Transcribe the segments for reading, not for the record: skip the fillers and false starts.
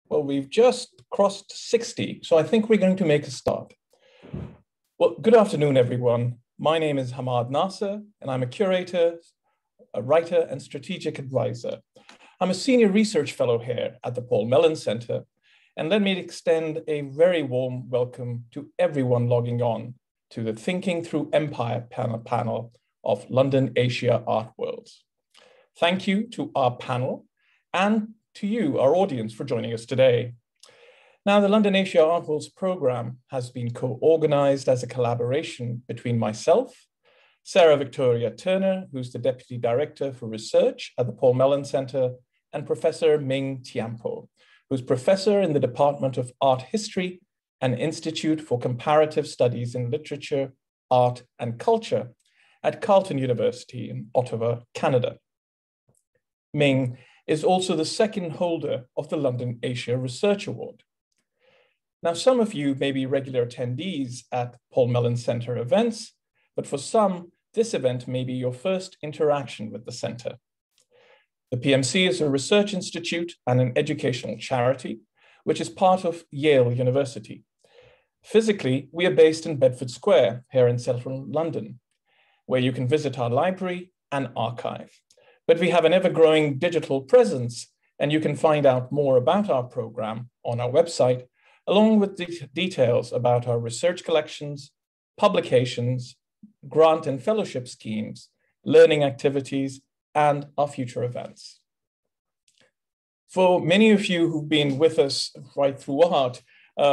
Well, we've just crossed 60, so I think we're going to make a start. Well, good afternoon, everyone. My name is Hamad Nasser, and I'm a curator, a writer, and strategic advisor. I'm a senior research fellow here at the Paul Mellon Center, and let me extend a very warm welcome to everyone logging on to the Thinking Through Empire panel of London Asia Art Worlds. Thank you to our panel and to you, our audience, for joining us today. Now, the London Asia Art Worlds program has been co-organized as a collaboration between myself, Sarah Victoria Turner, who's the Deputy Director for Research at the Paul Mellon Center, and Professor Ming Tiampo, who's Professor in the Department of Art History and Institute for Comparative Studies in Literature, Art and Culture at Carleton University in Ottawa, Canada. Ming is also the second holder of the London Asia Research Award. Now, some of you may be regular attendees at Paul Mellon Center events, but for some, this event may be your first interaction with the center. The PMC is a research institute and an educational charity, which is part of Yale University. Physically, we are based in Bedford Square here in central London, where you can visit our library and archive. But we have an ever-growing digital presence, and you can find out more about our program on our website, along with the details about our research collections, publications, grant and fellowship schemes, learning activities, and our future events. For many of you who've been with us right throughout,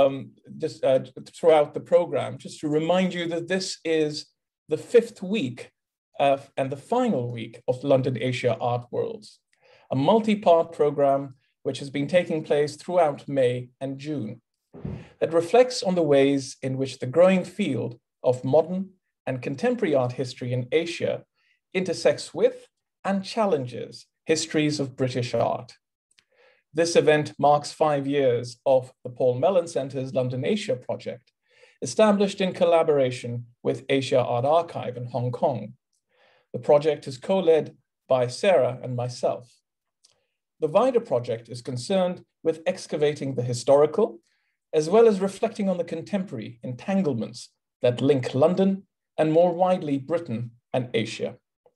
throughout the program, just to remind you that this is the 5th week and the final week of London Asia Art Worlds, a multi-part program which has been taking place throughout May and June, that reflects on the ways in which the growing field of modern and contemporary art history in Asia intersects with and challenges histories of British art. This event marks 5 years of the Paul Mellon Center's London Asia project, established in collaboration with Asia Art Archive in Hong Kong. The project is co-led by Sarah and myself. The wider project is concerned with excavating the historical, as well as reflecting on the contemporary entanglements that link London and more widely Britain and Asia.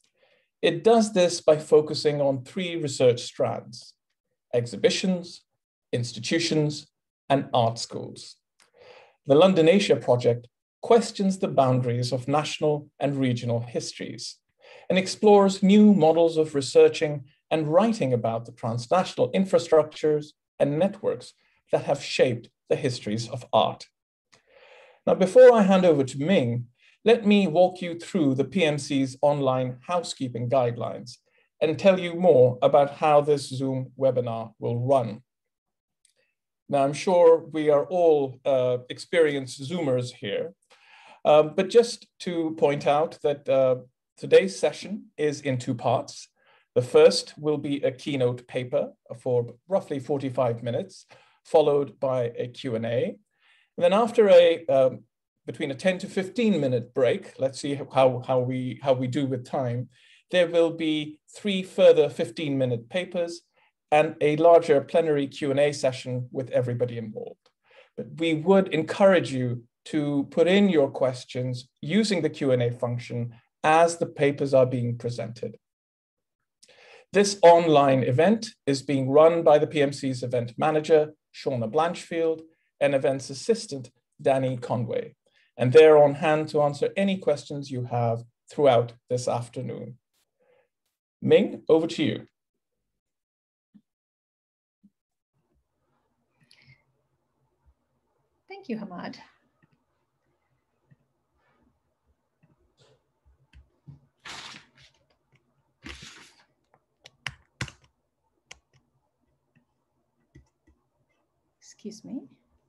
It does this by focusing on 3 research strands: exhibitions, institutions, and art schools. The London Asia project questions the boundaries of national and regional histories and explores new models of researching and writing about the transnational infrastructures and networks that have shaped the histories of art. Now, before I hand over to Ming, let me walk you through the PMC's online housekeeping guidelines and tell you more about how this Zoom webinar will run. Now, I'm sure we are all experienced Zoomers here, but just to point out that today's session is in 2 parts. The first will be a keynote paper for roughly 45 minutes, followed by a Q&A. And then after between a 10 to 15 minute break, let's see how we do with time, there will be 3 further 15-minute papers and a larger plenary Q&A session with everybody involved. But we would encourage you to put in your questions using the Q&A function as the papers are being presented. This online event is being run by the PMC's event manager, Shauna Blanchfield, and events assistant, Danny Conway. And they're on hand to answer any questions you have throughout this afternoon. Ming, over to you. Thank you, Hamad. Excuse me.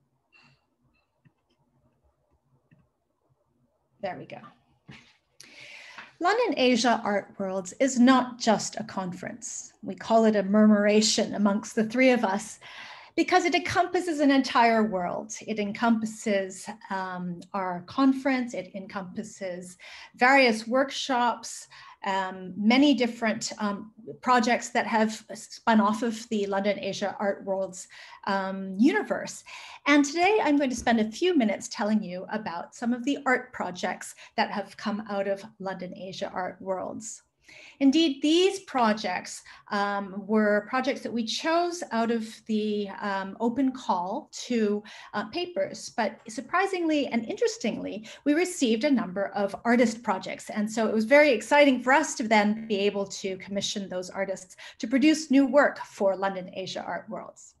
There we go. London Asia Art Worlds is not just a conference. We call it a murmuration amongst the 3 of us because it encompasses an entire world. It encompasses our conference, it encompasses various workshops many different projects that have spun off of the London Asia Art World's universe. And today I'm going to spend a few minutes telling you about some of the art projects that have come out of London Asia Art Worlds. Indeed, these projects were projects that we chose out of the open call to papers, but surprisingly and interestingly, we received a number of artist projects. And so it was very exciting for us to then be able to commission those artists to produce new work for London Asia Art Worlds.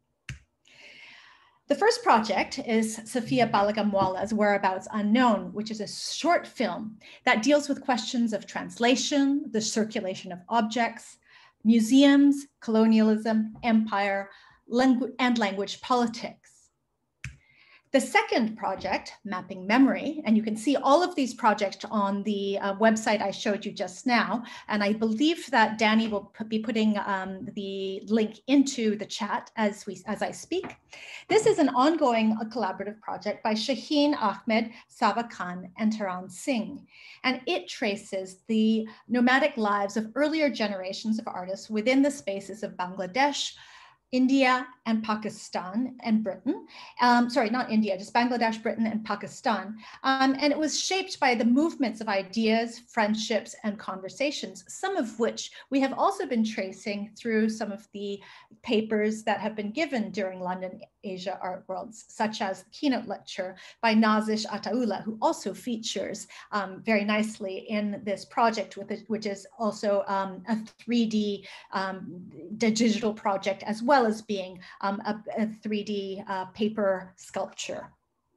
The first project is Sophia Balagamwala's Whereabouts Unknown, which is a short film that deals with questions of translation, the circulation of objects, museums, colonialism, empire, and language politics. The second project, Mapping Memory, and you can see all of these projects on the website I showed you just now, and I believe that Danny will be putting the link into the chat as I speak. This is an ongoing collaborative project by Shaheen Ahmed, Saba Khan, and Taran Singh, and it traces the nomadic lives of earlier generations of artists within the spaces of Bangladesh, India and Pakistan and Britain. Sorry, not India, just Bangladesh, Britain, and Pakistan. And it was shaped by the movements of ideas, friendships, and conversations, some of which we have also been tracing through some of the papers that have been given during London Asia Art Worlds, such as the keynote lecture by Nazish Ataullah, who also features very nicely in this project, which is also a 3D digital project, as well as being a 3D paper sculpture.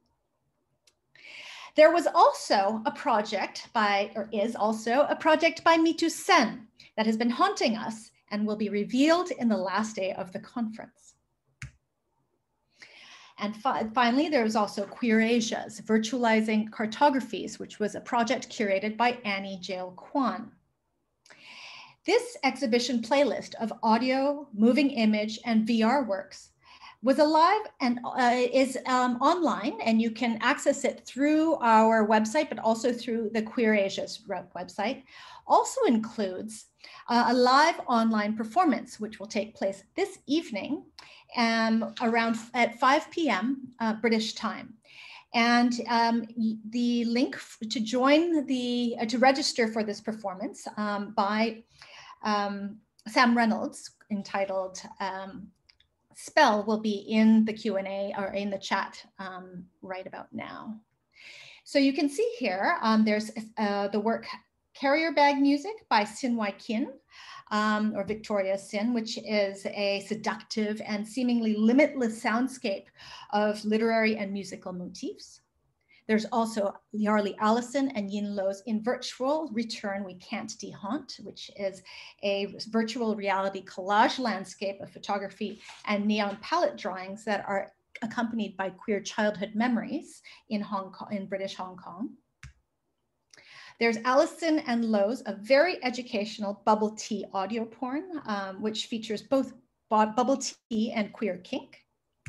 There was also a project by, or is also a project by Mitu Sen that has been haunting us and will be revealed in the last day of the conference. And finally, there was also Queer Asia's Virtualizing Cartographies, which was a project curated by Annie Jail Kwan. This exhibition playlist of audio, moving image, and VR works was alive and is online, and you can access it through our website, but also through the Queer Asia's website. Also includes a live online performance, which will take place this evening around at 5 p.m. British time. And the link to join to register for this performance by Sam Reynolds, entitled Spell, will be in the Q&A or in the chat right about now. So you can see here, there's the work Carrier Bag Music by Sin Wai Kin, or Victoria Sin, which is a seductive and seemingly limitless soundscape of literary and musical motifs. There's also Yarli Allison and Yin Lo's In Virtual Return We Can't Dehaunt, which is a virtual reality collage landscape of photography and neon palette drawings that are accompanied by queer childhood memories in Hong Kong, in British Hong Kong. There's Allison and Lo's A Very Educational Bubble Tea Audio Porn, which features both bubble tea and queer kink.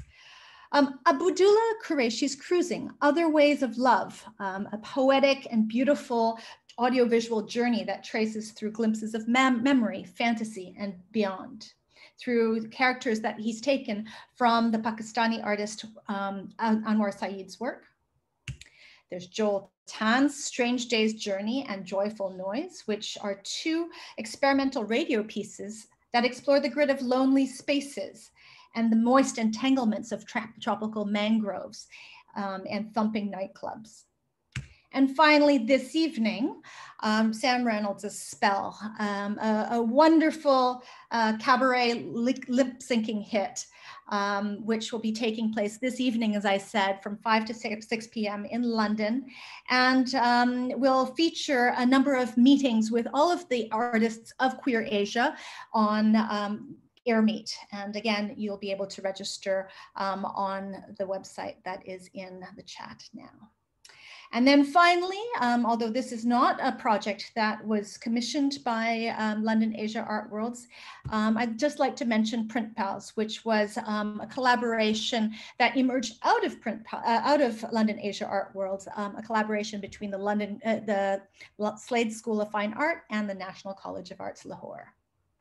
Abudullah Qureshi's Cruising, Other Ways of Love, a poetic and beautiful audiovisual journey that traces through glimpses of memory, fantasy, and beyond, through characters that he's taken from the Pakistani artist Anwar Saeed's work. There's Joel Tan's Strange Days Journey and Joyful Noise, which are two experimental radio pieces that explore the grid of lonely spaces and the moist entanglements of tropical mangroves and thumping nightclubs. And finally, this evening, Sam Reynolds' Spell, a wonderful cabaret lip-syncing hit, which will be taking place this evening, as I said, from 5 to 6 p.m. in London, and will feature a number of meetings with all of the artists of Queer Asia on AirMeet. And again, you'll be able to register on the website that is in the chat now. And then finally, although this is not a project that was commissioned by London Asia Art Worlds, I'd just like to mention Print Pals, which was a collaboration that emerged out of London Asia Art Worlds, a collaboration between the Slade School of Fine Art and the National College of Arts, Lahore.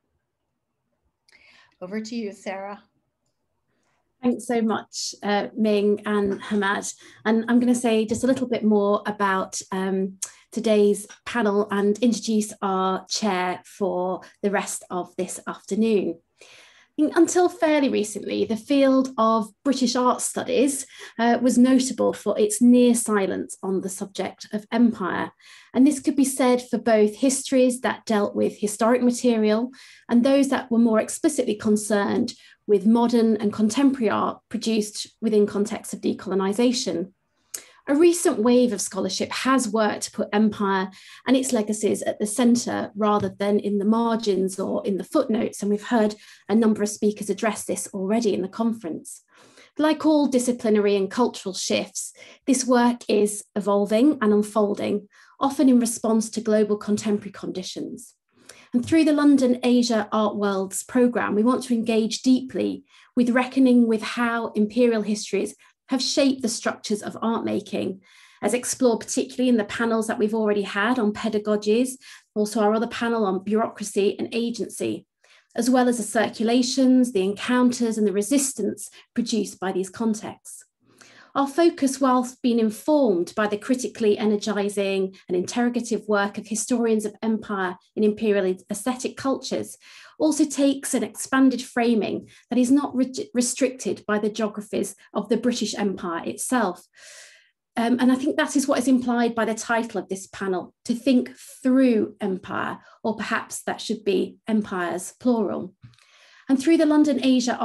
Over to you, Sarah. Thanks so much, Ming and Hamad. And I'm going to say just a little bit more about today's panel and introduce our chair for the rest of this afternoon. Until fairly recently, the field of British art studies was notable for its near silence on the subject of empire. And this could be said for both histories that dealt with historic material and those that were more explicitly concerned with modern and contemporary art produced within contexts of decolonisation. A recent wave of scholarship has worked to put empire and its legacies at the centre rather than in the margins or in the footnotes, and we've heard a number of speakers address this already in the conference. Like all disciplinary and cultural shifts, this work is evolving and unfolding, often in response to global contemporary conditions. And through the London Asia Art Worlds programme, we want to engage deeply with reckoning with how imperial histories have shaped the structures of art making, as explored particularly in the panels that we've already had on pedagogies, also our other panel on bureaucracy and agency, as well as the circulations, the encounters and the resistance produced by these contexts. Our focus, whilst being informed by the critically energising and interrogative work of historians of empire in imperial aesthetic cultures, also takes an expanded framing that is not restricted by the geographies of the British Empire itself. And I think that is what is implied by the title of this panel, to think through empire, or perhaps that should be empires, plural. And through the London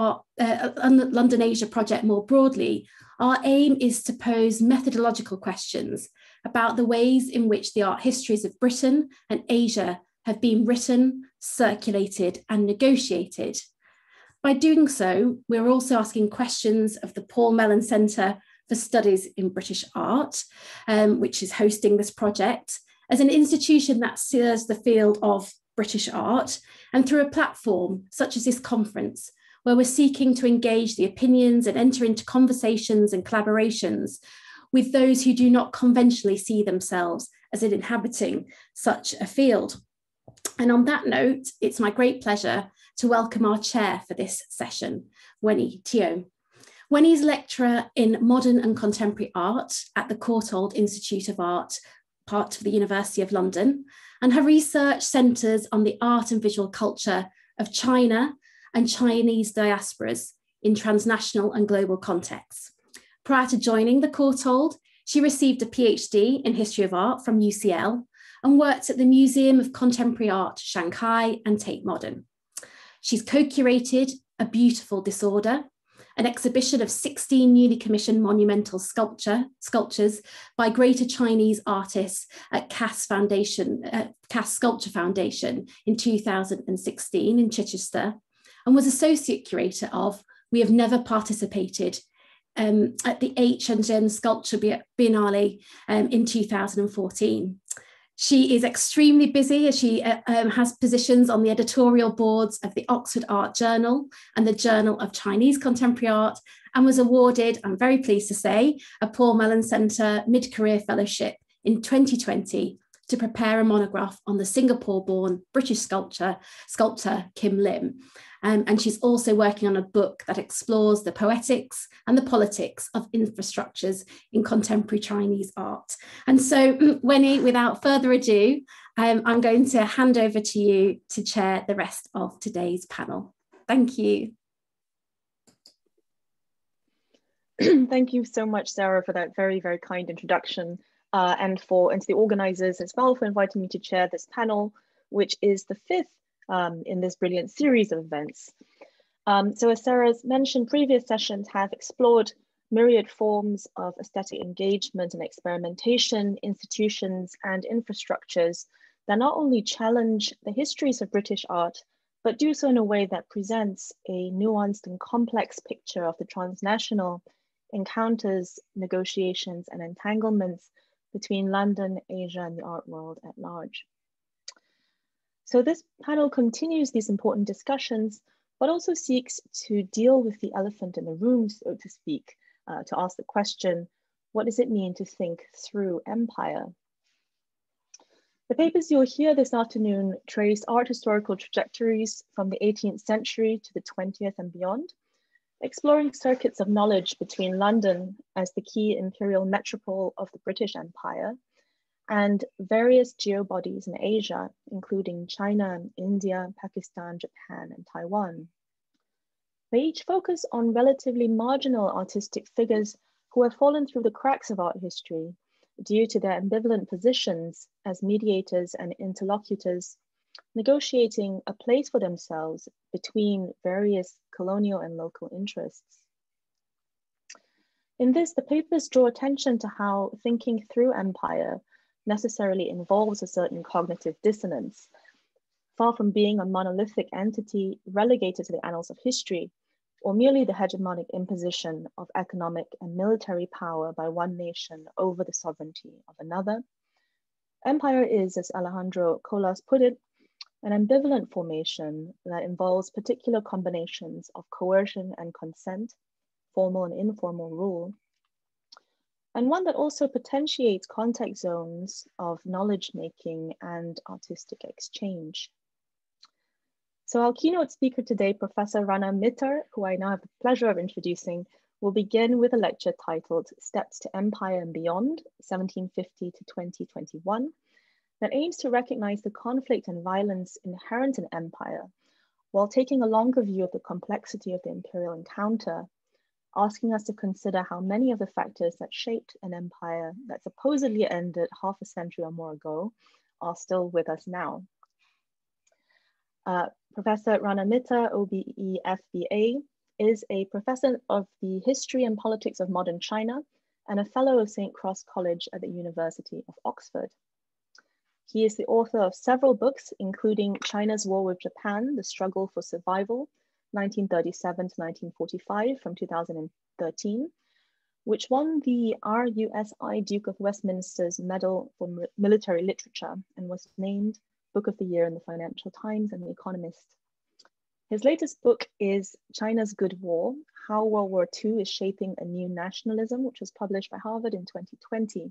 Asia project more broadly, our aim is to pose methodological questions about the ways in which the art histories of Britain and Asia have been written, circulated, and negotiated. By doing so, we're also asking questions of the Paul Mellon Centre for Studies in British Art, which is hosting this project, as an institution that serves the field of British art, and through a platform such as this conference, where we're seeking to engage the opinions and enter into conversations and collaborations with those who do not conventionally see themselves as inhabiting such a field. And on that note, it's my great pleasure to welcome our chair for this session, Wenny Teo. Wenny is lecturer in modern and contemporary art at the Courtauld Institute of Art, part of the University of London, and her research centres on the art and visual culture of China and Chinese diasporas in transnational and global contexts. Prior to joining the Courtauld, she received a PhD in history of art from UCL and worked at the Museum of Contemporary Art, Shanghai, and Tate Modern. She's co-curated A Beautiful Disorder, an exhibition of 16 newly commissioned monumental sculptures by Greater Chinese artists at Cass Sculpture Foundation in 2016 in Chichester, and was associate curator of We Have Never Participated at the H&N Sculpture Biennale in 2014. She is extremely busy as she has positions on the editorial boards of the Oxford Art Journal and the Journal of Chinese Contemporary Art, and was awarded, I'm very pleased to say, a Paul Mellon Centre Mid-Career Fellowship in 2020 to prepare a monograph on the Singapore-born British sculptor Kim Lim. And she's also working on a book that explores the poetics and the politics of infrastructures in contemporary Chinese art. And so, Wenny, without further ado, I'm going to hand over to you to chair the rest of today's panel. Thank you. Thank you so much, Sarah, for that very, very kind introduction, and to the organizers as well for inviting me to chair this panel, which is the fifth in this brilliant series of events. So as Sarah's mentioned, previous sessions have explored myriad forms of aesthetic engagement and experimentation, institutions and infrastructures that not only challenge the histories of British art, but do so in a way that presents a nuanced and complex picture of the transnational encounters, negotiations and entanglements between London, Asia, and the art world at large. So this panel continues these important discussions, but also seeks to deal with the elephant in the room, so to speak, to ask the question, what does it mean to think through empire? The papers you'll hear this afternoon trace art historical trajectories from the 18th century to the 20th and beyond, exploring circuits of knowledge between London as the key imperial metropole of the British Empire and various geobodies in Asia, including China, India, Pakistan, Japan, and Taiwan. They each focus on relatively marginal artistic figures who have fallen through the cracks of art history due to their ambivalent positions as mediators and interlocutors, negotiating a place for themselves between various colonial and local interests. In this, the papers draw attention to how thinking through empire necessarily involves a certain cognitive dissonance. Far from being a monolithic entity relegated to the annals of history, or merely the hegemonic imposition of economic and military power by one nation over the sovereignty of another, empire is, as Alejandro Colas put it, an ambivalent formation that involves particular combinations of coercion and consent, formal and informal rule, and one that also potentiates context zones of knowledge making and artistic exchange. So our keynote speaker today, Professor Rana Mitter, who I now have the pleasure of introducing, will begin with a lecture titled Steps to Empire and Beyond, 1750 to 2021, that aims to recognize the conflict and violence inherent in empire, while taking a longer view of the complexity of the imperial encounter, asking us to consider how many of the factors that shaped an empire that supposedly ended half a century or more ago are still with us now. Professor Rana Mitter, OBE FBA, is a professor of the history and politics of modern China and a fellow of St. Cross College at the University of Oxford. He is the author of several books, including China's War with Japan, The Struggle for Survival, 1937 to 1945 from 2013, which won the RUSI Duke of Westminster's Medal for Military Literature and was named Book of the Year in the Financial Times and The Economist. His latest book is China's Good War, How World War II is Shaping a New Nationalism, which was published by Harvard in 2020.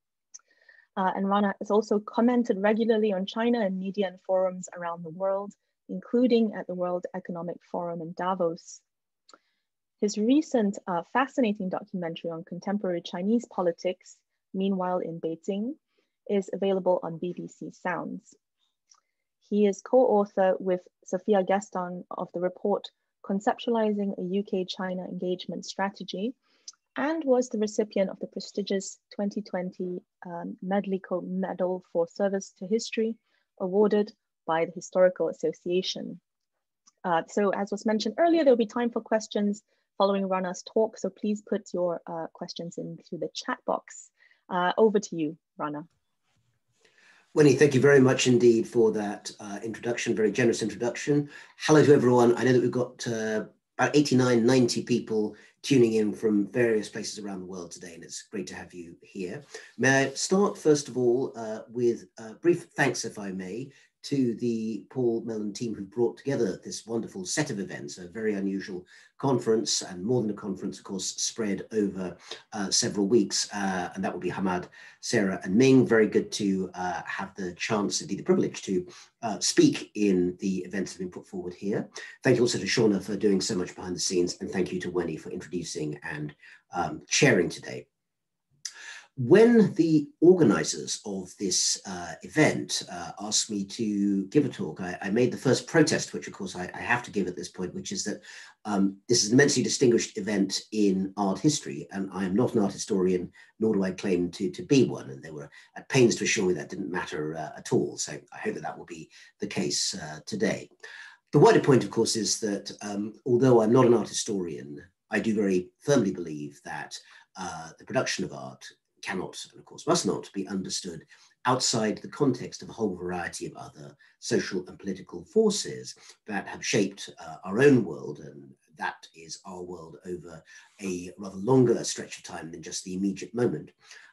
And Rana has also commented regularly on China in media and forums around the world, including at the World Economic Forum in Davos. His recent fascinating documentary on contemporary Chinese politics, Meanwhile in Beijing, is available on BBC Sounds. He is co-author with Sophia Gaston of the report Conceptualizing a UK-China Engagement Strategy, and was the recipient of the prestigious 2020 Medlico Medal for Service to History, awarded by the Historical Association. So as was mentioned earlier, there'll be time for questions following Rana's talk, so please put your questions into the chat box. Over to you, Rana. Wenny, thank you very much indeed for that introduction, very generous introduction. Hello to everyone. I know that we've got about 89, 90 people tuning in from various places around the world today, and it's great to have you here. May I start first of all with a brief thanks, if I may, to the Paul Mellon team who brought together this wonderful set of events, a very unusual conference, and more than a conference, of course, spread over several weeks. And that will be Hamad, Sarah, and Ming. Very good to have the chance, indeed the privilege, to speak in the events that have been put forward here. Thank you also to Shauna for doing so much behind the scenes, and thank you to Wenny for introducing and chairing today. When the organizers of this event asked me to give a talk, I made the first protest, which of course I have to give at this point, which is that this is an immensely distinguished event in art history, and I am not an art historian, nor do I claim to be one, and they were at pains to assure me that didn't matter at all. So I hope that that will be the case today. The wider point, of course, is that although I'm not an art historian, I do very firmly believe that the production of art cannot, and of course must not, be understood outside the context of a whole variety of other social and political forces that have shaped our own world, and that is our world over a rather longer stretch of time than just the immediate moment.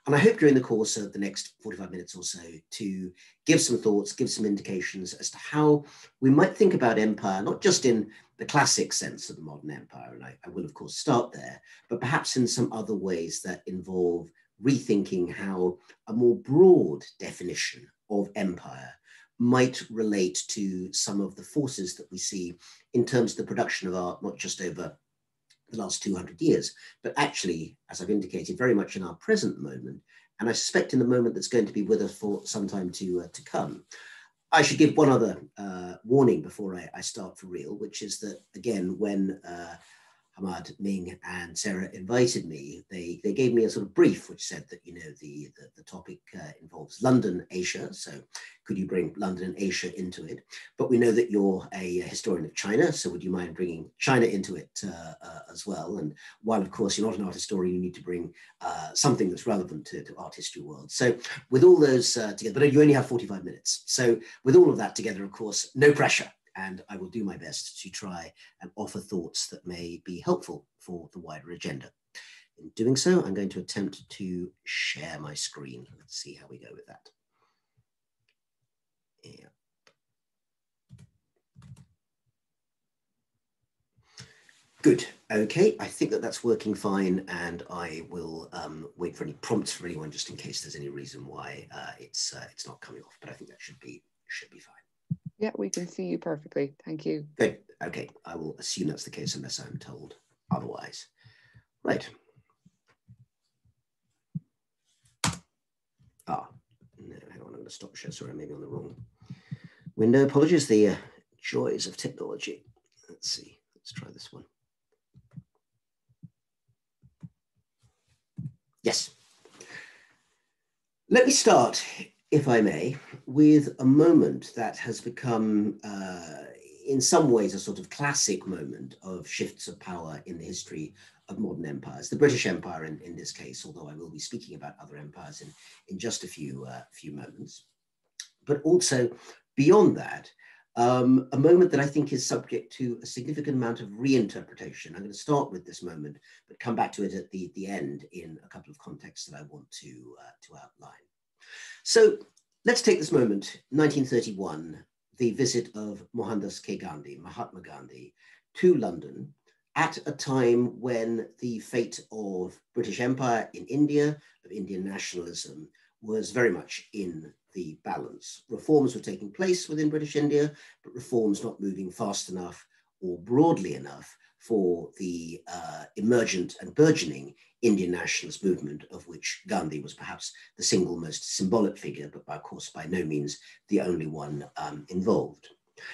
And I hope during the course of the next 45 minutes or so to give some thoughts, give some indications as to how we might think about empire, not just in the classic sense of the modern empire, and I will of course start there, but perhaps in some other ways that involve rethinking how a more broad definition of empire might relate to some of the forces that we see in terms of the production of art, not just over the last 200 years, but actually, as I've indicated, very much in our present moment, and I suspect in the moment that's going to be with us for some time to come. I should give one other warning before I start for real, which is that, again, when Hamad, Ming, and Sarah invited me, they gave me a sort of brief which said that, you know, the topic involves London, Asia. So could you bring London and Asia into it? But we know that you're a historian of China. So would you mind bringing China into it as well? And while, of course, you're not an art historian, you need to bring something that's relevant to art history world. So with all those together, but you only have 45 minutes. So with all of that together, of course, no pressure. And I will do my best to try and offer thoughts that may be helpful for the wider agenda. In doing so, I'm going to attempt to share my screen. Let's see how we go with that. Yeah. Good. Okay, I think that that's working fine, and I will wait for any prompts from anyone just in case there's any reason why it's not coming off. But I think that should be fine. Yeah, we can see you perfectly. Thank you. Good. Okay, I will assume that's the case unless I'm told otherwise. Right. No, hang on, I'm going to stop share. Sorry, maybe on the wrong window. Apologies, the joys of technology. Let's see. Let's try this one. Yes. Let me start, if I may, with a moment that has become, in some ways, a sort of classic moment of shifts of power in the history of modern empires. The British Empire, in this case, although I will be speaking about other empires in just a few moments. But also, beyond that, a moment that I think is subject to a significant amount of reinterpretation. I'm going to start with this moment, but come back to it at the end in a couple of contexts that I want to outline. So let's take this moment, 1931, the visit of Mohandas K. Gandhi, Mahatma Gandhi, to London at a time when the fate of British Empire in India, of Indian nationalism, was very much in the balance. Reforms were taking place within British India, but reforms not moving fast enough or broadly enough for the emergent and burgeoning Indian nationalist movement, of which Gandhi was perhaps the single most symbolic figure, but of course by no means the only one involved.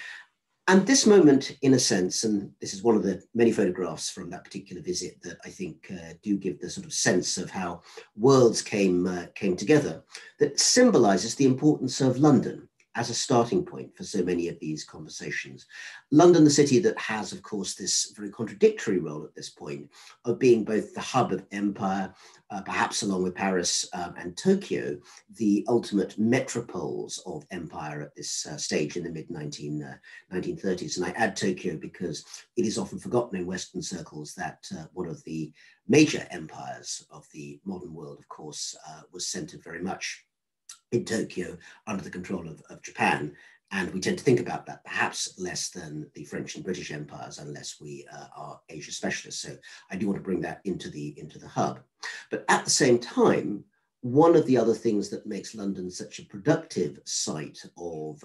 And this moment, in a sense, and this is one of the many photographs from that particular visit that I think do give the sort of sense of how worlds came together, that symbolizes the importance of London as a starting point for so many of these conversations. London, the city that has, of course, this very contradictory role at this point of being both the hub of empire, perhaps along with Paris and Tokyo, the ultimate metropoles of empire at this stage in the mid-1930s. And I add Tokyo because it is often forgotten in Western circles that one of the major empires of the modern world, of course, was centered very much in Tokyo under the control of Japan. And we tend to think about that perhaps less than the French and British empires, unless we are Asia specialists. So I do want to bring that into the hub. But at the same time, one of the other things that makes London such a productive site of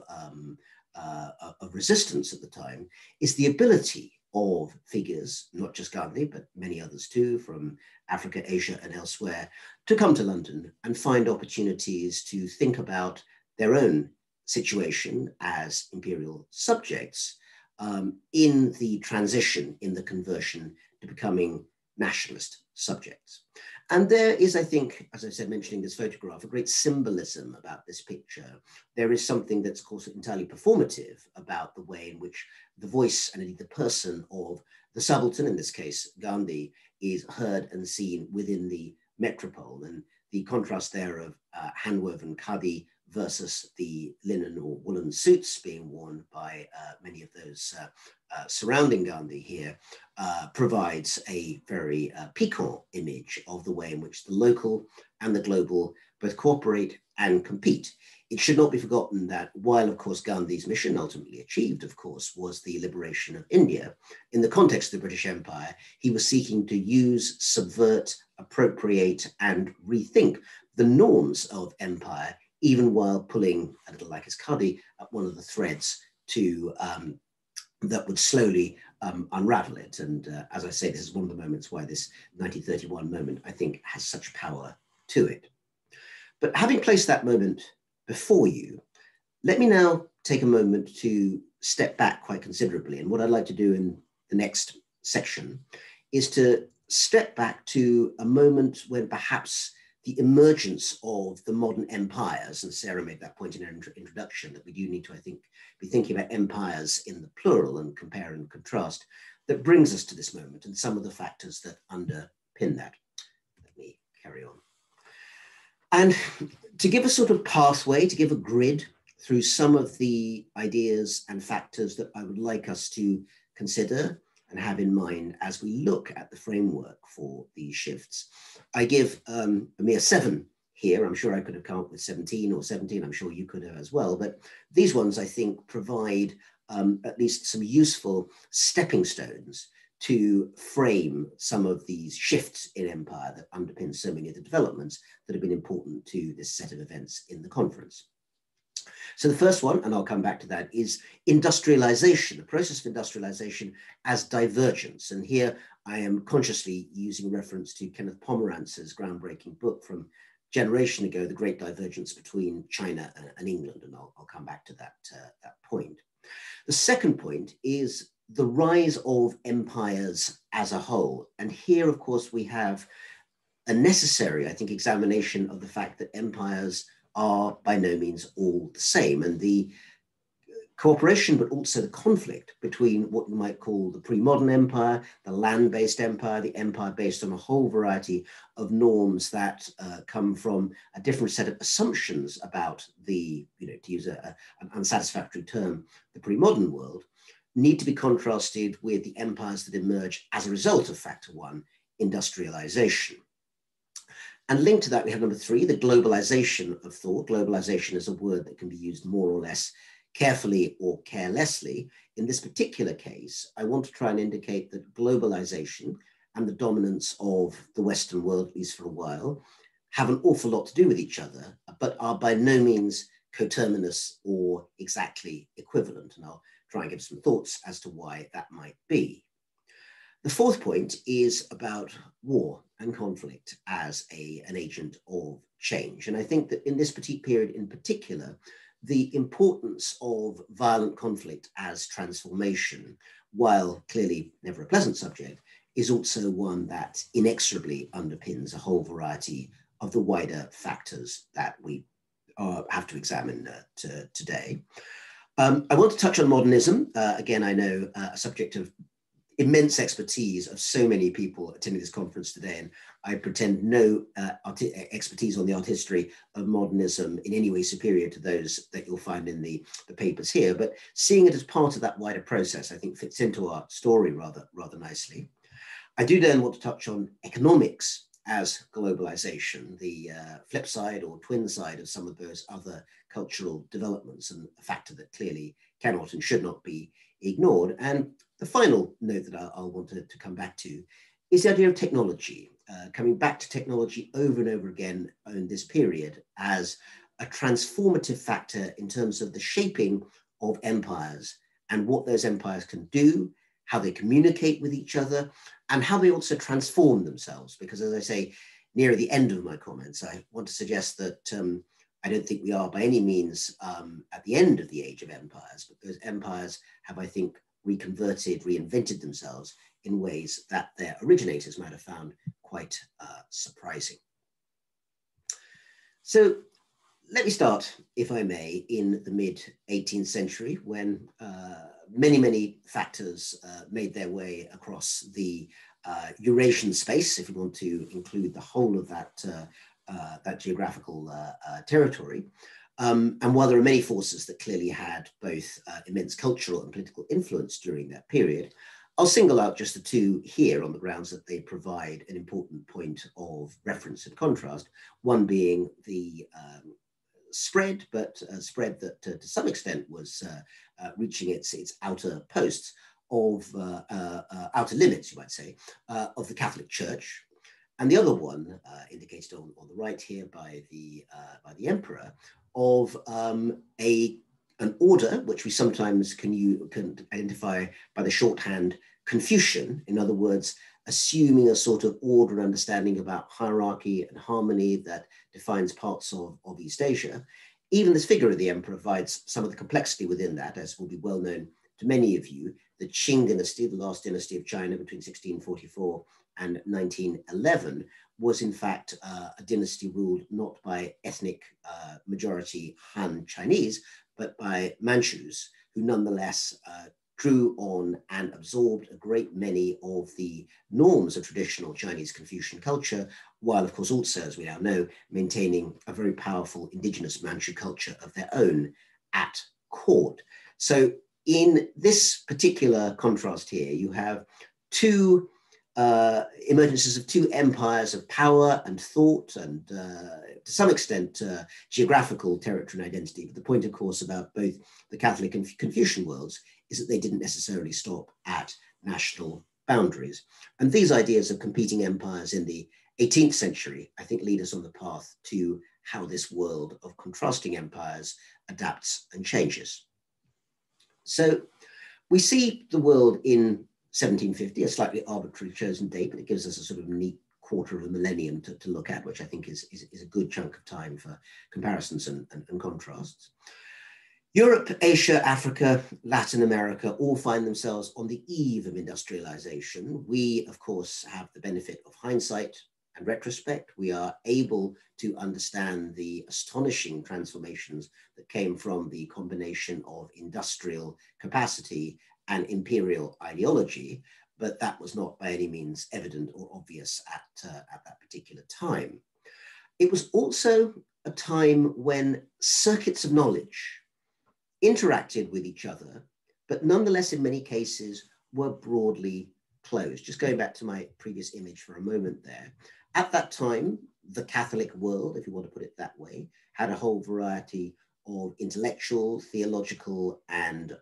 resistance at the time is the ability of figures, not just Gandhi, but many others too, from Africa, Asia, and elsewhere, to come to London and find opportunities to think about their own situation as imperial subjects in the transition, in the conversion to becoming nationalist subjects. And there is, I think, as I said, mentioning this photograph, a great symbolism about this picture. There is something that's, of course, entirely performative about the way in which the voice and indeed the person of the subaltern, in this case, Gandhi, is heard and seen within the metropole. And the contrast there of hand-woven khadi versus the linen or woolen suits being worn by many of those surrounding Gandhi here, provides a very piquant image of the way in which the local and the global both cooperate and compete. It should not be forgotten that while, of course, Gandhi's mission, ultimately achieved, of course, was the liberation of India, in the context of the British Empire, he was seeking to use, subvert, appropriate, and rethink the norms of empire, even while pulling, a little like his Cuddy, at one of the threads to that would slowly unravel it. And as I say, this is one of the moments why this 1931 moment, I think, has such power to it. But having placed that moment before you, let me now take a moment to step back quite considerably. And what I'd like to do in the next section is to step back to a moment when perhaps the emergence of the modern empires, and Sarah made that point in her introduction, that we do need to, I think, be thinking about empires in the plural and compare and contrast, that brings us to this moment and some of the factors that underpin that. Let me carry on. And to give a sort of pathway, to give a grid through some of the ideas and factors that I would like us to consider and have in mind as we look at the framework for these shifts, I give a mere 7 here. I'm sure I could have come up with 17 or 17. I'm sure you could have as well. But these ones, I think, provide at least some useful stepping stones to frame some of these shifts in empire that underpin so many of the developments that have been important to this set of events in the conference. So the first one, and I'll come back to that, is industrialization, the process of industrialization as divergence. And here I am consciously using reference to Kenneth Pomerantz's groundbreaking book from a generation ago, The Great Divergence Between China and England, and I'll come back to that point. The second point is the rise of empires as a whole. And here, of course, we have a necessary, I think, examination of the fact that empires are by no means all the same. And the cooperation, but also the conflict between what you might call the pre-modern empire, the land-based empire, the empire based on a whole variety of norms that come from a different set of assumptions about the, to use an unsatisfactory term, the pre-modern world, need to be contrasted with the empires that emerge as a result of factor 1, industrialization. And linked to that, we have number 3, the globalization of thought. Globalization is a word that can be used more or less carefully or carelessly. In this particular case, I want to try and indicate that globalization and the dominance of the Western world, at least for a while, have an awful lot to do with each other, but are by no means coterminous or exactly equivalent. And I'll try and give some thoughts as to why that might be. The fourth point is about war and conflict as an agent of change. And I think that in this period in particular, the importance of violent conflict as transformation, while clearly never a pleasant subject, is also one that inexorably underpins a whole variety of the wider factors that we have to examine today. I want to touch on modernism. Again, I know a subject of immense expertise of so many people attending this conference today, and I pretend no expertise on the art history of modernism in any way superior to those that you'll find in the papers here, but seeing it as part of that wider process, I think fits into our story rather nicely. I do then want to touch on economics as globalization, the flip side or twin side of some of those other cultural developments, and a factor that clearly cannot and should not be ignored. And the final note that I'll want to come back to is the idea of technology, coming back to technology over and over again in this period as a transformative factor in terms of the shaping of empires and what those empires can do, how they communicate with each other, and how they also transform themselves. Because as I say, near the end of my comments, I want to suggest that I don't think we are by any means at the end of the age of empires, but those empires have, I think, reconverted, reinvented themselves in ways that their originators might have found quite surprising. So let me start, if I may, in the mid-18th century, when many factors made their way across the Eurasian space, if we want to include the whole of that, that geographical territory. And while there are many forces that clearly had both immense cultural and political influence during that period, I'll single out just the two here on the grounds that they provide an important point of reference and contrast, one being the spread, but a spread that to some extent was reaching its outer posts of outer limits, you might say, of the Catholic Church. And the other one, indicated on the right here by the emperor, of an order which we sometimes can identify by the shorthand Confucian. In other words, assuming a sort of order and understanding about hierarchy and harmony that defines parts of East Asia. Even this figure of the emperor provides some of the complexity within that, as will be well known to many of you. The Qing dynasty, the last dynasty of China between 1644 and 1911, was in fact a dynasty ruled not by ethnic majority Han Chinese, but by Manchus, who nonetheless drew on and absorbed a great many of the norms of traditional Chinese Confucian culture, while of course also, as we now know, maintaining a very powerful indigenous Manchu culture of their own at court. So in this particular contrast here, you have two emergences of two empires of power and thought and to some extent geographical territory and identity. But the point, of course, about both the Catholic and Confucian worlds is that they didn't necessarily stop at national boundaries. And these ideas of competing empires in the 18th century, I think, lead us on the path to how this world of contrasting empires adapts and changes. So we see the world in 1750, a slightly arbitrarily chosen date, but it gives us a sort of neat quarter of a millennium to look at, which I think is a good chunk of time for comparisons and contrasts. Europe, Asia, Africa, Latin America all find themselves on the eve of industrialization. We, of course, have the benefit of hindsight and retrospect. We are able to understand the astonishing transformations that came from the combination of industrial capacity and imperial ideology, but that was not by any means evident or obvious at that particular time. It was also a time when circuits of knowledge interacted with each other, but nonetheless, in many cases, were broadly closed. Just going back to my previous image for a moment there, at that time, the Catholic world, if you want to put it that way, had a whole variety of intellectual, theological, and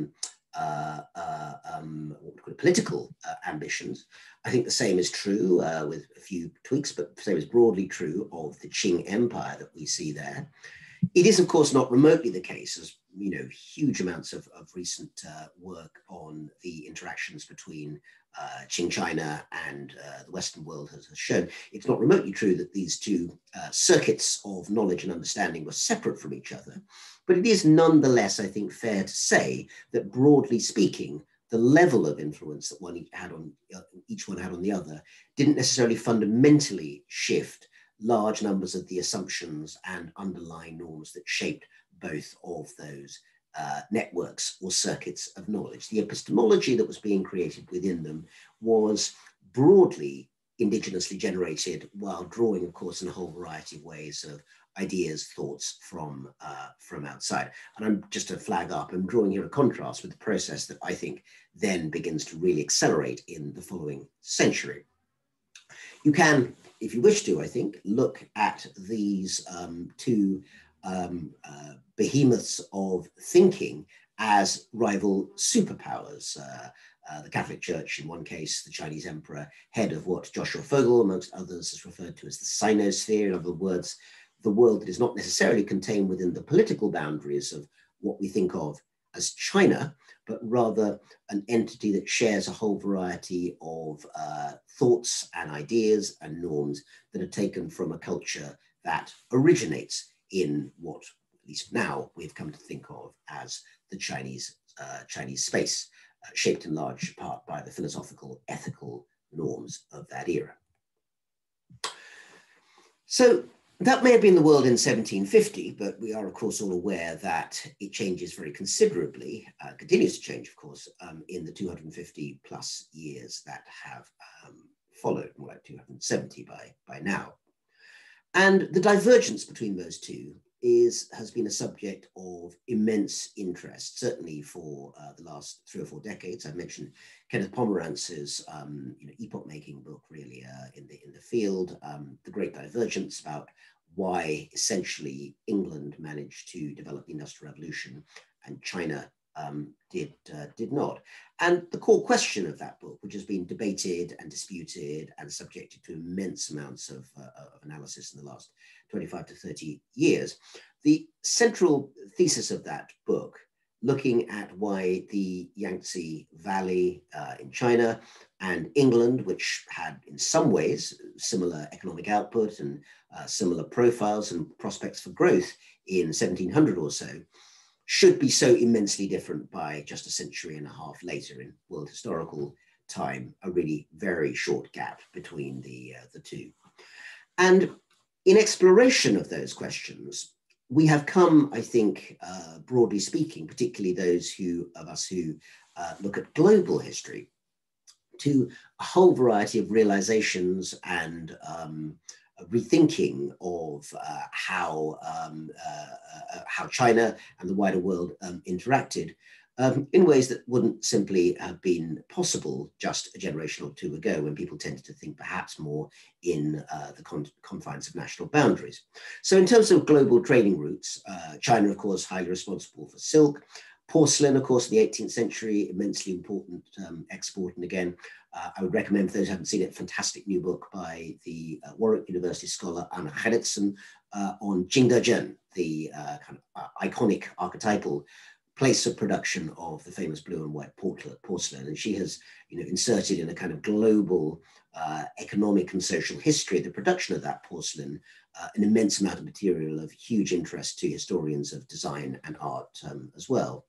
political ambitions. I think the same is true with a few tweaks, but the same is broadly true of the Qing Empire that we see there. It is, of course, not remotely the case, as you know, huge amounts of recent work on the interactions between Qing China and the Western world has shown. It's not remotely true that these two circuits of knowledge and understanding were separate from each other, but it is nonetheless, I think, fair to say that broadly speaking, the level of influence that each one had on the other didn't necessarily fundamentally shift large numbers of the assumptions and underlying norms that shaped both of those networks or circuits of knowledge. The epistemology that was being created within them was broadly indigenously generated, while drawing, of course, in a whole variety of ways of ideas, thoughts from outside. And I'm just to flag up, I'm drawing here a contrast with the process that I think then begins to really accelerate in the following century. You can, if you wish to, I think, look at these two behemoths of thinking as rival superpowers. The Catholic Church, in one case, the Chinese emperor, head of what Joshua Fogel, amongst others, is referred to as the Sinosphere. In other words, the world that is not necessarily contained within the political boundaries of what we think of as China, but rather an entity that shares a whole variety of thoughts and ideas and norms that are taken from a culture that originates in what, at least now, we've come to think of as the Chinese space, shaped in large part by the philosophical, ethical norms of that era. So that may have been the world in 1750, but we are, of course, all aware that it changes very considerably, continues to change, of course, in the 250 plus years that have followed, more like 270 by now. And the divergence between those two has been a subject of immense interest, certainly for the last 3 or 4 decades. I've mentioned Kenneth Pomerantz's epoch-making book, really, in the field, The Great Divergence, about why essentially England managed to develop the Industrial Revolution and China did not. And the core question of that book, which has been debated and disputed and subjected to immense amounts of analysis in the last 25 to 30 years, the central thesis of that book, looking at why the Yangtze Valley in China and England, which had in some ways similar economic output and similar profiles and prospects for growth in 1700 or so, should be so immensely different by just a century and a half later in world historical time, a really very short gap between the two. And in exploration of those questions, we have come, I think, broadly speaking, particularly those of us who look at global history, to a whole variety of realizations and rethinking of how China and the wider world interacted in ways that wouldn't simply have been possible just a generation or two ago, when people tended to think perhaps more in the confines of national boundaries. So in terms of global trading routes, China, of course, highly responsible for silk. Porcelain, of course, in the 18th century, immensely important export. And again, I would recommend, for those who haven't seen it, a fantastic new book by the Warwick University scholar Anna Gerritsen on Jingdezhen, the kind of iconic archetypal place of production of the famous blue and white porcelain. And she has inserted in a kind of global economic and social history of the production of that porcelain an immense amount of material of huge interest to historians of design and art as well.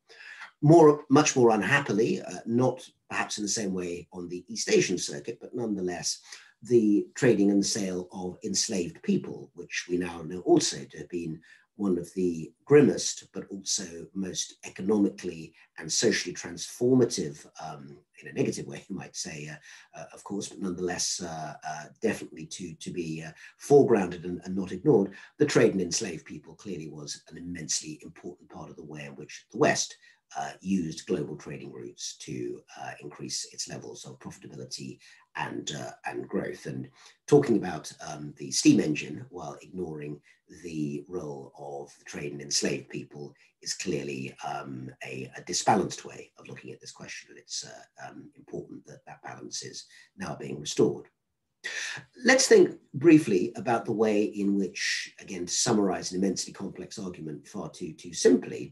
Much more unhappily, not perhaps in the same way on the East Asian circuit, but nonetheless, the trading and sale of enslaved people, which we now know also to have been one of the grimmest, but also most economically and socially transformative, in a negative way, you might say, of course, but nonetheless, definitely to be foregrounded and not ignored. The trade in enslaved people clearly was an immensely important part of the way in which the West used global trading routes to increase its levels of profitability and growth. And talking about the steam engine while ignoring the role of the trade in enslaved people is clearly a disbalanced way of looking at this question. And it's important that that balance is now being restored. Let's think briefly about the way in which, again, to summarize an immensely complex argument far too simply,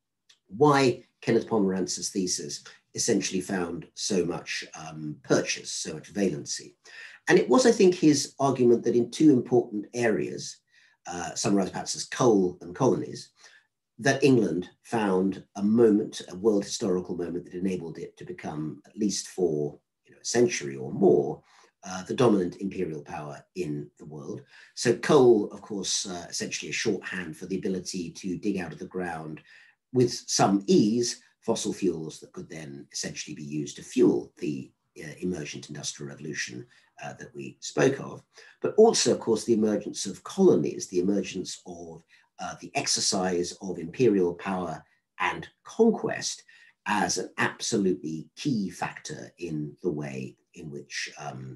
why Kenneth Pomerantz's thesis essentially found so much purchase, so much valency. And it was, I think, his argument that in two important areas, summarized perhaps as coal and colonies, that England found a moment, a world historical moment that enabled it to become, at least for a century or more, the dominant imperial power in the world. So coal, of course, essentially a shorthand for the ability to dig out of the ground with some ease fossil fuels that could then essentially be used to fuel the emergent industrial revolution that we spoke of. But also, of course, the emergence of colonies, the emergence of the exercise of imperial power and conquest as an absolutely key factor in the way in which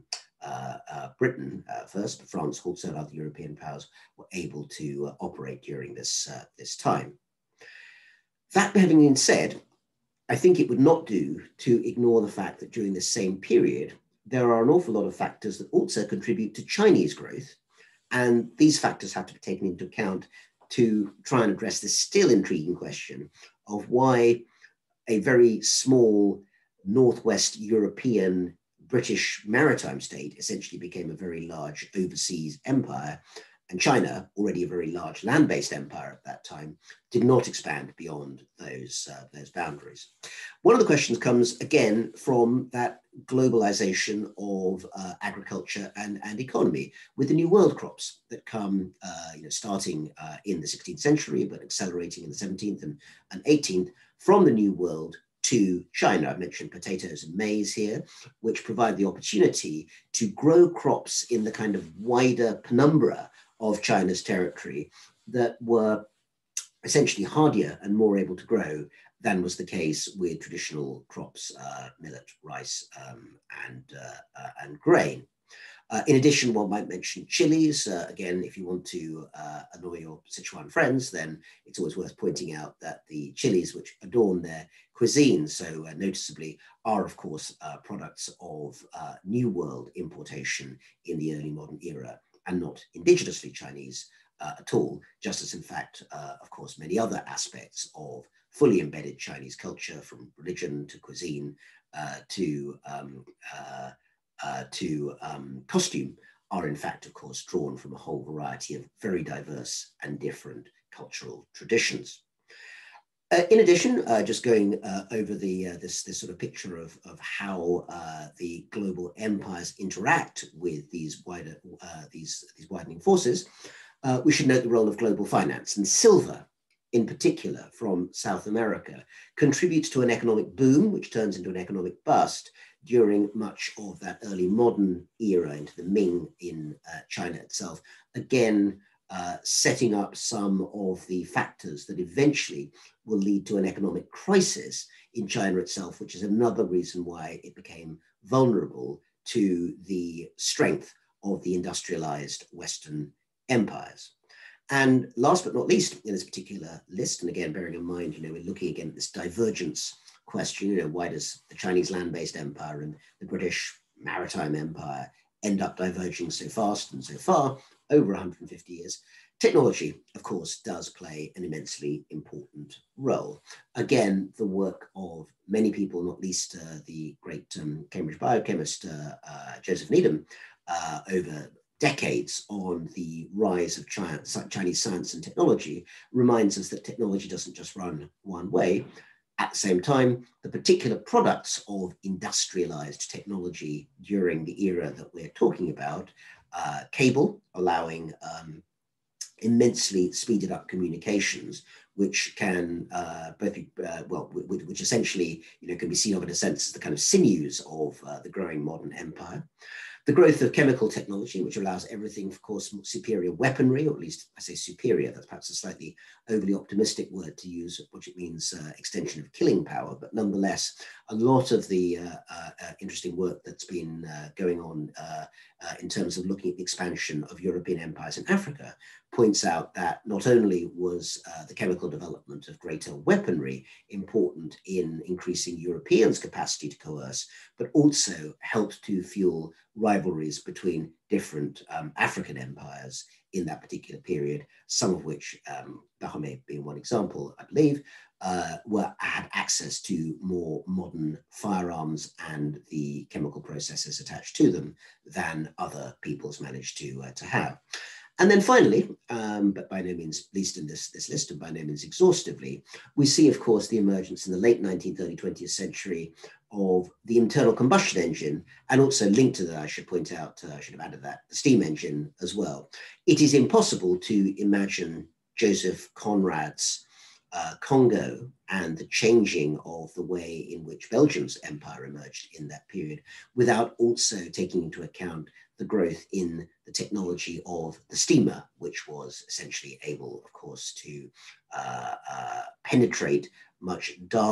Britain first, France, also other European powers were able to operate during this time. That having been said, I think it would not do to ignore the fact that during this same period, there are an awful lot of factors that also contribute to Chinese growth. And these factors have to be taken into account to try and address this still intriguing question of why a very small Northwest European British maritime state essentially became a very large overseas empire. And China, already a very large land-based empire at that time, did not expand beyond those boundaries. One of the questions comes again from that globalization of agriculture and economy with the new world crops that come, starting in the 16th century, but accelerating in the 17th and 18th from the new world to China. I mentioned potatoes and maize here, which provide the opportunity to grow crops in the kind of wider penumbra of China's territory that were essentially hardier and more able to grow than was the case with traditional crops, millet, rice, and grain. In addition, one might mention chilies. Again, if you want to annoy your Sichuan friends, then it's always worth pointing out that the chilies which adorn their cuisine so noticeably are, of course, products of New World importation in the early modern era and not indigenously Chinese at all, just as in fact, of course, many other aspects of fully embedded Chinese culture, from religion to cuisine to costume, are in fact, of course, drawn from a whole variety of very diverse and different cultural traditions. In addition, just going over this sort of picture of how the global empires interact with these widening forces, we should note the role of global finance, and silver in particular from South America contributes to an economic boom, which turns into an economic bust during much of that early modern era into the Ming in China itself, again, setting up some of the factors that eventually will lead to an economic crisis in China itself, which is another reason why it became vulnerable to the strength of the industrialized Western empires. And last but not least in this particular list, and again, bearing in mind, we're looking again at this divergence question, why does the Chinese land-based empire and the British maritime empire end up diverging so fast and so far over 150 years? Technology, of course, does play an immensely important role. Again, the work of many people, not least the great Cambridge biochemist Joseph Needham, over decades on the rise of Chinese science and technology, reminds us that technology doesn't just run one way. At the same time, the particular products of industrialized technology during the era that we're talking about, cable, allowing immensely speeded up communications, which can which essentially can be seen of in a sense as the kind of sinews of the growing modern empire. The growth of chemical technology, which allows everything, of course, superior weaponry, or at least I say superior, that's perhaps a slightly overly optimistic word to use, which it means extension of killing power, but nonetheless, a lot of the interesting work that's been going on in terms of looking at the expansion of European empires in Africa points out that not only was the chemical development of greater weaponry important in increasing Europeans' capacity to coerce, but also helped to fuel rivalries between different African empires in that particular period, some of which, Dahomey being one example, I believe, had access to more modern firearms and the chemical processes attached to them than other peoples managed to have. And then finally, but by no means least in this list, and by no means exhaustively, we see, of course, the emergence in the late 19th, early 20th century of the internal combustion engine, and also linked to that, I should point out, I should have added that, the steam engine as well. It is impossible to imagine Joseph Conrad's Congo and the changing of the way in which Belgium's empire emerged in that period without also taking into account the growth in the technology of the steamer, which was essentially able, of course, to penetrate much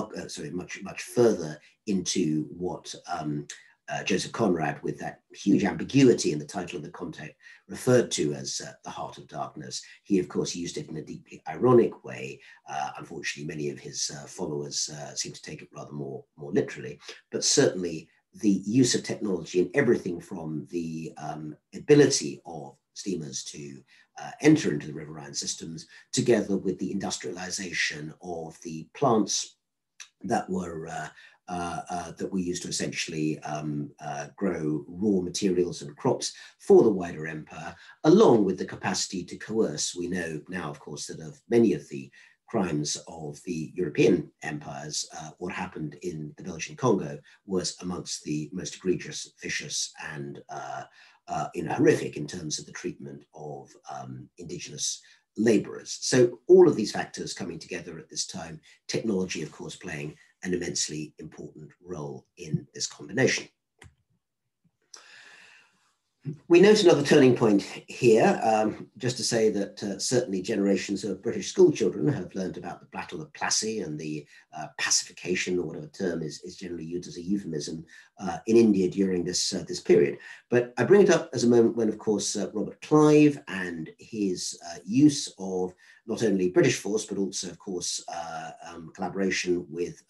further into what Joseph Conrad, with that huge ambiguity in the title of the context, referred to as the heart of darkness. He, of course, used it in a deeply ironic way. Unfortunately, many of his followers seem to take it rather more literally, but certainly the use of technology in everything from the ability of steamers to enter into the riverine systems, together with the industrialization of the plants that were that we used to essentially grow raw materials and crops for the wider empire, along with the capacity to coerce. We know now, of course, that of many of the crimes of the European empires, what happened in the Belgian Congo was amongst the most egregious, vicious, and horrific in terms of the treatment of indigenous laborers. So all of these factors coming together at this time, technology, of course, playing an immensely important role in this combination. We note another turning point here, just to say that certainly generations of British school children have learned about the Battle of Plassey and the pacification, or whatever term is generally used as a euphemism, in India during this, this period. But I bring it up as a moment when, of course, Robert Clive and his use of not only British force, but also, of course, collaboration with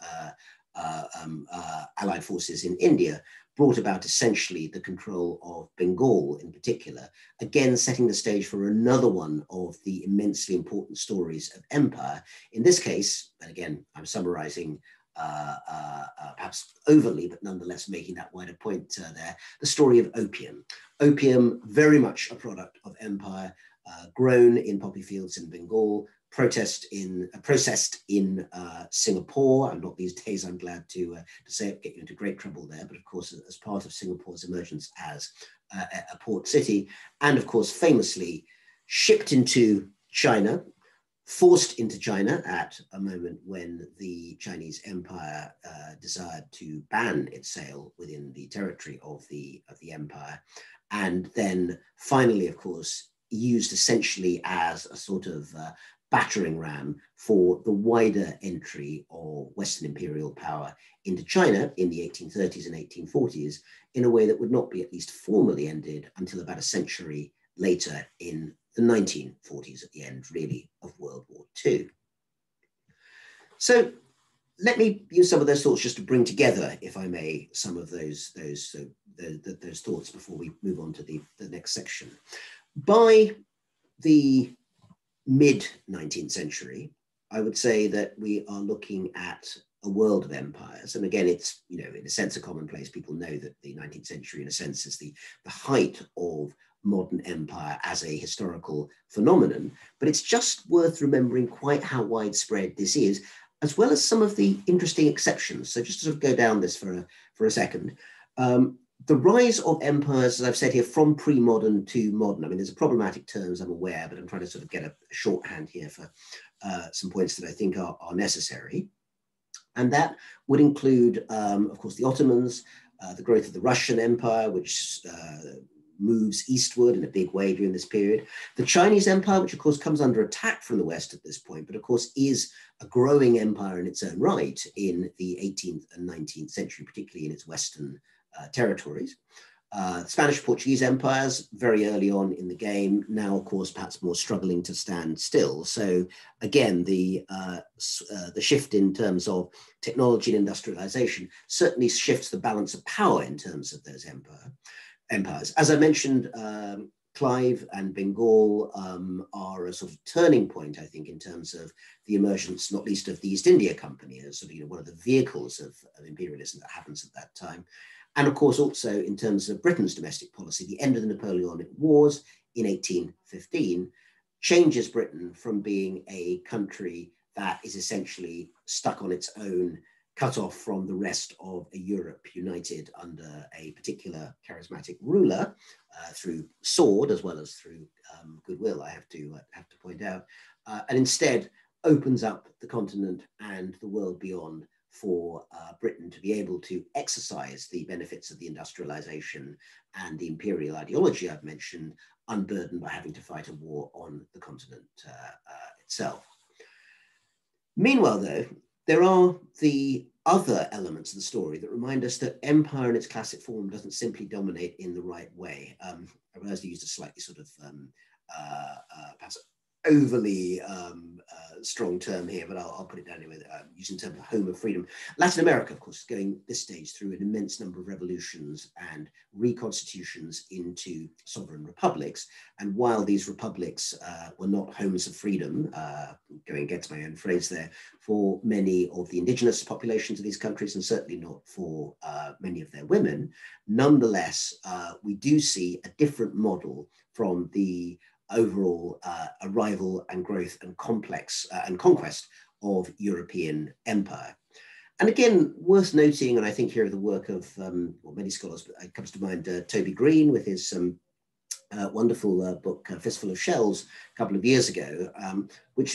Allied forces in India, brought about essentially the control of Bengal in particular, again setting the stage for another one of the immensely important stories of empire. In this case, and again, I'm summarizing perhaps overly, but nonetheless making that wider point there, the story of opium. Opium, very much a product of empire, grown in poppy fields in Bengal, processed in Singapore. And not these days, I'm glad to say it, get you into great trouble there, but of course, as part of Singapore's emergence as a port city, and of course, famously shipped into China, forced into China at a moment when the Chinese empire desired to ban its sale within the territory of the empire, and then finally, of course, used essentially as a sort of battering ram for the wider entry of Western imperial power into China in the 1830s and 1840s in a way that would not be at least formally ended until about a century later in the 1940s, at the end, really, of World War II. So let me use some of those thoughts just to bring together, if I may, some of those thoughts before we move on to the next section. By the mid-19th century, I would say that we are looking at a world of empires. And again, it's, you know, in a sense, a commonplace. People know that the 19th century, in a sense, is the height of modern empire as a historical phenomenon. But it's just worth remembering quite how widespread this is, as well as some of the interesting exceptions. So just to sort of go down this for a second. The rise of empires, as I've said here, from pre-modern to modern. I mean, there's a problematic terms, I'm aware, but I'm trying to sort of get a shorthand here for some points that I think are necessary. And that would include, of course, the Ottomans, the growth of the Russian Empire, which moves eastward in a big way during this period. The Chinese Empire, which of course comes under attack from the West at this point, but of course is a growing empire in its own right in the 18th and 19th century, particularly in its Western territories. Spanish-Portuguese empires, very early on in the game, now of course perhaps more struggling to stand still. So again, the shift in terms of technology and industrialization certainly shifts the balance of power in terms of those empires. As I mentioned, Clive and Bengal are a sort of turning point, I think, in terms of the emergence, not least of the East India Company as sort of, you know, one of the vehicles of imperialism that happens at that time. And of course, also in terms of Britain's domestic policy, the end of the Napoleonic Wars in 1815 changes Britain from being a country that is essentially stuck on its own, cut off from the rest of a Europe united under a particular charismatic ruler through sword as well as through goodwill, I have to point out, and instead opens up the continent and the world beyond for Britain to be able to exercise the benefits of the industrialization and the imperial ideology I've mentioned, unburdened by having to fight a war on the continent itself. Meanwhile, though, there are the other elements of the story that remind us that empire in its classic form doesn't simply dominate in the right way. I realize they used a slightly sort of perhaps overly strong term here, but I'll put it down anyway, using the term of home of freedom. Latin America, of course, is going this stage through an immense number of revolutions and reconstitutions into sovereign republics. And while these republics were not homes of freedom, going against my own phrase there, for many of the indigenous populations of these countries, and certainly not for many of their women, nonetheless, we do see a different model from the overall arrival and growth and complex and conquest of European empire. And again, worth noting, and I think here of the work of well, many scholars, but it comes to mind Toby Green with his wonderful book, Fistful of Shells, a couple of years ago, which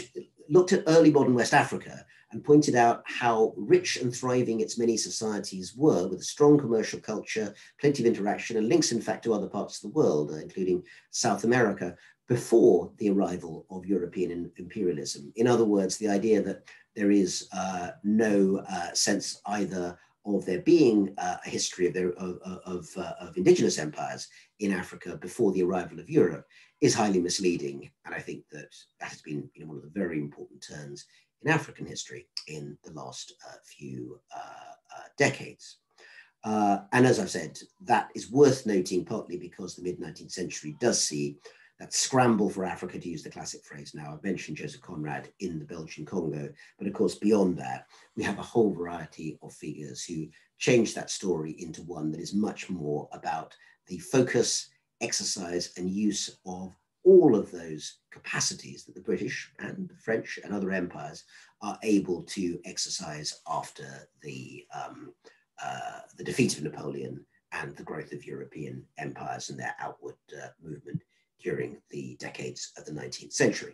looked at early modern West Africa and pointed out how rich and thriving its many societies were, with a strong commercial culture, plenty of interaction, and links, in fact, to other parts of the world, including South America, before the arrival of European imperialism. In other words, the idea that there is no sense either of there being a history of indigenous empires in Africa before the arrival of Europe is highly misleading. And I think that that has been one of the very important turns in African history in the last few decades. And as I've said, that is worth noting, partly because the mid-19th century does see that scramble for Africa, to use the classic phrase now. I've mentioned Joseph Conrad in the Belgian Congo, but of course, beyond that, we have a whole variety of figures who change that story into one that is much more about the focus, exercise, and use of all of those capacities that the British and the French and other empires are able to exercise after the defeat of Napoleon and the growth of European empires and their outward movement during the decades of the 19th century.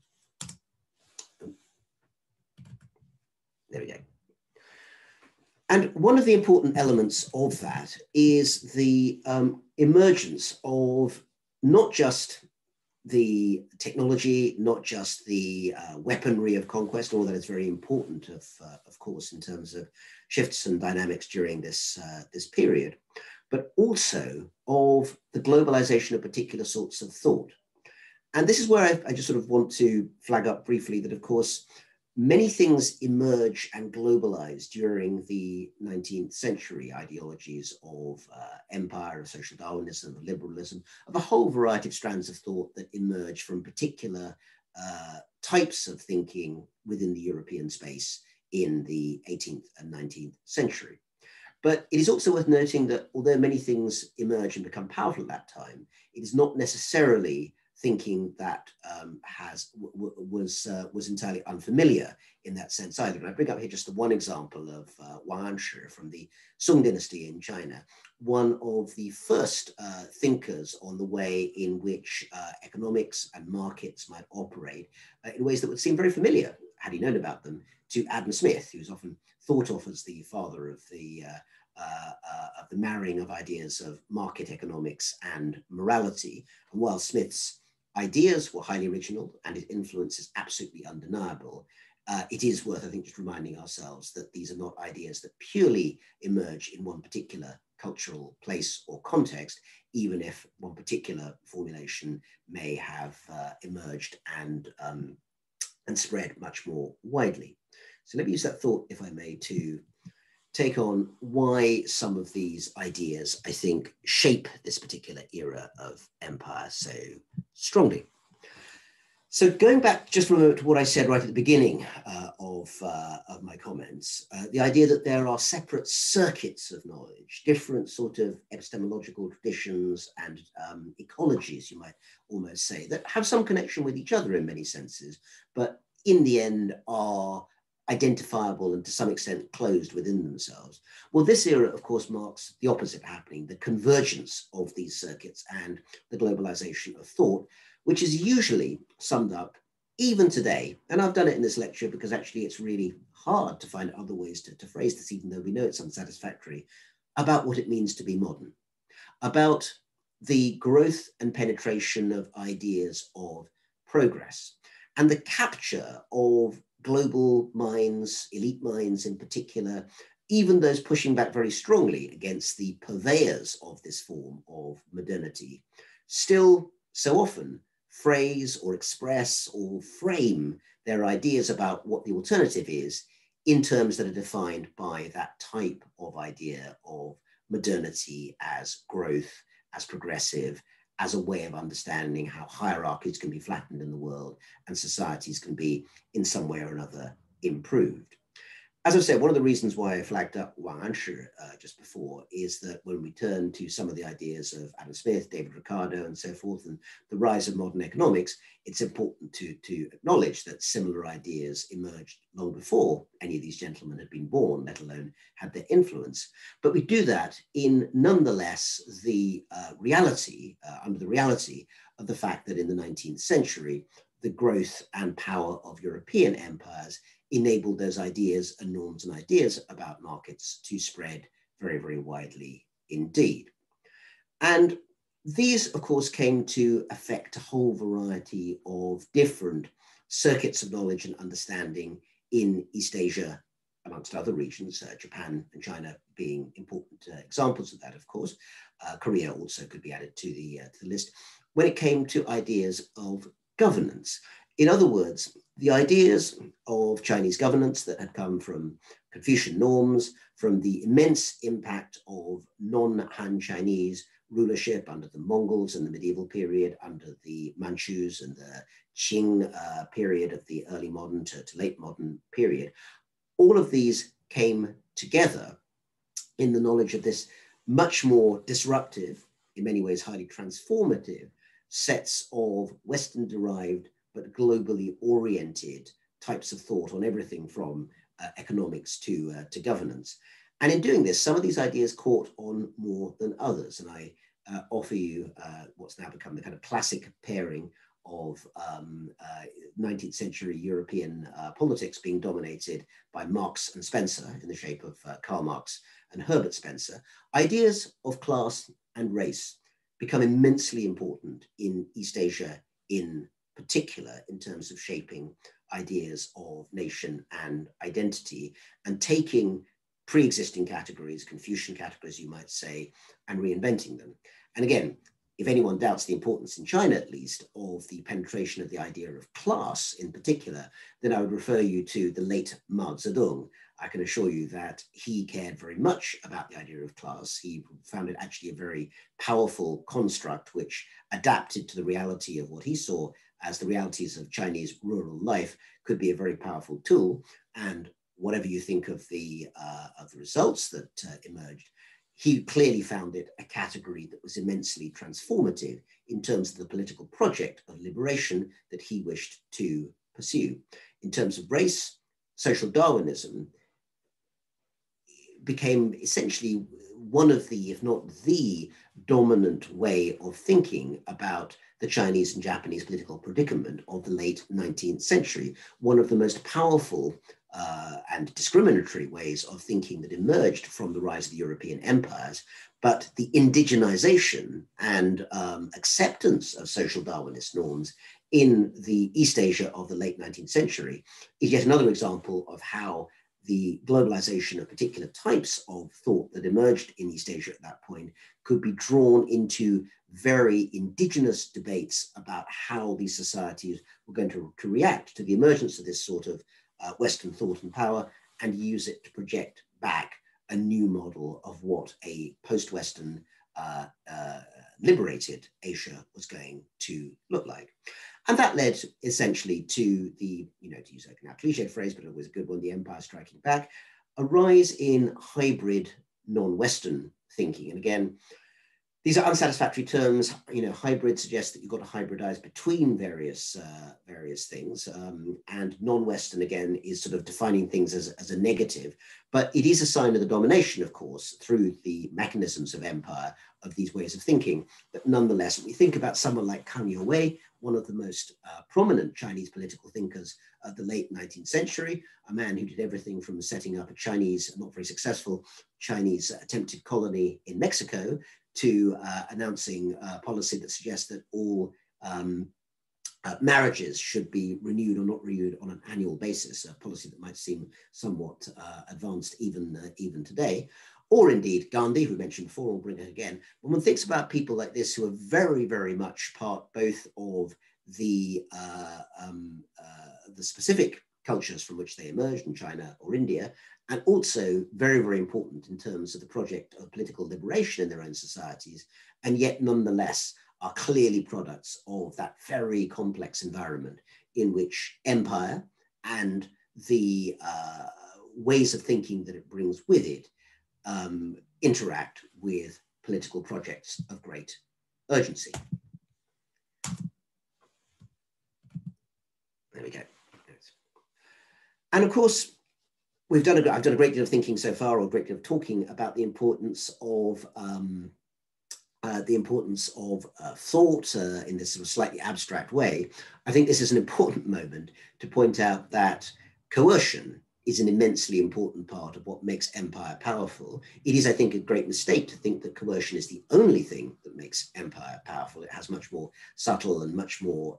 There we go. And one of the important elements of that is the emergence of not just the technology, not just the weaponry of conquest, all that is very important, of course, in terms of shifts and dynamics during this, this period, but also of the globalization of particular sorts of thought. And this is where I just sort of want to flag up briefly that, of course, many things emerge and globalize during the 19th century, ideologies of empire, of social Darwinism, of liberalism, of a whole variety of strands of thought that emerge from particular types of thinking within the European space in the 18th and 19th century. But it is also worth noting that although many things emerge and become powerful at that time, it is not necessarily thinking that was entirely unfamiliar in that sense either. And I bring up here just the one example of Wang Shi from the Song dynasty in China, one of the first thinkers on the way in which economics and markets might operate in ways that would seem very familiar, had he known about them, to Adam Smith, who's often thought of as the father of the marrying of ideas of market economics and morality. And while Smith's ideas were highly original and his influence is absolutely undeniable, it is worth, I think, just reminding ourselves that these are not ideas that purely emerge in one particular cultural place or context, even if one particular formulation may have emerged and spread much more widely. So let me use that thought, if I may, to take on why some of these ideas, I think, shape this particular era of empire so strongly. So going back just for a moment to what I said right at the beginning of my comments, the idea that there are separate circuits of knowledge, different sort of epistemological traditions and ecologies, you might almost say, that have some connection with each other in many senses, but in the end are identifiable and to some extent closed within themselves. Well, this era, of course, marks the opposite happening, the convergence of these circuits and the globalization of thought, which is usually summed up even today. And I've done it in this lecture because actually it's really hard to find other ways to phrase this, even though we know it's unsatisfactory, about what it means to be modern, about the growth and penetration of ideas of progress and the capture of global minds, elite minds in particular, even those pushing back very strongly against the purveyors of this form of modernity, still so often phrase or express or frame their ideas about what the alternative is in terms that are defined by that type of idea of modernity as growth, as progressive, as a way of understanding how hierarchies can be flattened in the world and societies can be in some way or another improved. As I said, one of the reasons why I flagged up Wang Shi just before is that when we turn to some of the ideas of Adam Smith, David Ricardo, and so forth, and the rise of modern economics, it's important to acknowledge that similar ideas emerged long before any of these gentlemen had been born, let alone had their influence. But we do that in nonetheless the reality, under the reality of the fact that in the 19th century, the growth and power of European empires enabled those ideas and norms and ideas about markets to spread very, very widely indeed. And these, of course, came to affect a whole variety of different circuits of knowledge and understanding in East Asia, amongst other regions, Japan and China being important examples of that, of course. Korea also could be added to the list, when it came to ideas of governance. In other words, the ideas of Chinese governance that had come from Confucian norms, from the immense impact of non-Han Chinese rulership under the Mongols in the medieval period, under the Manchus and the Qing period of the early modern to late modern period. All of these came together in the knowledge of this much more disruptive, in many ways highly transformative, sets of Western-derived but globally oriented types of thought on everything from economics to governance. And in doing this, some of these ideas caught on more than others. And I offer you what's now become the kind of classic pairing of 19th century European politics being dominated by Marx and Spencer in the shape of Karl Marx and Herbert Spencer. Ideas of class and race become immensely important in East Asia in particular, in terms of shaping ideas of nation and identity, and taking pre-existing categories, Confucian categories, you might say, and reinventing them. And again, if anyone doubts the importance in China, at least, of the penetration of the idea of class in particular, then I would refer you to the late Mao Zedong. I can assure you that he cared very much about the idea of class. He found it actually a very powerful construct which adapted to the reality of what he saw as the realities of Chinese rural life could be a very powerful tool. And whatever you think of the results that emerged, he clearly found it a category that was immensely transformative in terms of the political project of liberation that he wished to pursue. In terms of race, social Darwinism became essentially one of the, if not the dominant way of thinking about the Chinese and Japanese political predicament of the late 19th century, one of the most powerful and discriminatory ways of thinking that emerged from the rise of the European empires. But the indigenization and acceptance of social Darwinist norms in the East Asia of the late 19th century is yet another example of how the globalization of particular types of thought that emerged in East Asia at that point could be drawn into very indigenous debates about how these societies were going to react to the emergence of this sort of Western thought and power, and use it to project back a new model of what a post-Western liberated Asia was going to look like. And that led essentially to the, to use a now cliche phrase, but it was a good one, the empire striking back, a rise in hybrid non-Western thinking. And again, these are unsatisfactory terms. Hybrid suggests that you've got to hybridize between various things, and non-Western again is sort of defining things as a negative, but it is a sign of the domination, of course, through the mechanisms of empire of these ways of thinking. But nonetheless, when we think about someone like Kang Youwei, one of the most prominent Chinese political thinkers of the late 19th century, a man who did everything from setting up a Chinese, not very successful Chinese attempted colony in Mexico, to announcing a policy that suggests that all marriages should be renewed or not renewed on an annual basis, a policy that might seem somewhat advanced even today. Or indeed Gandhi, who we mentioned before, we'll bring it again. When one thinks about people like this who are very, very much part both of the specific cultures from which they emerged in China or India, and also very, very important in terms of the project of political liberation in their own societies, and yet nonetheless are clearly products of that very complex environment in which empire and the ways of thinking that it brings with it interact with political projects of great urgency. There we go. And of course, I've done a great deal of thinking so far, or a great deal of talking about the importance of the importance of thought in this sort of slightly abstract way, I think this is an important moment to point out that coercion is an immensely important part of what makes empire powerful. It is, I think, a great mistake to think that coercion is the only thing that makes empire powerful. It has much more subtle and much more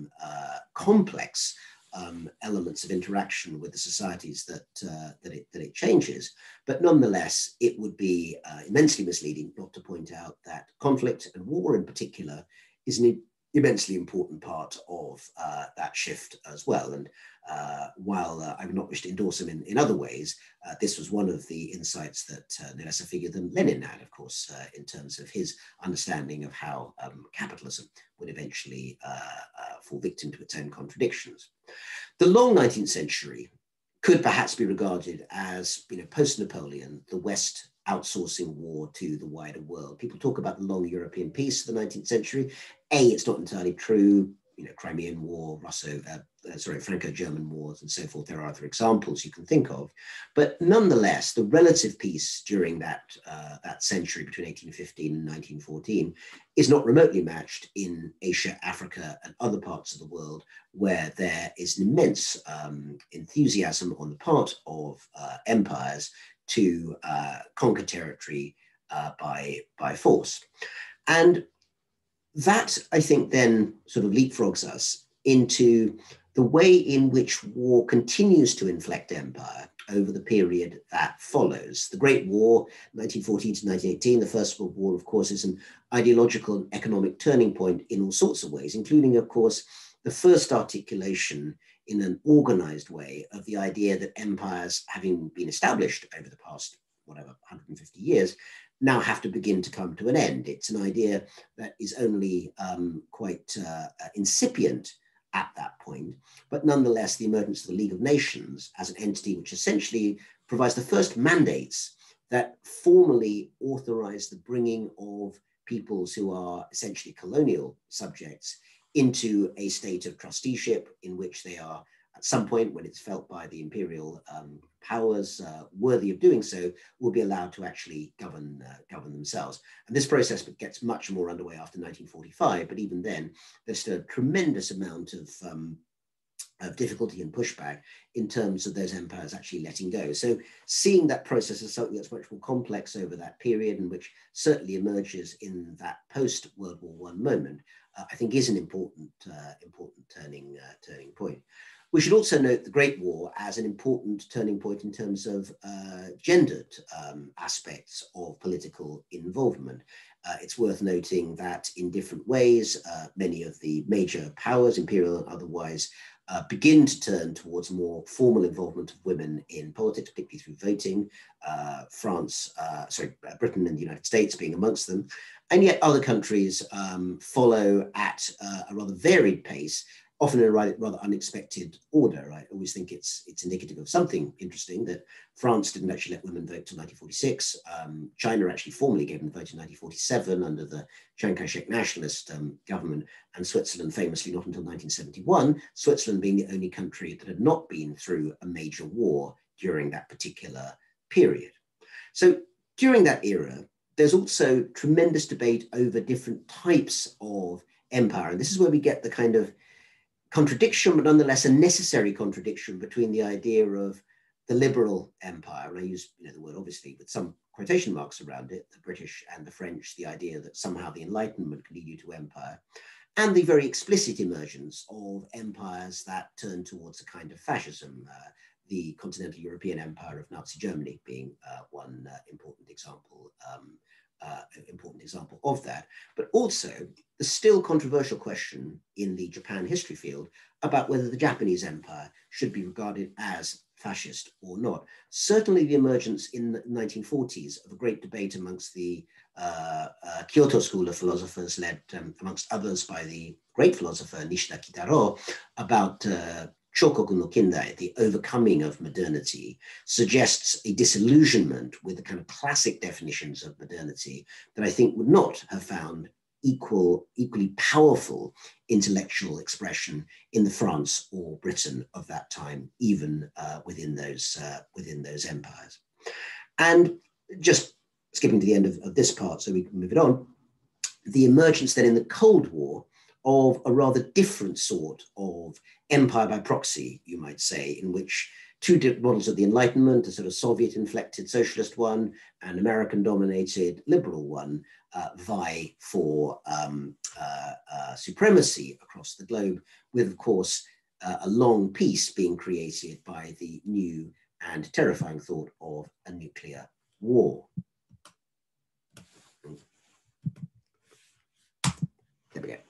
complex elements of interaction with the societies that it changes. But nonetheless, it would be immensely misleading not to point out that conflict, and war in particular, is an immensely important part of that shift as well. And while I would not wish to endorse him in other ways, this was one of the insights that no less a figure than Lenin had, of course, in terms of his understanding of how capitalism would eventually fall victim to its own contradictions. The long 19th century could perhaps be regarded as, post-Napoleon, the West outsourcing war to the wider world. People talk about the long European peace of the 19th century. It's not entirely true. Crimean War, Franco-German wars, and so forth. There are other examples you can think of, but nonetheless, the relative peace during that century between 1815 and 1914 is not remotely matched in Asia, Africa, and other parts of the world, where there is an immense enthusiasm on the part of empires to conquer territory by force. And that, I think, then sort of leapfrogs us into the way in which war continues to inflect empire over the period that follows. The Great War, 1914 to 1918, the First World War, of course, is an ideological and economic turning point in all sorts of ways, including, of course, the first articulation in an organized way of the idea that empires, having been established over the past, 150 years, now have to begin to come to an end. It's an idea that is only quite incipient at that point, but nonetheless, the emergence of the League of Nations as an entity which essentially provides the first mandates that formally authorize the bringing of peoples who are essentially colonial subjects into a state of trusteeship in which they are, at some point when it's felt by the imperial powers worthy of doing so, will be allowed to actually govern themselves. And this process gets much more underway after 1945, but even then, there's still a tremendous amount of difficulty and pushback in terms of those empires actually letting go. So seeing that process as something that's much more complex over that period, and which certainly emerges in that post-World War I moment, I think is an important turning point. We should also note the Great War as an important turning point in terms of gendered aspects of political involvement. It's worth noting that in different ways, many of the major powers, imperial and otherwise, begin to turn towards more formal involvement of women in politics, particularly through voting, Britain and the United States being amongst them. And yet other countries follow at a rather varied pace, often in a rather unexpected order. I always think it's indicative of something interesting that France didn't actually let women vote till 1946. China actually formally gave them the vote in 1947 under the Chiang Kai-shek nationalist government, and Switzerland famously not until 1971, Switzerland being the only country that had not been through a major war during that particular period. So during that era, there's also tremendous debate over different types of empire. And this is where we get the kind of contradiction, but nonetheless a necessary contradiction between the idea of the liberal empire, and I use the word obviously with some quotation marks around it, the British and the French, the idea that somehow the Enlightenment could lead you to empire, and the very explicit emergence of empires that turn towards a kind of fascism, the continental European empire of Nazi Germany being one important example of that, but also the still controversial question in the Japan history field about whether the Japanese empire should be regarded as fascist or not. Certainly the emergence in the 1940s of a great debate amongst the Kyoto school of philosophers, led amongst others by the great philosopher Nishida Kitaro, about Shokoku no Kindai, the overcoming of modernity, suggests a disillusionment with the kind of classic definitions of modernity that I think would not have found equally powerful intellectual expression in the France or Britain of that time, even within those empires. And just skipping to the end of this part so we can move it on, the emergence then in the Cold War of a rather different sort of empire by proxy, you might say, in which two models of the Enlightenment, a sort of Soviet-inflected socialist one, and American-dominated liberal one, vie for supremacy across the globe, with, of course, a long peace being created by the new and terrifying thought of a nuclear war. There we go.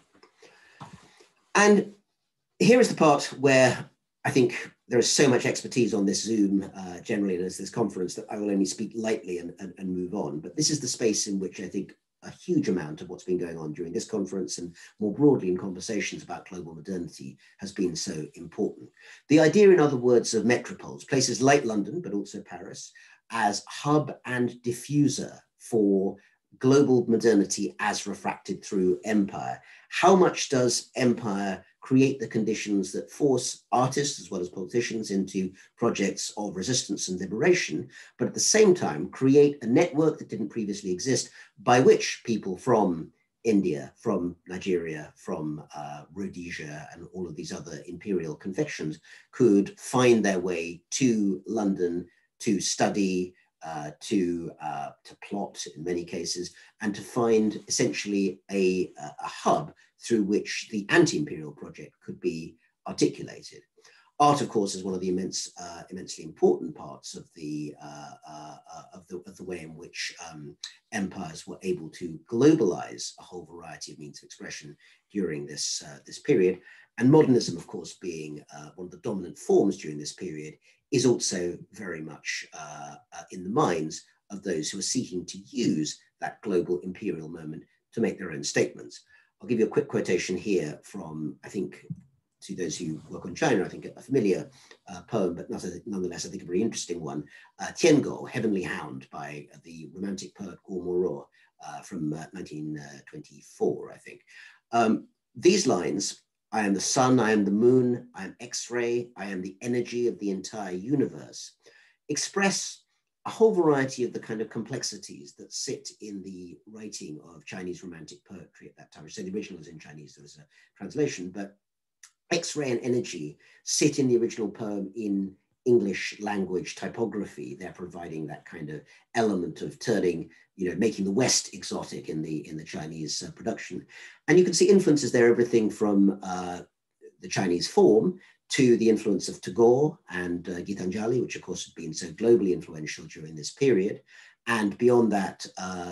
And here is the part where I think there is so much expertise on this Zoom generally, and as this conference, that I will only speak lightly and move on. But this is the space in which I think a huge amount of what's been going on during this conference and more broadly in conversations about global modernity has been so important. The idea, in other words, of metropoles, places like London, but also Paris, as hub and diffuser for global modernity as refracted through empire. How much does empire create the conditions that force artists as well as politicians into projects of resistance and liberation, but at the same time create a network that didn't previously exist by which people from India, from Nigeria, from Rhodesia, and all of these other imperial confections could find their way to London to study, to plot in many cases, and to find essentially a hub through which the anti-imperial project could be articulated. Art, of course, is one of the immensely important parts of the way in which empires were able to globalize a whole variety of means of expression during this period. And modernism, of course, being one of the dominant forms during this period, is also very much in the minds of those who are seeking to use that global imperial moment to make their own statements. I'll give you a quick quotation here from, I think, to those who work on China, I think a familiar poem, but nonetheless, I think a very interesting one, Tiango, Heavenly Hound, by the romantic poet Guo Moreau from 1924, I think. These lines, I am the sun, I am the moon, I am X-ray, I am the energy of the entire universe, express a whole variety of the kind of complexities that sit in the writing of Chinese romantic poetry at that time. So the original is in Chinese, there was a translation, but X-ray and energy sit in the original poem in English language typography. They're providing that kind of element of turning, making the West exotic in the Chinese production. And you can see influences there, everything from the Chinese form to the influence of Tagore and Gitanjali, which of course had been so globally influential during this period. And beyond that,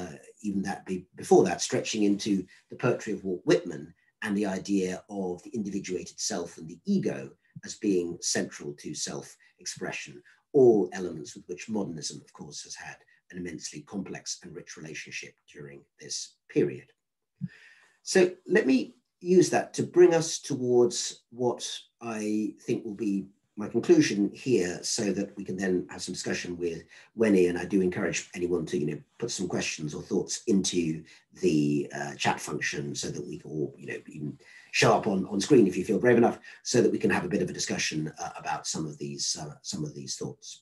before that, stretching into the poetry of Walt Whitman and the idea of the individuated self and the ego as being central to self-expression, all elements with which modernism, of course, has had an immensely complex and rich relationship during this period. So let me use that to bring us towards what I think will be my conclusion here, so that we can then have some discussion with Wenny. And I do encourage anyone to put some questions or thoughts into the chat function, so that we can all even show up on screen if you feel brave enough, so that we can have a bit of a discussion about some of these thoughts.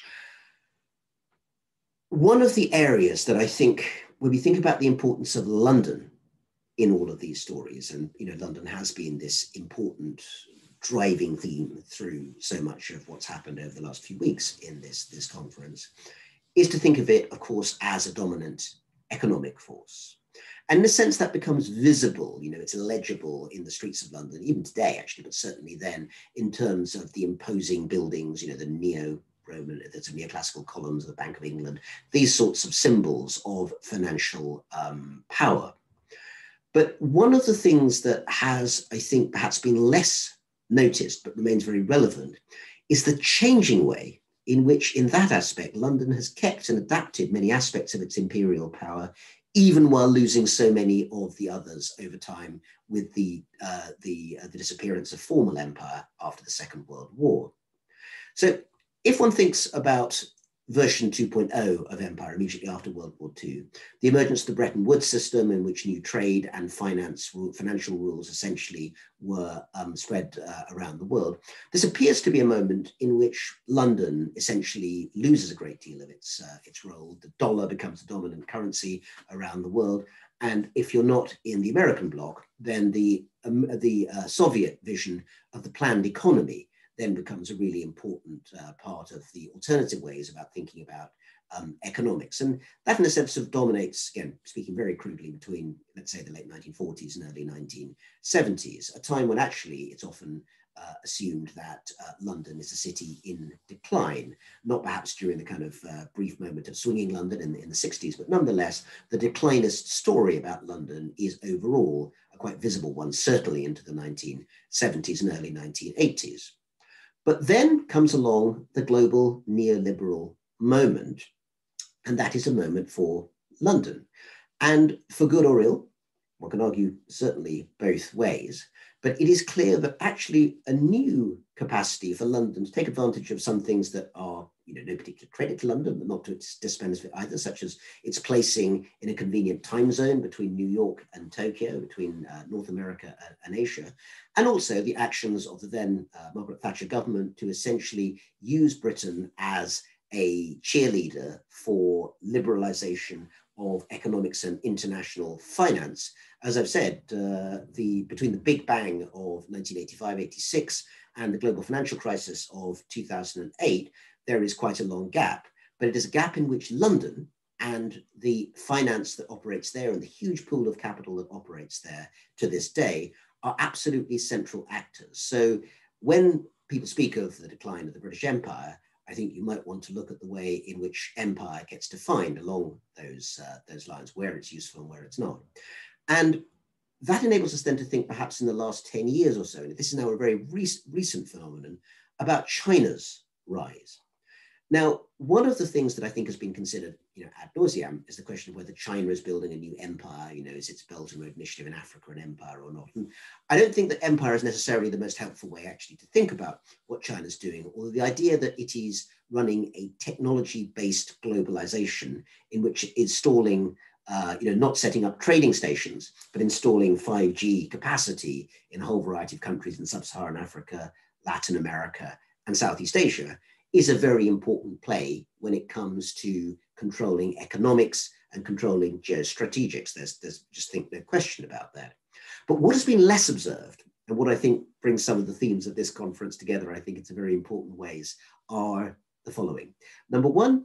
One of the areas that I think, when we think about the importance of London in all of these stories, and London has been this important driving theme through so much of what's happened over the last few weeks in this conference, is to think of it, of course, as a dominant economic force. And in a sense that becomes visible, it's legible in the streets of London, even today actually, but certainly then, in terms of the imposing buildings, the neo-Roman, there's some neoclassical columns of the Bank of England, these sorts of symbols of financial power. But one of the things that has, I think, perhaps been less noticed, but remains very relevant, is the changing way in which, in that aspect, London has kept and adapted many aspects of its imperial power, even while losing so many of the others over time, with the disappearance of formal empire after the Second World War. So if one thinks about version 2.0 of empire immediately after World War II, the emergence of the Bretton Woods system, in which new trade and financial rules essentially were spread around the world, this appears to be a moment in which London essentially loses a great deal of its role. The dollar becomes the dominant currency around the world, And if you're not in the American bloc, then the Soviet vision of the planned economy then becomes a really important part of the alternative ways about thinking about economics. And that in a sense sort of dominates, again, speaking very crudely, between, let's say, the late 1940s and early 1970s, a time when actually it's often assumed that London is a city in decline, not perhaps during the kind of brief moment of swinging London in the 60s, but nonetheless, the declinist story about London is overall a quite visible one, certainly into the 1970s and early 1980s. But then comes along the global neoliberal moment, and that is a moment for London. And for good or ill, one can argue certainly both ways, but it is clear that actually a new capacity for London to take advantage of some things that are, no particular credit to London, but not to its disbenefit either, such as its placing in a convenient time zone between New York and Tokyo, between North America and Asia, and also the actions of the then Margaret Thatcher government to essentially use Britain as a cheerleader for liberalization of economics and international finance. As I've said, between the Big Bang of 1985-86 and the global financial crisis of 2008, there is quite a long gap, but it is a gap in which London and the finance that operates there and the huge pool of capital that operates there to this day are absolutely central actors. So when people speak of the decline of the British Empire, I think you might want to look at the way in which empire gets defined along those lines, where it's useful and where it's not. And that enables us then to think perhaps in the last 10 years or so, and this is now a very recent phenomenon, about China's rise. Now, one of the things that I think has been considered ad nauseam is the question of whether China is building a new empire, is its Belt and Road Initiative in Africa an empire or not? And I don't think that empire is necessarily the most helpful way actually to think about what China's doing, although the idea that it is running a technology-based globalization in which it's installing, not setting up trading stations, but installing 5G capacity in a whole variety of countries in sub-Saharan Africa, Latin America, and Southeast Asia, is a very important play when it comes to controlling economics and controlling geostrategics. There's just no question about that. But what has been less observed, and what I think brings some of the themes of this conference together, I think it's a very important ways, are the following. Number one,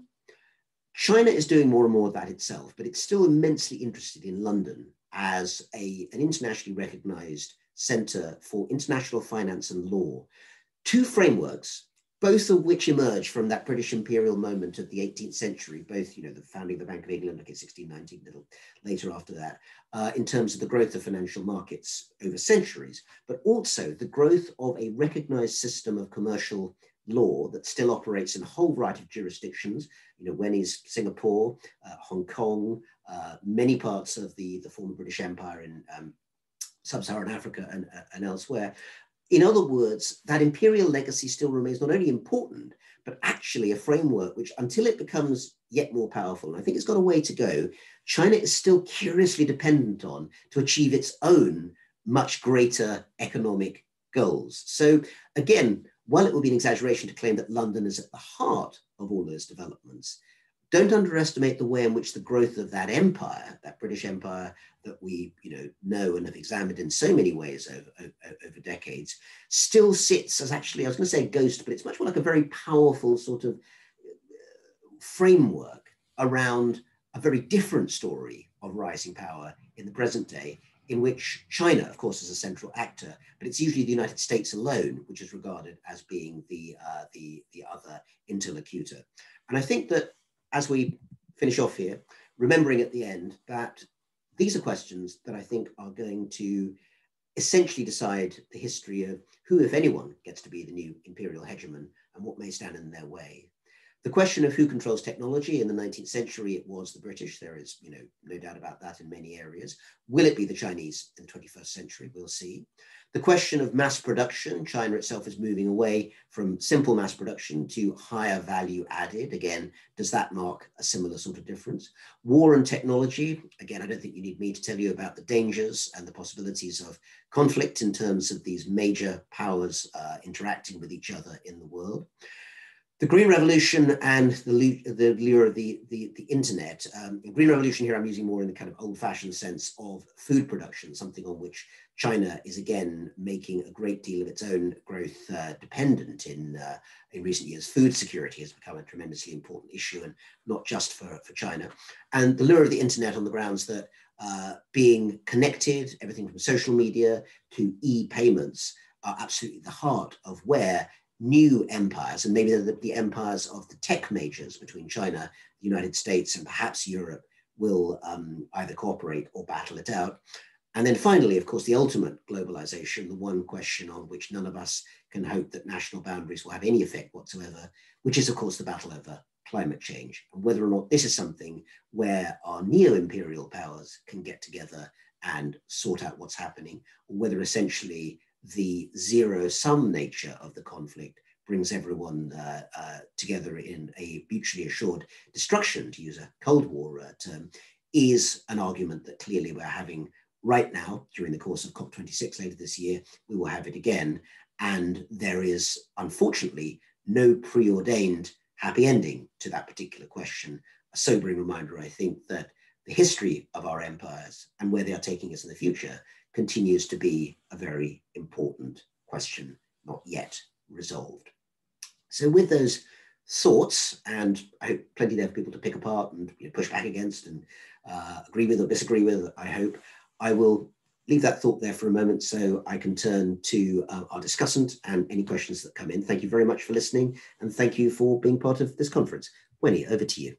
China is doing more and more of that itself, but it's still immensely interested in London as an internationally recognized center for international finance and law. Two frameworks, both of which emerged from that British imperial moment of the 18th century, both, the founding of the Bank of England, like in 1619, a little later after that, in terms of the growth of financial markets over centuries, but also the growth of a recognized system of commercial law that still operates in a whole variety of jurisdictions, Wenny's Singapore, Hong Kong, many parts of the former British Empire in sub-Saharan Africa and elsewhere. In other words, that imperial legacy still remains not only important, but actually a framework which, until it becomes yet more powerful, and I think it's got a way to go, China is still curiously dependent on to achieve its own much greater economic goals. So again, while it will be an exaggeration to claim that London is at the heart of all those developments, don't underestimate the way in which the growth of that empire, that British Empire that we know and have examined in so many ways over decades, still sits as actually, I was going to say a ghost, but it's much more like a very powerful sort of framework around a very different story of rising power in the present day, in which China, of course, is a central actor, but it's usually the United States alone, which is regarded as being the other interlocutor. And I think that as we finish off here, remembering at the end that these are questions that I think are going to essentially decide the history of who, if anyone, gets to be the new imperial hegemon and what may stand in their way. The question of who controls technology in the 19th century, it was the British. There is, no doubt about that in many areas. Will it be the Chinese in the 21st century? We'll see. The question of mass production, China itself is moving away from simple mass production to higher value added. Again, does that mark a similar sort of difference? War and technology, again, I don't think you need me to tell you about the dangers and the possibilities of conflict in terms of these major powers interacting with each other in the world. The Green Revolution and the lure of the internet. The Green Revolution here I'm using more in the kind of old-fashioned sense of food production, something on which China is again making a great deal of its own growth dependent in recent years. Food security has become a tremendously important issue, and not just for China. And the lure of the internet on the grounds that being connected, everything from social media to e-payments, are absolutely the heart of where new empires, and maybe the empires of the tech majors between China, the United States, and perhaps Europe, will either cooperate or battle it out. And then finally, of course, the ultimate globalization, the one question on which none of us can hope that national boundaries will have any effect whatsoever, which is, of course, the battle over climate change, and whether or not this is something where our neo-imperial powers can get together and sort out what's happening, or whether essentially the zero-sum nature of the conflict brings everyone together in a mutually assured destruction, to use a Cold War term, is an argument that clearly we're having right now during the course of COP26 later this year. We will have it again. And there is, unfortunately, no preordained happy ending to that particular question. A sobering reminder, I think, that the history of our empires and where they are taking us in the future continues to be a very important question, not yet resolved. So with those thoughts, and I hope plenty there for people to pick apart and push back against and agree with or disagree with, I hope, I will leave that thought there for a moment so I can turn to our discussant and any questions that come in. Thank you very much for listening, and thank you for being part of this conference. Wenny, over to you.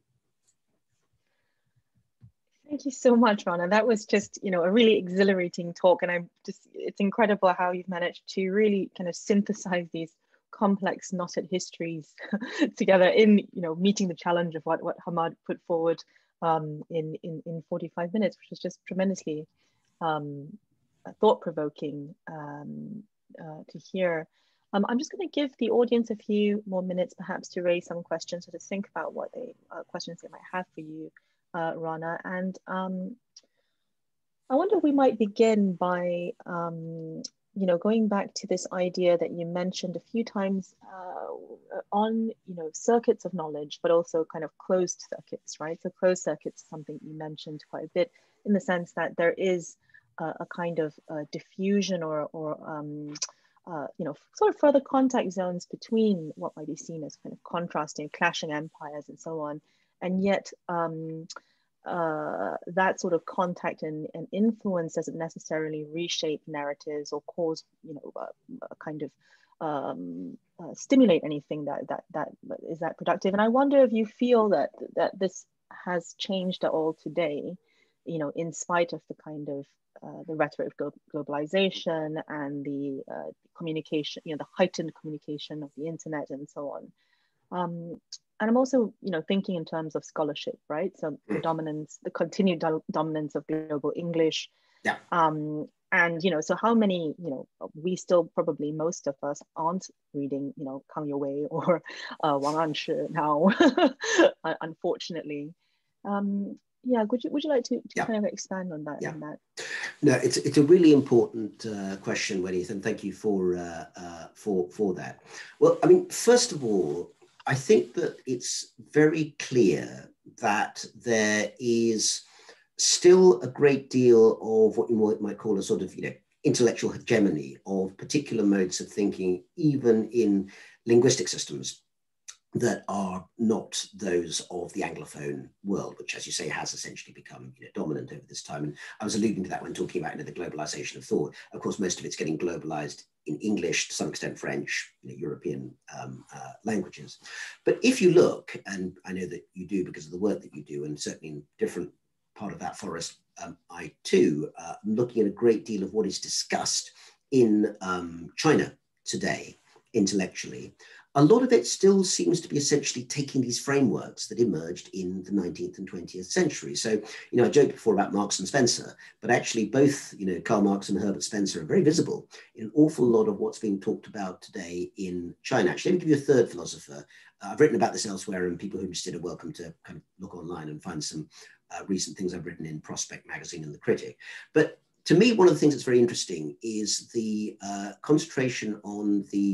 Thank you so much, Rana. That was just, a really exhilarating talk. And it's incredible how you've managed to really kind of synthesize these complex knotted histories together in, meeting the challenge of what Hamad put forward in 45 minutes, which was just tremendously thought-provoking to hear. I'm just going to give the audience a few more minutes perhaps to raise some questions or to think about what questions they might have for you, Rana. And I wonder if we might begin by, going back to this idea that you mentioned a few times on, circuits of knowledge, but also kind of closed circuits, right? So closed circuits is something you mentioned quite a bit in the sense that there is a kind of diffusion or sort of further contact zones between what might be seen as kind of contrasting, clashing empires and so on. And yet that sort of contact and influence doesn't necessarily reshape narratives or cause, kind of stimulate anything that is that productive. And I wonder if you feel that this has changed at all today, in spite of the kind of the rhetoric of globalization and the communication, the heightened communication of the internet and so on. And I'm also, thinking in terms of scholarship, right? So the continued dominance of global English. Yeah. And, so how many, we still probably, most of us aren't reading, Kang Youwei or Wang Anshi now, unfortunately. Yeah, would you like to kind of expand on that? Yeah. No, it's a really important question, Wenny, and thank you for that. Well, I mean, first of all, I think that it's very clear that there is still a great deal of what you might call a sort of, intellectual hegemony of particular modes of thinking, even in linguistic systems that are not those of the Anglophone world, which, as you say, has essentially become dominant over this time. And I was alluding to that when talking about the globalization of thought. Of course, most of it's getting globalized in English, to some extent French, European languages. But if you look, and I know that you do because of the work that you do, and certainly in different part of that forest, I too am looking at a great deal of what is discussed in China today, intellectually. A lot of it still seems to be essentially taking these frameworks that emerged in the 19th and 20th century. So, I joked before about Marx and Spencer, but actually both, Karl Marx and Herbert Spencer are very visible in an awful lot of what's being talked about today in China. Actually, let me give you a third philosopher. I've written about this elsewhere, and people who are interested are welcome to kind of look online and find some recent things I've written in Prospect Magazine and The Critic. But to me, one of the things that's very interesting is the concentration on the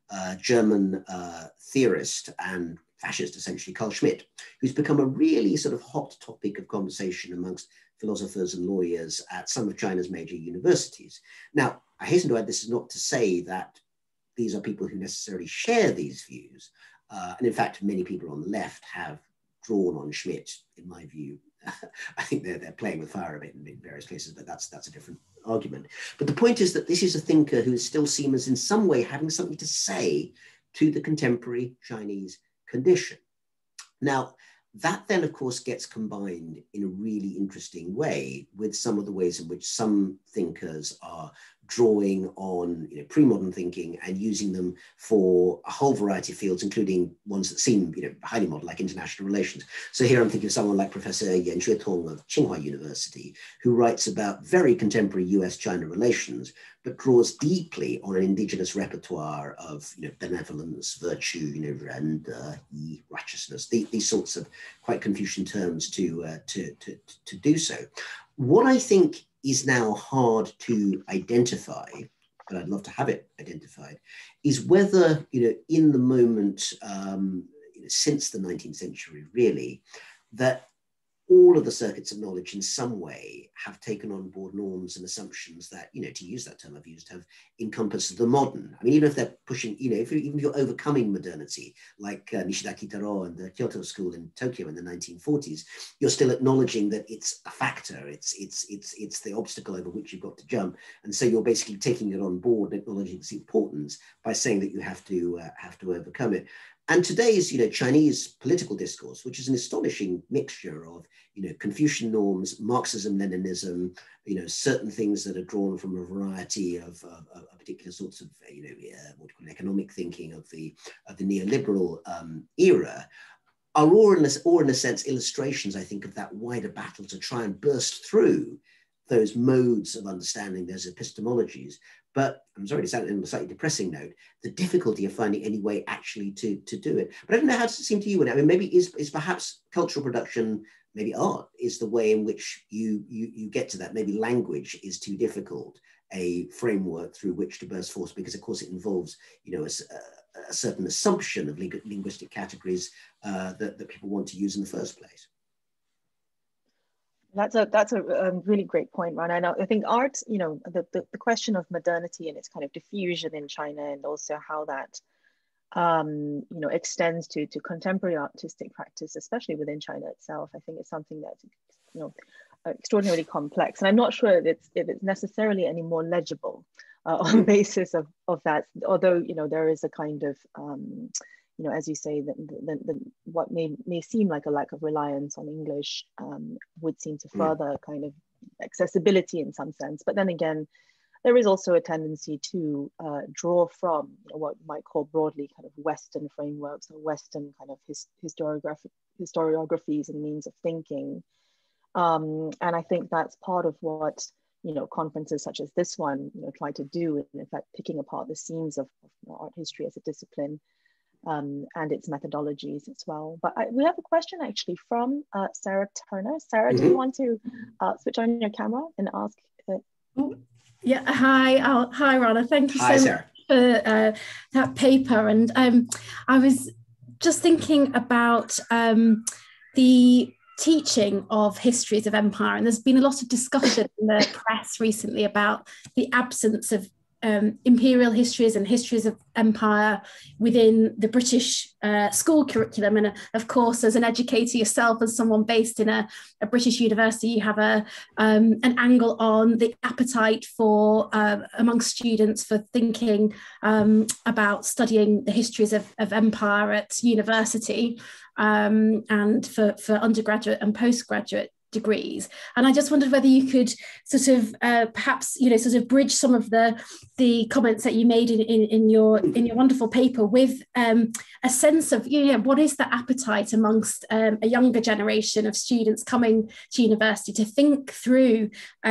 German theorist and fascist, essentially, Carl Schmitt, who's become a really sort of hot topic of conversation amongst philosophers and lawyers at some of China's major universities. Now, I hasten to add, this is not to say that these are people who necessarily share these views. And in fact, many people on the left have drawn on Schmitt, in my view. I think they're playing with fire a bit in various places, but that's a different argument. But the point is that this is a thinker who is still seen as in some way having something to say to the contemporary Chinese condition. Now, that then, of course, gets combined in a really interesting way with some of the ways in which some thinkers are drawing on pre-modern thinking and using them for a whole variety of fields, including ones that seem highly modern, like international relations. So here I'm thinking of someone like Professor Yan Xuetong of Tsinghua University, who writes about very contemporary US-China relations, but draws deeply on an indigenous repertoire of benevolence, virtue, and righteousness, these sorts of quite Confucian terms to do so. What I think is now hard to identify, but I'd love to have it identified, is whether, in the moment since the 19th century, really, that all of the circuits of knowledge in some way have taken on board norms and assumptions that, to use that term I've used, have encompassed the modern. I mean, even if they're pushing, even if you're overcoming modernity, like Nishida Kitaro and the Kyoto School in Tokyo in the 1940s, you're still acknowledging that it's a factor, it's the obstacle over which you've got to jump. And so you're basically taking it on board, acknowledging its importance by saying that you have to overcome it. And today's, Chinese political discourse, which is an astonishing mixture of, Confucian norms, Marxism, Leninism, certain things that are drawn from a variety of particular sorts of, what you call economic thinking of the neoliberal era, are all in a sense illustrations, I think, of that wider battle to try and burst through those modes of understanding, those epistemologies. But I'm sorry to sound on a slightly depressing note, the difficulty of finding any way actually to do it. But I don't know, how does it seem to you, Wenny? I mean, maybe is perhaps cultural production, maybe art is the way in which you get to that. Maybe language is too difficult a framework through which to burst forth, because of course it involves, a certain assumption of linguistic categories that people want to use in the first place. That's a really great point, Rana. And I think art, the question of modernity and its kind of diffusion in China, and also how that, extends to contemporary artistic practice, especially within China itself, I think it's something that's, extraordinarily complex. And I'm not sure if it's necessarily any more legible on the basis of that, although, there is a kind of, as you say, that what may seem like a lack of reliance on English would seem to further kind of accessibility in some sense. But then again, there is also a tendency to draw from what you might call broadly kind of Western frameworks or Western kind of historiographies and means of thinking. And I think that's part of what conferences such as this one try to do, in fact picking apart the seams of art history as a discipline. And its methodologies as well. But we have a question actually from Sarah Turner. Sarah, do you want to switch on your camera and ask? Yeah, hi Rana, thank you so much for that paper. And I was just thinking about the teaching of histories of empire, and there's been a lot of discussion in the press recently about the absence of imperial histories and histories of empire within the British school curriculum. And of course, as an educator yourself, as someone based in a British university, you have an angle on the appetite for amongst students for thinking about studying the histories of empire at university, and for undergraduate and postgraduate degrees. And I just wondered whether you could sort of perhaps sort of bridge some of the comments that you made in your wonderful paper with a sense of what is the appetite amongst a younger generation of students coming to university to think through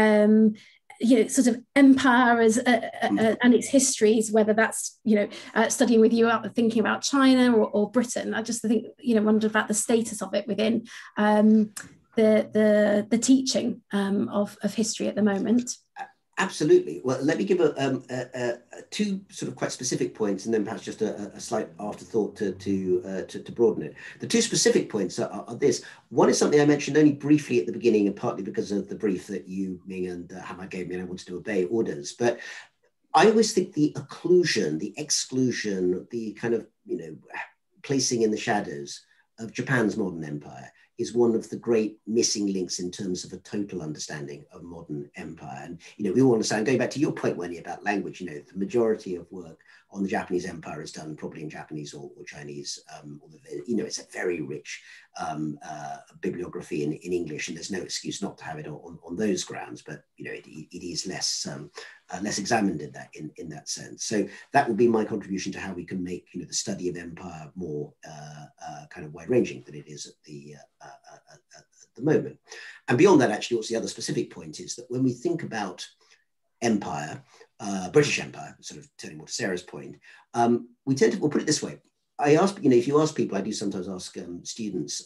sort of empire as and its histories, whether that's studying with you thinking about China or Britain. I just think wondered about the status of it within the teaching of history at the moment. Absolutely. Well, let me give two sort of quite specific points, and then perhaps just a slight afterthought to broaden it. The two specific points are this. One is something I mentioned only briefly at the beginning, and partly because of the brief that you, Ming, and Hannah gave me, and I wanted to obey orders. But I always think the occlusion, the exclusion, the kind of, placing in the shadows of Japan's modern empire is one of the great missing links in terms of a total understanding of modern empire. And, we all understand, going back to your point, Wenny, about language, the majority of work on the Japanese empire is done probably in Japanese or Chinese. It's a very rich bibliography in English, and there's no excuse not to have it on those grounds, but, it is less examined in that sense. So that would be my contribution to how we can make the study of empire more kind of wide-ranging than it is at the moment. And beyond that, actually, what's the other specific point is that when we think about empire, British Empire, sort of turning more to Sarah's point, we tend to, we'll put it this way. I ask, if you ask people, I do sometimes ask students,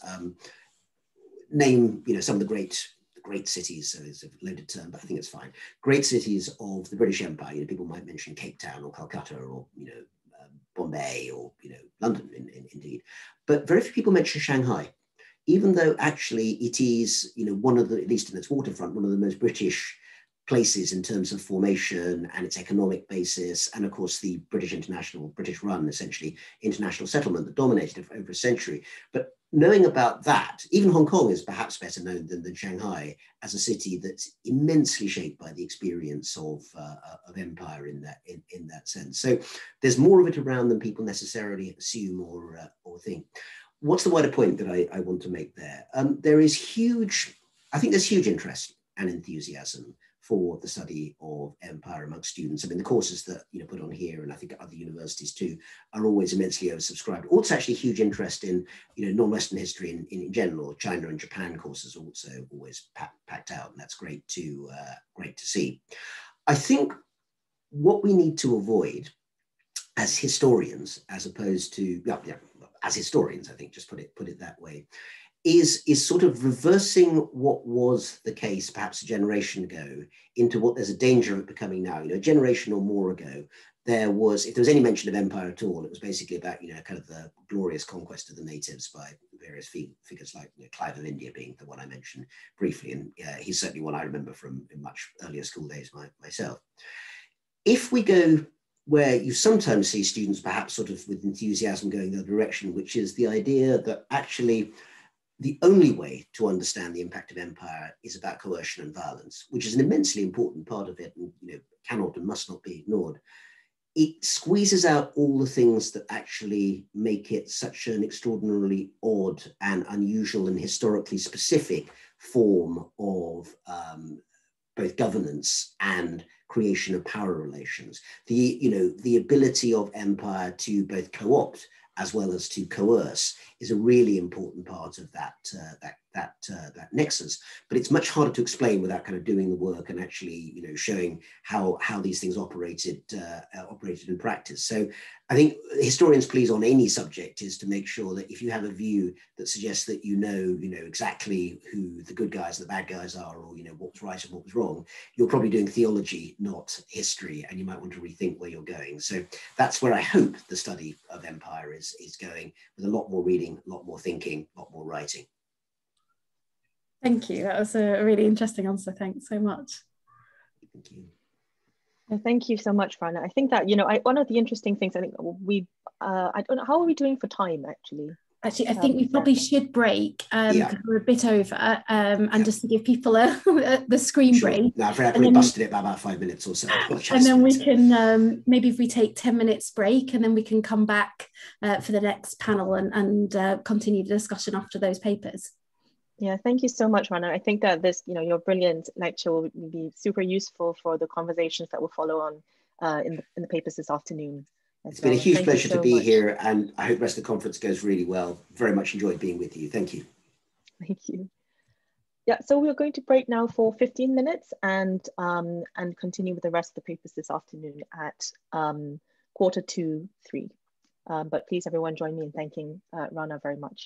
name, some of the great cities, so it's a loaded term, but I think it's fine. Great cities of the British Empire. People might mention Cape Town or Calcutta or Bombay or London, indeed. But very few people mention Shanghai, even though actually it is one of the, at least in its waterfront, one of the most British places in terms of formation and its economic basis, and of course the British run, essentially international settlement that dominated it for over a century. But knowing about that, even Hong Kong is perhaps better known than Shanghai as a city that's immensely shaped by the experience of empire in that sense. So there's more of it around than people necessarily assume or think. What's the wider point that I want to make there? There is huge, I think there's huge interest and enthusiasm for the study of empire amongst students. I mean, the courses that put on here, and I think at other universities too, are always immensely oversubscribed. Also, actually, huge interest in non-Western history in general. China and Japan courses are also always packed out, and that's great to see. I think what we need to avoid as historians, as opposed to as historians, I think, just put it that way, is sort of reversing what was the case perhaps a generation ago into what there's a danger of it becoming now. A generation or more ago, there was, if there was any mention of empire at all, it was basically about, kind of the glorious conquest of the natives by various figures like Clive of India being the one I mentioned briefly. And he's certainly one I remember from much earlier school days myself. If we go where you sometimes see students perhaps sort of with enthusiasm going the other direction, which is the idea that actually the only way to understand the impact of empire is about coercion and violence, which is an immensely important part of it and cannot and must not be ignored. It squeezes out all the things that actually make it such an extraordinarily odd and unusual and historically specific form of both governance and creation of power relations. The ability of empire to both co-opt as well as to coerce is a really important part of that nexus. But it's much harder to explain without kind of doing the work and actually showing how these things operated in practice. So I think historians' pleas on any subject is to make sure that if you have a view that suggests that exactly who the good guys and the bad guys are, or what was right and what was wrong, you're probably doing theology, not history, and you might want to rethink where you're going. So that's where I hope the study of empire is going, with a lot more reading, a lot more thinking, a lot more writing. Thank you. That was a really interesting answer. Thanks so much. Thank you. Thank you so much, Rana. I think that, one of the interesting things, I think I don't know, how are we doing for time actually? Actually, I think we probably should break because we're a bit over, and just to give people the screen break. No, I've probably busted it by about 5 minutes or so. And then we can, maybe if we take 10 minutes break, and then we can come back for the next panel and continue the discussion after those papers. Yeah, thank you so much, Rana. I think that this, your brilliant lecture will be super useful for the conversations that will follow on in the papers this afternoon. It's been a huge pleasure to be here, and I hope the rest of the conference goes really well. Very much enjoyed being with you. Thank you. Thank you. Yeah, so we're going to break now for 15 minutes and continue with the rest of the papers this afternoon at 2:45. But please, everyone, join me in thanking Rana very much.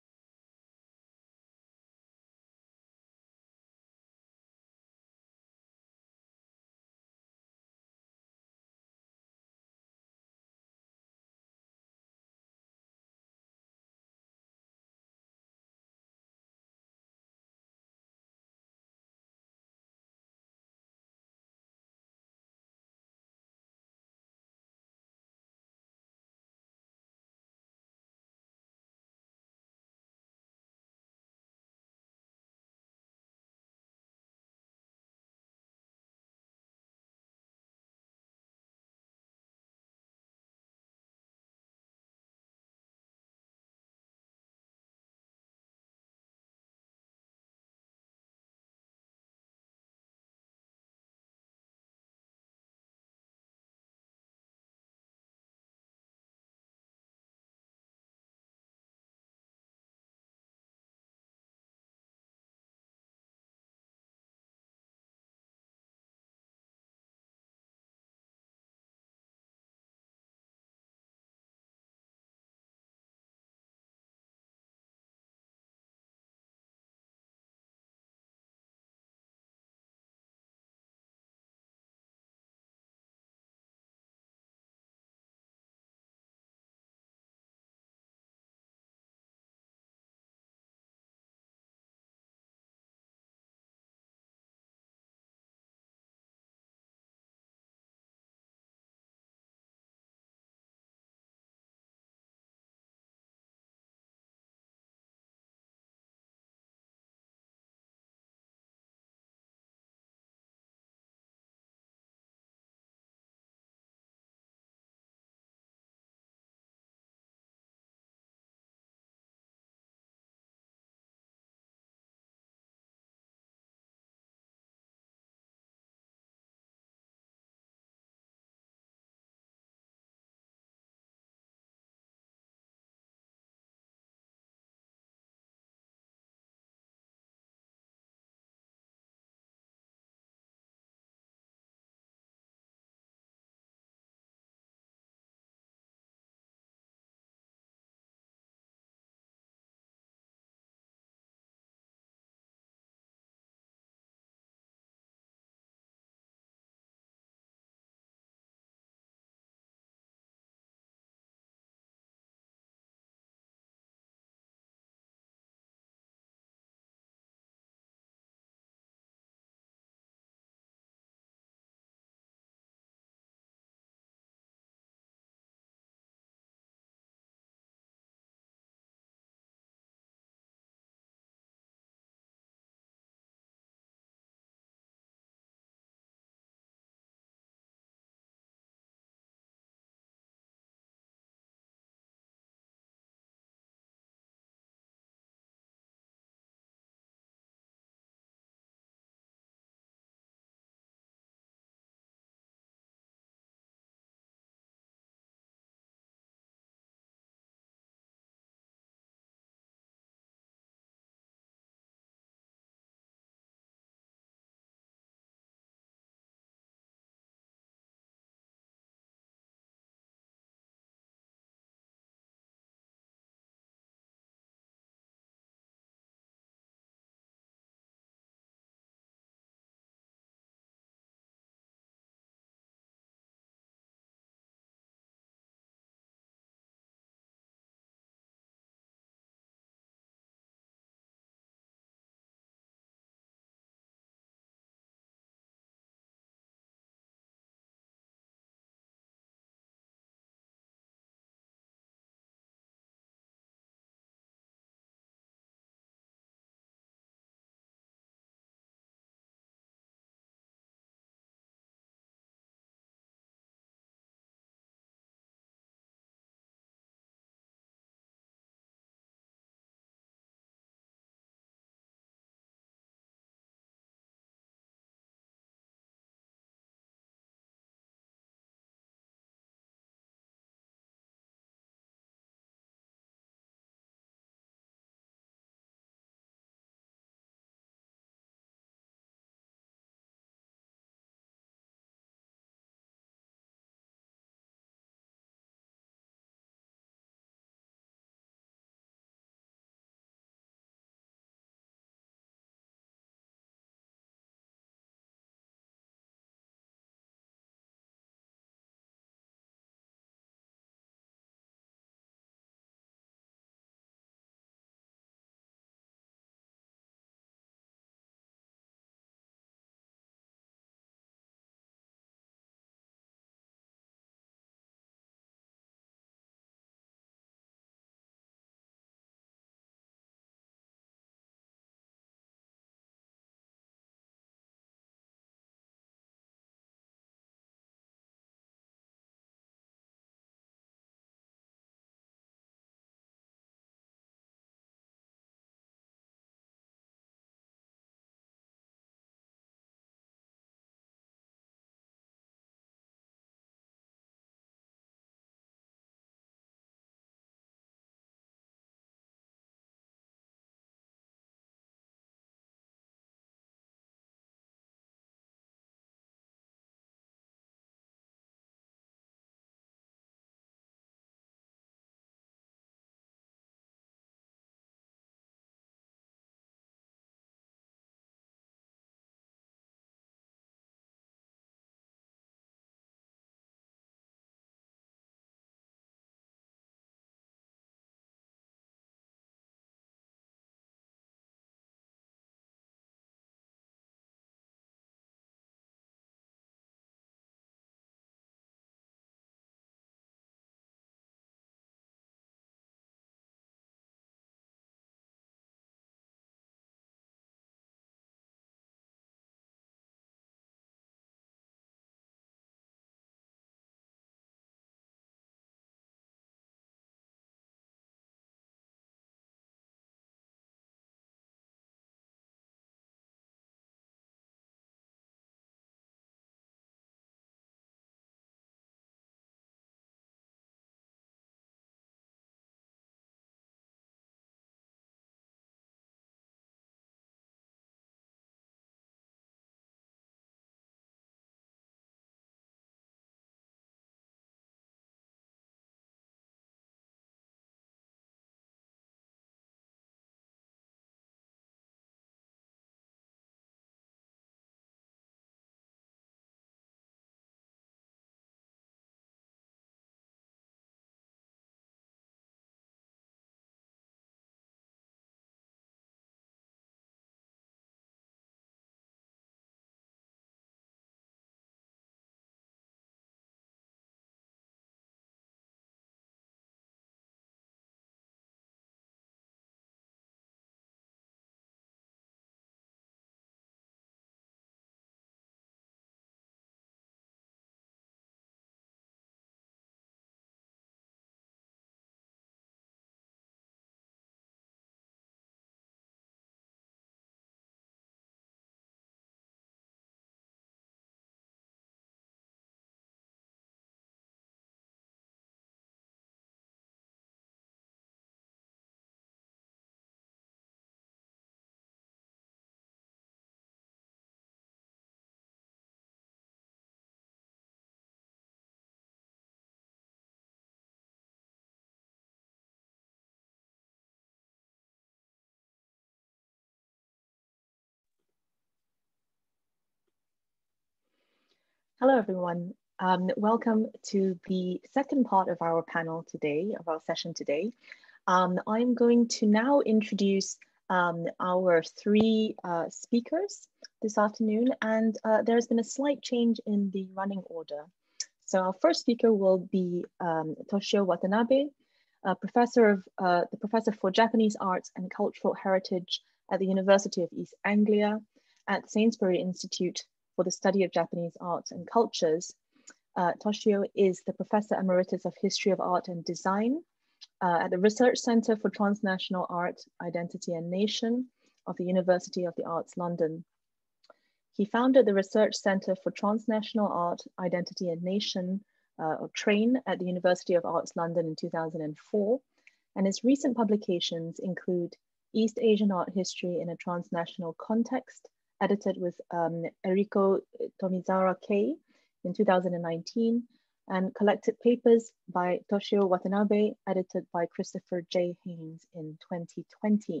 Hello, everyone. Welcome to the second part of our panel today, of our session today. I'm going to now introduce our three speakers this afternoon, and there's been a slight change in the running order. So our first speaker will be Toshio Watanabe, professor for Japanese arts and cultural heritage at the University of East Anglia at Sainsbury Institute for the Study of Japanese Arts and Cultures. Toshio is the Professor Emeritus of History of Art and Design at the Research Centre for Transnational Art, Identity and Nation of the University of the Arts, London. He founded the Research Centre for Transnational Art, Identity and Nation, or TRAIN, at the University of Arts, London in 2004. And his recent publications include East Asian Art History in a Transnational Context, edited with Eriko Tomizawa Kei in 2019, and collected papers by Toshio Watanabe, edited by Christopher J. Haynes in 2020.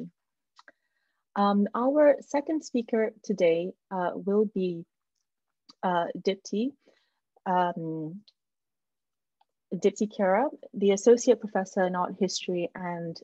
Our second speaker today will be Dipti, Dipti Khera, the Associate Professor in Art History and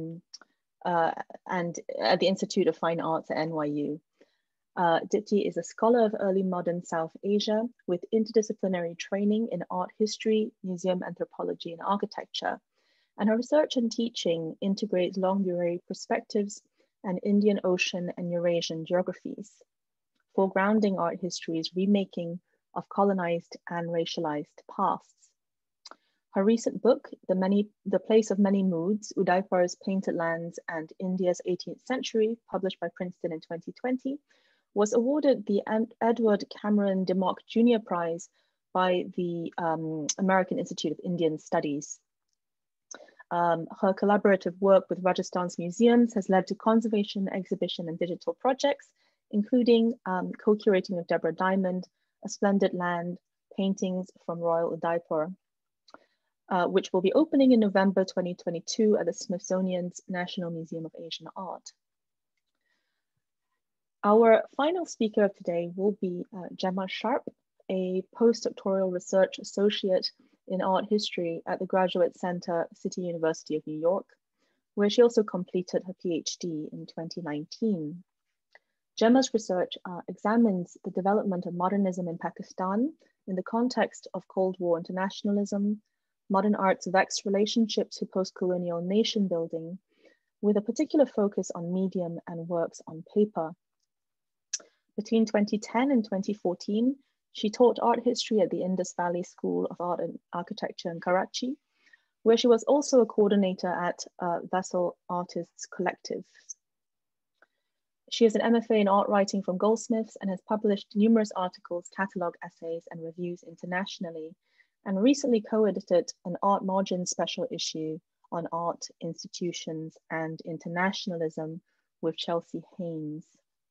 at the Institute of Fine Arts at NYU. Dipti is a scholar of early modern South Asia with interdisciplinary training in art history, museum anthropology, and architecture. And her research and teaching integrates longue durée perspectives and Indian Ocean and Eurasian geographies. Foregrounding art history's remaking of colonized and racialized pasts. Her recent book, The Place of Many Moods, Udaipur's Painted Lands and India's 18th Century, published by Princeton in 2020, was awarded the Edward Cameron DeMock Jr. Prize by the American Institute of Indian Studies. Her collaborative work with Rajasthan's museums has led to conservation, exhibition, and digital projects, including co-curating with Deborah Diamond, A Splendid Land, paintings from Royal Udaipur, which will be opening in November 2022 at the Smithsonian's National Museum of Asian Art. Our final speaker of today will be Gemma Sharpe, a postdoctoral research associate in art history at the Graduate Center, City University of New York, where she also completed her PhD in 2019. Gemma's research examines the development of modernism in Pakistan in the context of Cold War internationalism, modern art's vexed relationship to post-colonial nation building, with a particular focus on medium and works on paper. Between 2010 and 2014, she taught art history at the Indus Valley School of Art and Architecture in Karachi, where she was also a coordinator at Vessel Artists Collective. She is an MFA in art writing from Goldsmiths and has published numerous articles, catalogue essays, and reviews internationally, and recently co-edited an Art Margin special issue on art, institutions, and internationalism with Chelsea Haynes.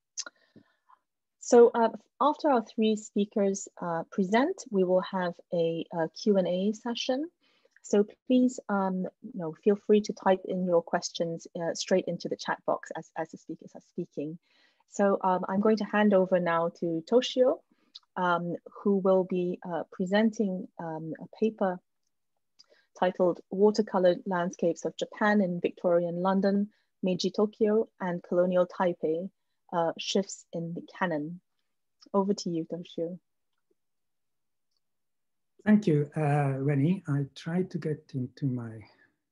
So after our three speakers present, we will have a Q&A session. So please feel free to type in your questions straight into the chat box as the speakers are speaking. So I'm going to hand over now to Toshio, who will be presenting a paper titled Watercolored Landscapes of Japan in Victorian London, Meiji Tokyo, and Colonial Taipei, Shifts in the Canon. Over to you, Toshio. Thank you, Wenny. I tried to get into my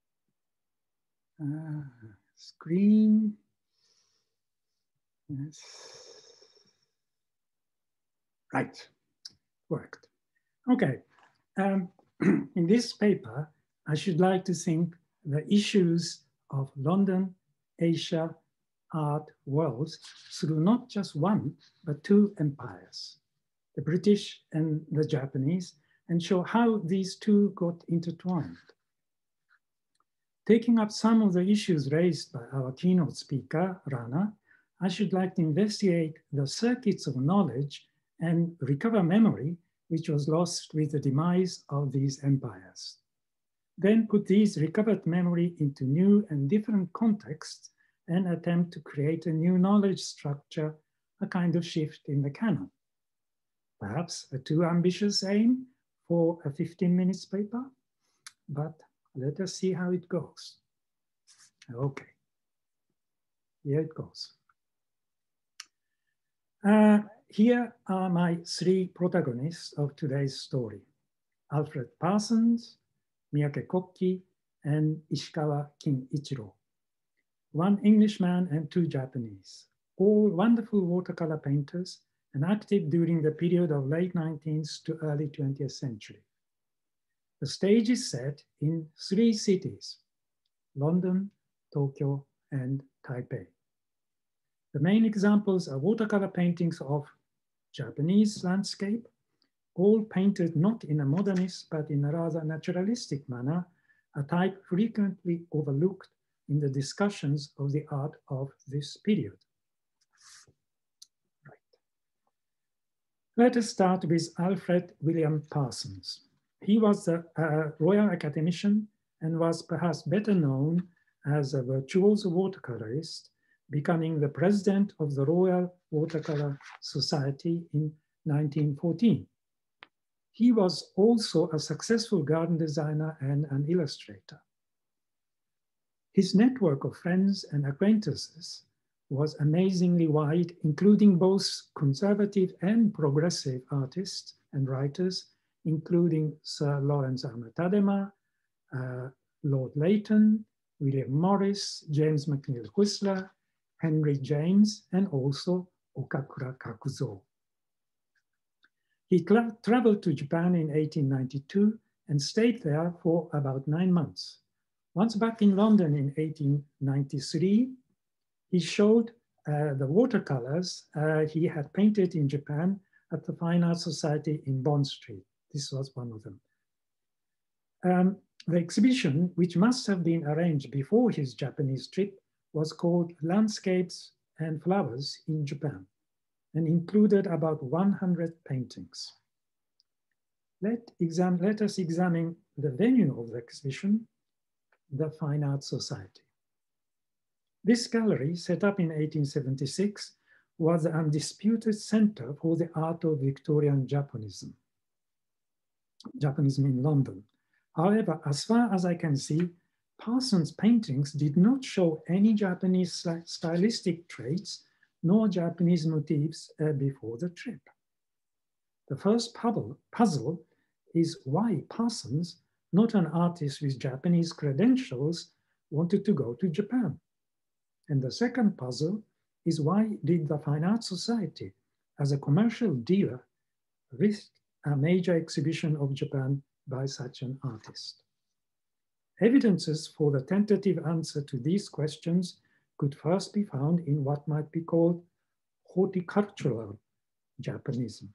screen. Yes. Right, worked. Okay, in this paper, I should like to think the issues of London, Asia, art worlds through not just one, but two empires, the British and the Japanese, and show how these two got intertwined. Taking up some of the issues raised by our keynote speaker, Rana, I should like to investigate the circuits of knowledge and recover memory, which was lost with the demise of these empires. Then put these recovered memory into new and different contexts and attempt to create a new knowledge structure, a kind of shift in the canon. Perhaps a too ambitious aim for a 15 minutes paper, but let us see how it goes. Okay, here it goes. Here are my three protagonists of today's story: Alfred Parsons, Miyake Kokki, and Ishikawa Kinichiro. One Englishman and two Japanese, all wonderful watercolor painters and active during the period of late 19th to early 20th century. The stage is set in three cities: London, Tokyo, and Taipei. The main examples are watercolor paintings of Japanese landscape, all painted not in a modernist, but in a rather naturalistic manner, a type frequently overlooked in the discussions of the art of this period. Right. Let us start with Alfred William Parsons. He was a Royal Academician and was perhaps better known as a virtuoso watercolorist, becoming the president of the Royal Watercolor Society in 1914. He was also a successful garden designer and an illustrator. His network of friends and acquaintances was amazingly wide, including both conservative and progressive artists and writers, including Sir Lawrence Armour Tadema, Lord Leighton, William Morris, James McNeill Whistler, Henry James, and also Okakura Kakuzo. He traveled to Japan in 1892 and stayed there for about 9 months. Once back in London in 1893, he showed the watercolors he had painted in Japan at the Fine Arts Society in Bond Street. This was one of them. The exhibition, which must have been arranged before his Japanese trip, was called Landscapes and Flowers in Japan and included about 100 paintings. Let us examine the venue of the exhibition, the Fine Arts Society. This gallery, set up in 1876, was the undisputed center for the art of Victorian Japanism in London. However, as far as I can see, Parsons' paintings did not show any Japanese stylistic traits nor Japanese motifs before the trip. The first puzzle is why Parsons, not an artist with Japanese credentials, wanted to go to Japan. And the second puzzle is why did the Fine Arts Society, as a commercial dealer, risk a major exhibition of Japan by such an artist? Evidences for the tentative answer to these questions could first be found in what might be called horticultural Japanism,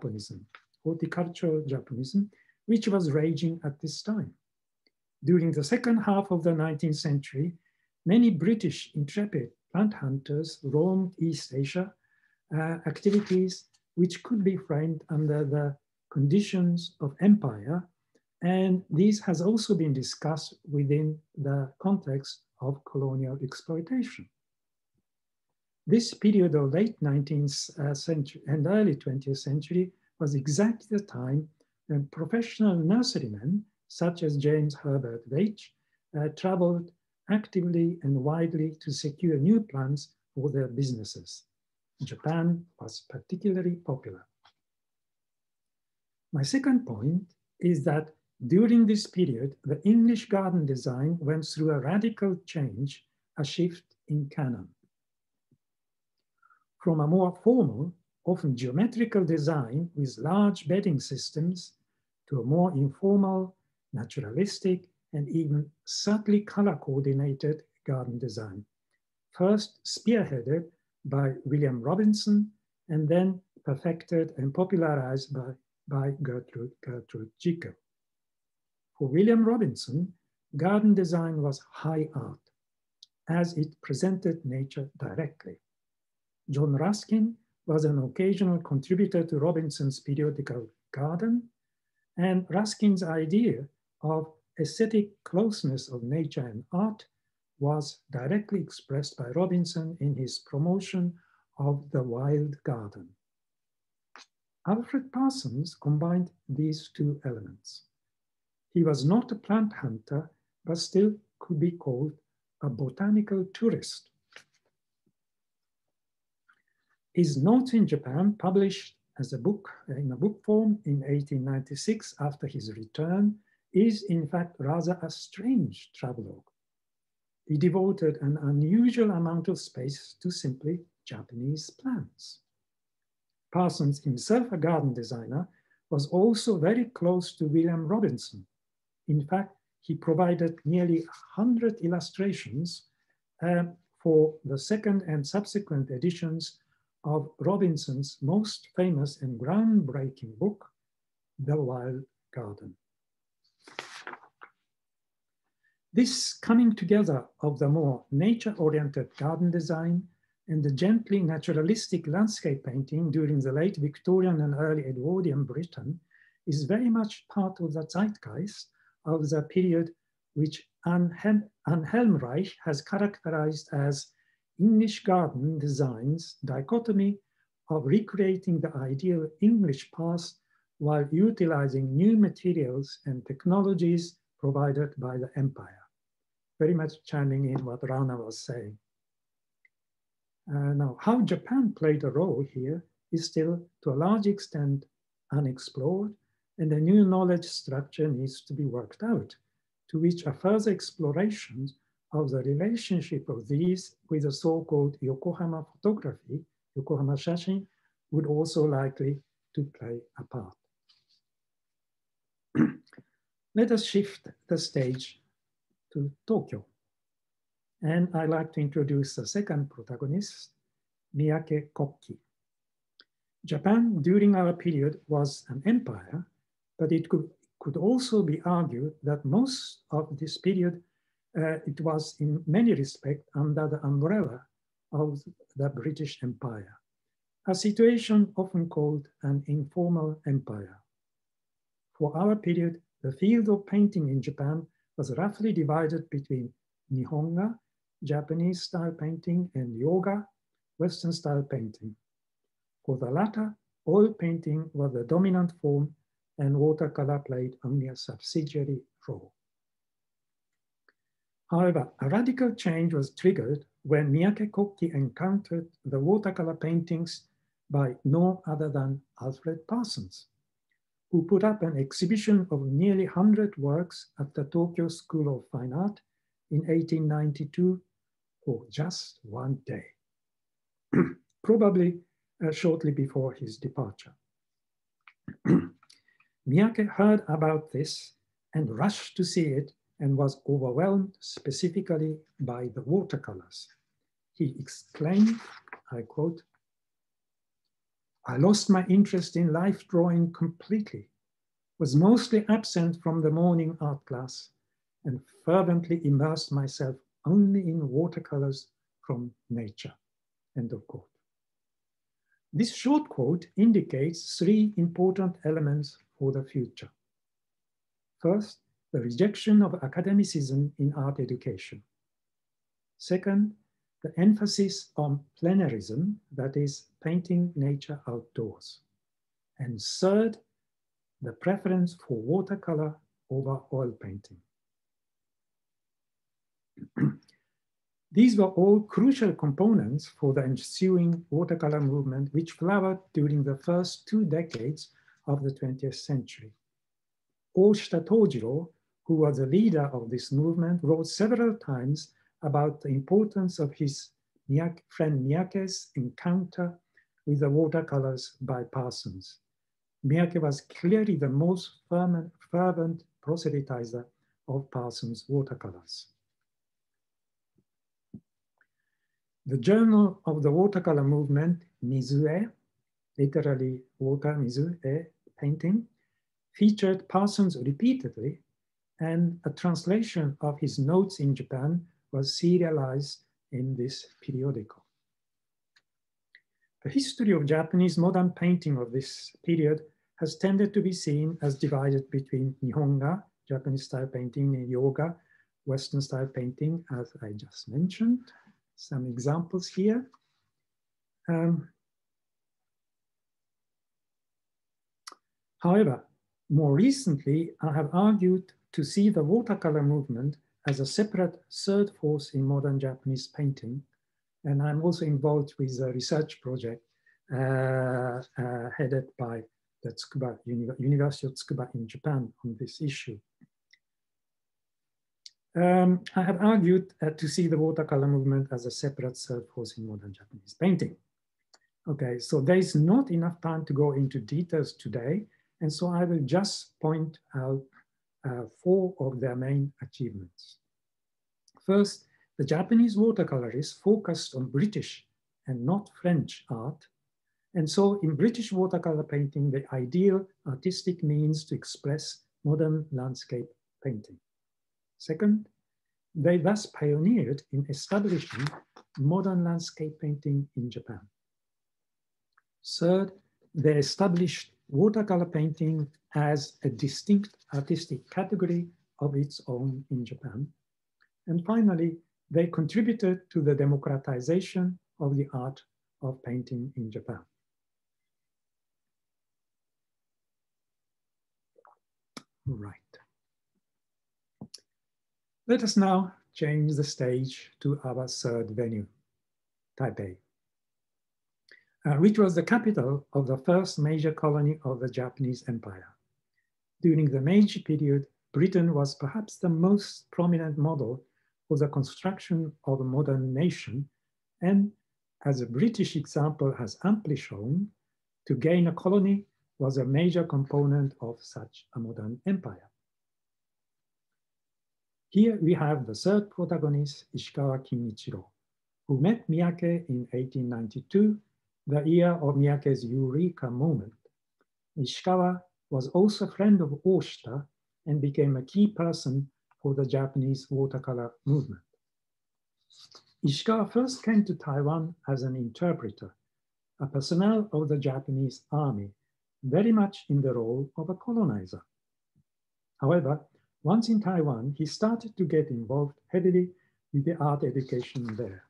which was raging at this time. During the second half of the 19th century, many British intrepid plant hunters roamed East Asia, activities which could be framed under the conditions of empire, and this has also been discussed within the context of colonial exploitation. This period of late 19th century and early 20th century was exactly the time when professional nurserymen, such as James Herbert Veitch, traveled actively and widely to secure new plants for their businesses. Japan was particularly popular. My second point is that during this period, the English garden design went through a radical change, a shift in canon. From a more formal, often geometrical design with large bedding systems to a more informal, naturalistic, and even subtly color-coordinated garden design, first spearheaded by William Robinson and then perfected and popularized by Gertrude Jekyll. For William Robinson, garden design was high art, as it presented nature directly. John Ruskin was an occasional contributor to Robinson's periodical Garden, and Ruskin's idea of aesthetic closeness of nature and art was directly expressed by Robinson in his promotion of the wild garden. Alfred Parsons combined these two elements. He was not a plant hunter, but still could be called a botanical tourist. His Notes in Japan, published as a book in a book form in 1896 after his return, is in fact rather a strange travelogue. He devoted an unusual amount of space to simply Japanese plants. Parsons, himself a garden designer, was also very close to William Robinson. In fact, he provided nearly 100 illustrations for the second and subsequent editions of Robinson's most famous and groundbreaking book, The Wild Garden. This coming together of the more nature-oriented garden design and the gently naturalistic landscape painting during the late Victorian and early Edwardian Britain is very much part of the zeitgeist of the period which Anne Helmreich has characterized as English garden design's dichotomy of recreating the ideal English past while utilizing new materials and technologies provided by the empire. Very much chiming in what Rana was saying. Now, how Japan played a role here is still to a large extent unexplored, and a new knowledge structure needs to be worked out, to which a further exploration of the relationship of these with the so-called Yokohama photography, Yokohama Shashin, would also likely to play a part. Let us shift the stage to Tokyo. And I'd like to introduce the second protagonist, Miyake Kokki. Japan during our period was an empire, but it could also be argued that most of this period, it was in many respects under the umbrella of the British Empire, a situation often called an informal empire. For our period, the field of painting in Japan was roughly divided between Nihonga, Japanese style painting, and Yoga, Western style painting. For the latter, oil painting was the dominant form and watercolor played only a subsidiary role. However, a radical change was triggered when Miyake Kokki encountered the watercolor paintings by no other than Alfred Parsons, who put up an exhibition of nearly 100 works at the Tokyo School of Fine Art in 1892 for just one day, probably shortly before his departure. Miyake heard about this and rushed to see it and was overwhelmed specifically by the watercolors. He exclaimed, I quote, "I lost my interest in life drawing completely, was mostly absent from the morning art class, and fervently immersed myself only in watercolors from nature," end of quote. This short quote indicates three important elements for the future. First, the rejection of academicism in art education. Second, the emphasis on plenarism, that is, painting nature outdoors. And third, the preference for watercolor over oil painting. These were all crucial components for the ensuing watercolor movement, which flowered during the first 2 decades of the 20th century. Oshita Tojiro, who was the leader of this movement, wrote several times about the importance of his friend Miyake's encounter with the watercolors by Parsons. Miyake was clearly the most fervent proselytizer of Parsons' watercolors. The Journal of the Watercolor Movement, Mizue, literally water, Mizue, painting, featured Parsons repeatedly, and a translation of his notes in Japan was serialized in this periodical. The history of Japanese modern painting of this period has tended to be seen as divided between Nihonga, Japanese style painting, and Yoga, Western style painting, as I just mentioned. Some examples here. However, more recently, I have argued to see the watercolor movement as a separate third force in modern Japanese painting. And I'm also involved with a research project headed by the Tsukuba University of Tsukuba in Japan on this issue. I have argued to see the watercolor movement as a separate third force in modern Japanese painting. Okay, so there is not enough time to go into details today, and so I will just point out 4 of their main achievements. First, the Japanese watercolorists focused on British and not French art. And so in British watercolor painting, the ideal artistic means to express modern landscape painting. Second, they thus pioneered in establishing modern landscape painting in Japan. Third, they established watercolor painting as a distinct artistic category of its own in Japan. And finally, they contributed to the democratization of the art of painting in Japan. Right. Let us now change the stage to our third venue, Taipei, which was the capital of the first major colony of the Japanese Empire. During the Meiji period, Britain was perhaps the most prominent model for the construction of a modern nation, and as a British example has amply shown, to gain a colony was a major component of such a modern empire. Here we have the third protagonist, Ishikawa Kinichiro, who met Miyake in 1892, the year of Miyake's Eureka moment. Ishikawa was also a friend of Oshita and became a key person for the Japanese watercolor movement. Ishikawa first came to Taiwan as an interpreter, a personnel of the Japanese army, very much in the role of a colonizer. However, once in Taiwan, he started to get involved heavily with the art education there.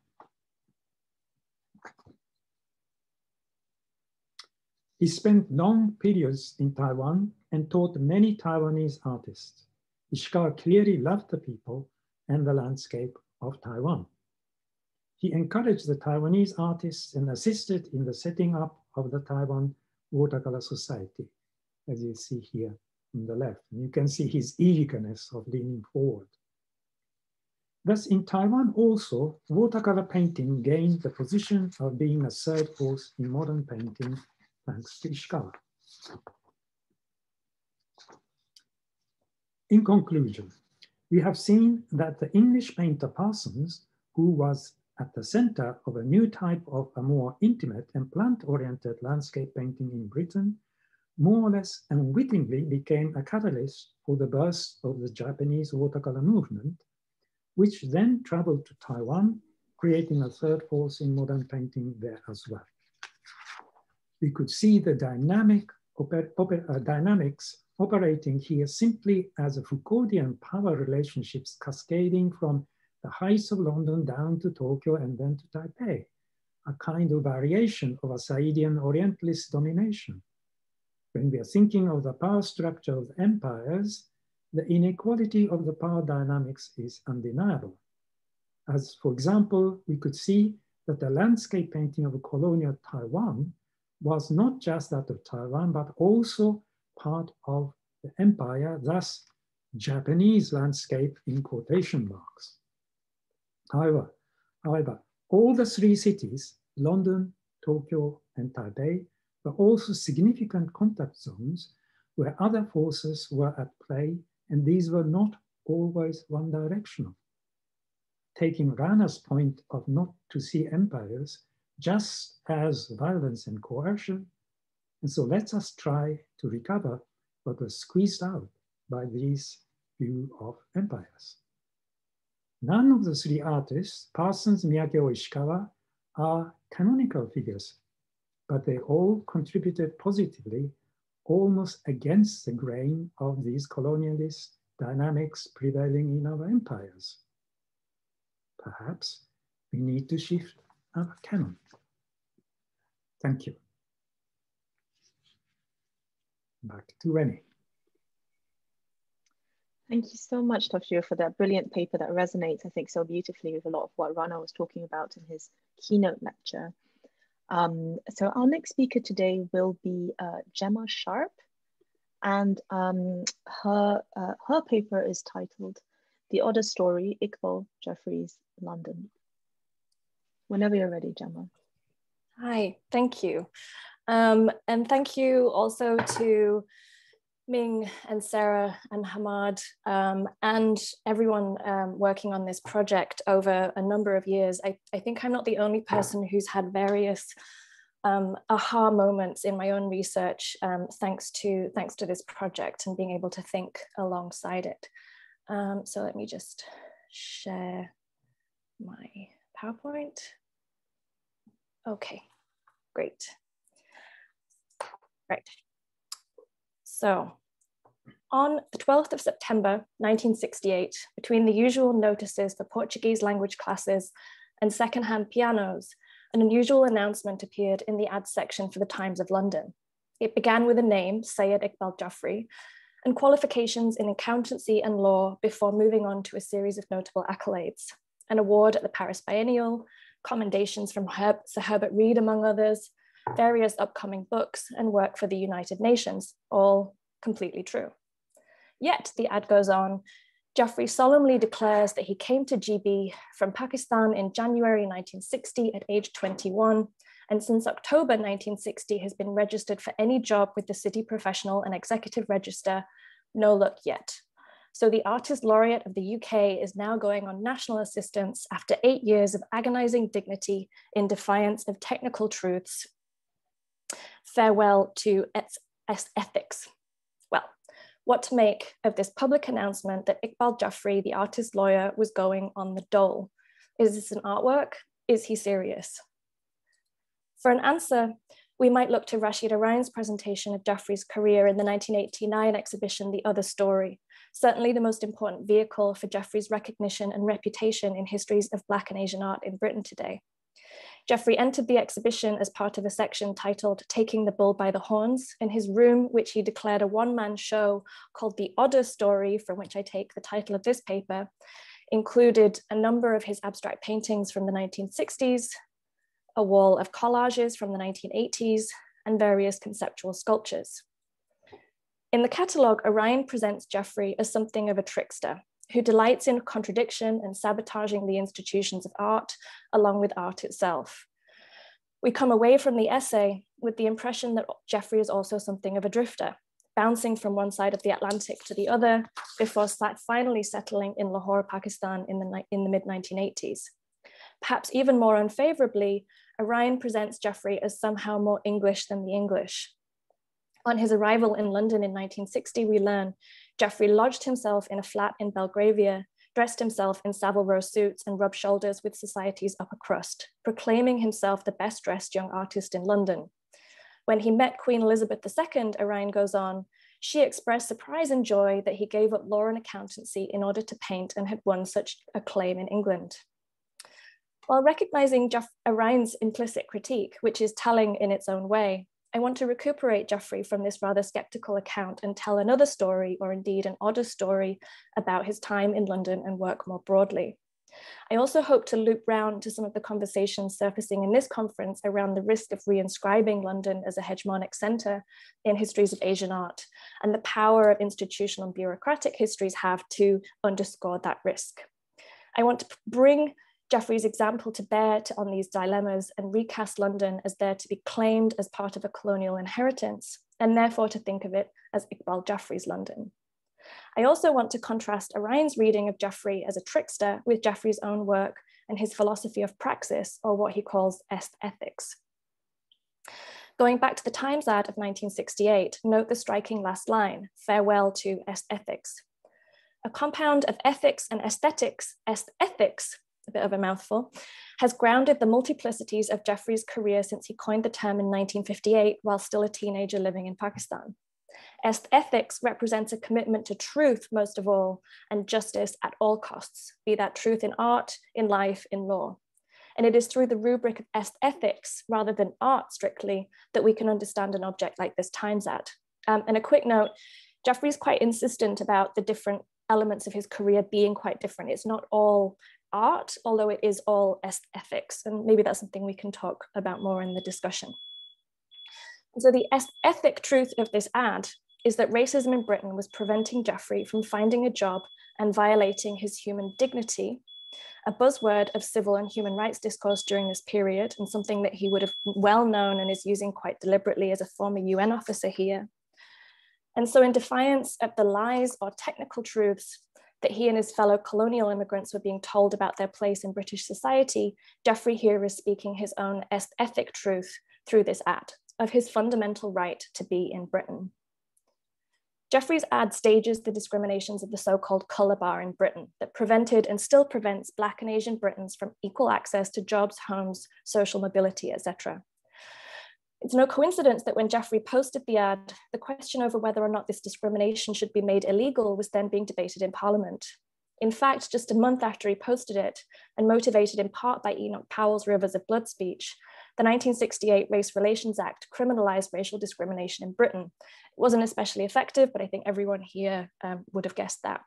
He spent long periods in Taiwan and taught many Taiwanese artists. Ishikawa clearly loved the people and the landscape of Taiwan. He encouraged the Taiwanese artists and assisted in the setting up of the Taiwan Watercolor Society, as you see here on the left. And you can see his eagerness of leaning forward. Thus, in Taiwan also, watercolor painting gained the position of being a third force in modern painting, thanks to Ishikawa. In conclusion, we have seen that the English painter Parsons, who was at the center of a new type of a more intimate and plant-oriented landscape painting in Britain, more or less unwittingly became a catalyst for the birth of the Japanese watercolor movement, which then traveled to Taiwan, creating a third force in modern painting there as well. We could see the dynamics operating here simply as a Foucauldian power relationships cascading from the heights of London down to Tokyo and then to Taipei, a kind of variation of a Saidian Orientalist domination. When we are thinking of the power structure of empires, the inequality of the power dynamics is undeniable. As, for example, we could see that the landscape painting of colonial Taiwan was not just that of Taiwan, but also part of the empire, thus Japanese landscape in quotation marks. However, all the three cities, London, Tokyo, and Taipei, were also significant contact zones where other forces were at play, and these were not always one-directional. Taking Rana's point of not to see empires just as violence and coercion, and so let us try to recover what was squeezed out by this view of empires. None of the three artists, Parsons, Miyake, or Ishikawa, are canonical figures, but they all contributed positively, almost against the grain of these colonialist dynamics prevailing in our empires. Perhaps we need to shift our canon. Thank you. back to Wenny. Thank you so much, Toshio, for that brilliant paper that resonates, I think, so beautifully with a lot of what Rana was talking about in his keynote lecture. So our next speaker today will be Gemma Sharpe, and her paper is titled "The Odder Story, Iqbal Jeffrey's London." Whenever you're ready, Gemma. Hi, thank you. And thank you also to Ming and Sarah and Hamad and everyone working on this project over a number of years. I think I'm not the only person who's had various aha moments in my own research thanks to this project and being able to think alongside it. So let me just share my PowerPoint. Okay, great. Right. So on the 12th of September, 1968, between the usual notices for Portuguese language classes and secondhand pianos, an unusual announcement appeared in the ads section for the Times of London. It began with a name, Syed Iqbal Jafri, and qualifications in accountancy and law before moving on to a series of notable accolades, an award at the Paris Biennial, commendations from Sir Herbert Reed, among others, various upcoming books, and work for the United Nations, all completely true. Yet, the ad goes on, Jafri solemnly declares that he came to GB from Pakistan in January 1960 at age 21, and since October 1960 has been registered for any job with the City Professional and Executive Register, no luck yet. So the Artist Laureate of the UK is now going on national assistance after 8 years of agonizing dignity in defiance of technical truths. Farewell to ethics. Well, what to make of this public announcement that Iqbal Jafri, the artist lawyer, was going on the dole? Is this an artwork? Is he serious? For an answer, we might look to Rashida Ryan's presentation of Jafri's career in the 1989 exhibition, The Other Story, certainly the most important vehicle for Jafri's recognition and reputation in histories of Black and Asian art in Britain today. Jafri entered the exhibition as part of a section titled Taking the Bull by the Horns in his room, which he declared a one-man show called The Odder Story, from which I take the title of this paper, included a number of his abstract paintings from the 1960s, a wall of collages from the 1980s, and various conceptual sculptures. In the catalogue, Orion presents Jafri as something of a trickster, who delights in contradiction and sabotaging the institutions of art, along with art itself. We come away from the essay with the impression that Jafri is also something of a drifter, bouncing from one side of the Atlantic to the other, before finally settling in Lahore, Pakistan in the mid-1980s. Perhaps even more unfavorably, Orion presents Jafri as somehow more English than the English. On his arrival in London in 1960, we learn Jafri lodged himself in a flat in Belgravia, dressed himself in Savile Row suits, and rubbed shoulders with society's upper crust, proclaiming himself the best dressed young artist in London. When he met Queen Elizabeth II, Orion goes on, she expressed surprise and joy that he gave up law and accountancy in order to paint and had won such acclaim in England. While recognizing Orion's implicit critique, which is telling in its own way, I want to recuperate Jafri from this rather skeptical account and tell another story, or indeed an odder story, about his time in London and work more broadly. I also hope to loop round to some of the conversations surfacing in this conference around the risk of reinscribing London as a hegemonic centre in histories of Asian art, and the power of institutional and bureaucratic histories have to underscore that risk. I want to bring Jafri's example to bear on these dilemmas and recast London as there to be claimed as part of a colonial inheritance, and therefore to think of it as Iqbal Jafri's London. I also want to contrast Orion's reading of Jafri as a trickster with Jafri's own work and his philosophy of praxis, or what he calls aesthetics. Going back to the Times ad of 1968, note the striking last line, farewell to aesthetics. A compound of ethics and aesthetics, a bit of a mouthful, has grounded the multiplicities of Jafri's career since he coined the term in 1958 while still a teenager living in Pakistan. Aesthetics represents a commitment to truth most of all, and justice at all costs, be that truth in art, in life, in law. And it is through the rubric of aesthetics, rather than art strictly, that we can understand an object like this Times ad. And a quick note, Geoffrey's quite insistent about the different elements of his career being quite different. It's not all art, although it is all ethics. And maybe that's something we can talk about more in the discussion. So the ethic truth of this ad is that racism in Britain was preventing Geoffrey from finding a job and violating his human dignity, a buzzword of civil and human rights discourse during this period, and something that he would have well known and is using quite deliberately as a former UN officer here. And so in defiance of the lies or technical truths that he and his fellow colonial immigrants were being told about their place in British society, Geoffrey here is speaking his own ethic truth through this ad of his fundamental right to be in Britain. Geoffrey's ad stages the discriminations of the so-called colour bar in Britain that prevented and still prevents Black and Asian Britons from equal access to jobs, homes, social mobility, etc. It's no coincidence that when Geoffrey posted the ad, the question over whether or not this discrimination should be made illegal was then being debated in Parliament. In fact, just a month after he posted it, and motivated in part by Enoch Powell's Rivers of Blood speech, the 1968 Race Relations Act criminalized racial discrimination in Britain. It wasn't especially effective, but I think everyone here would have guessed that.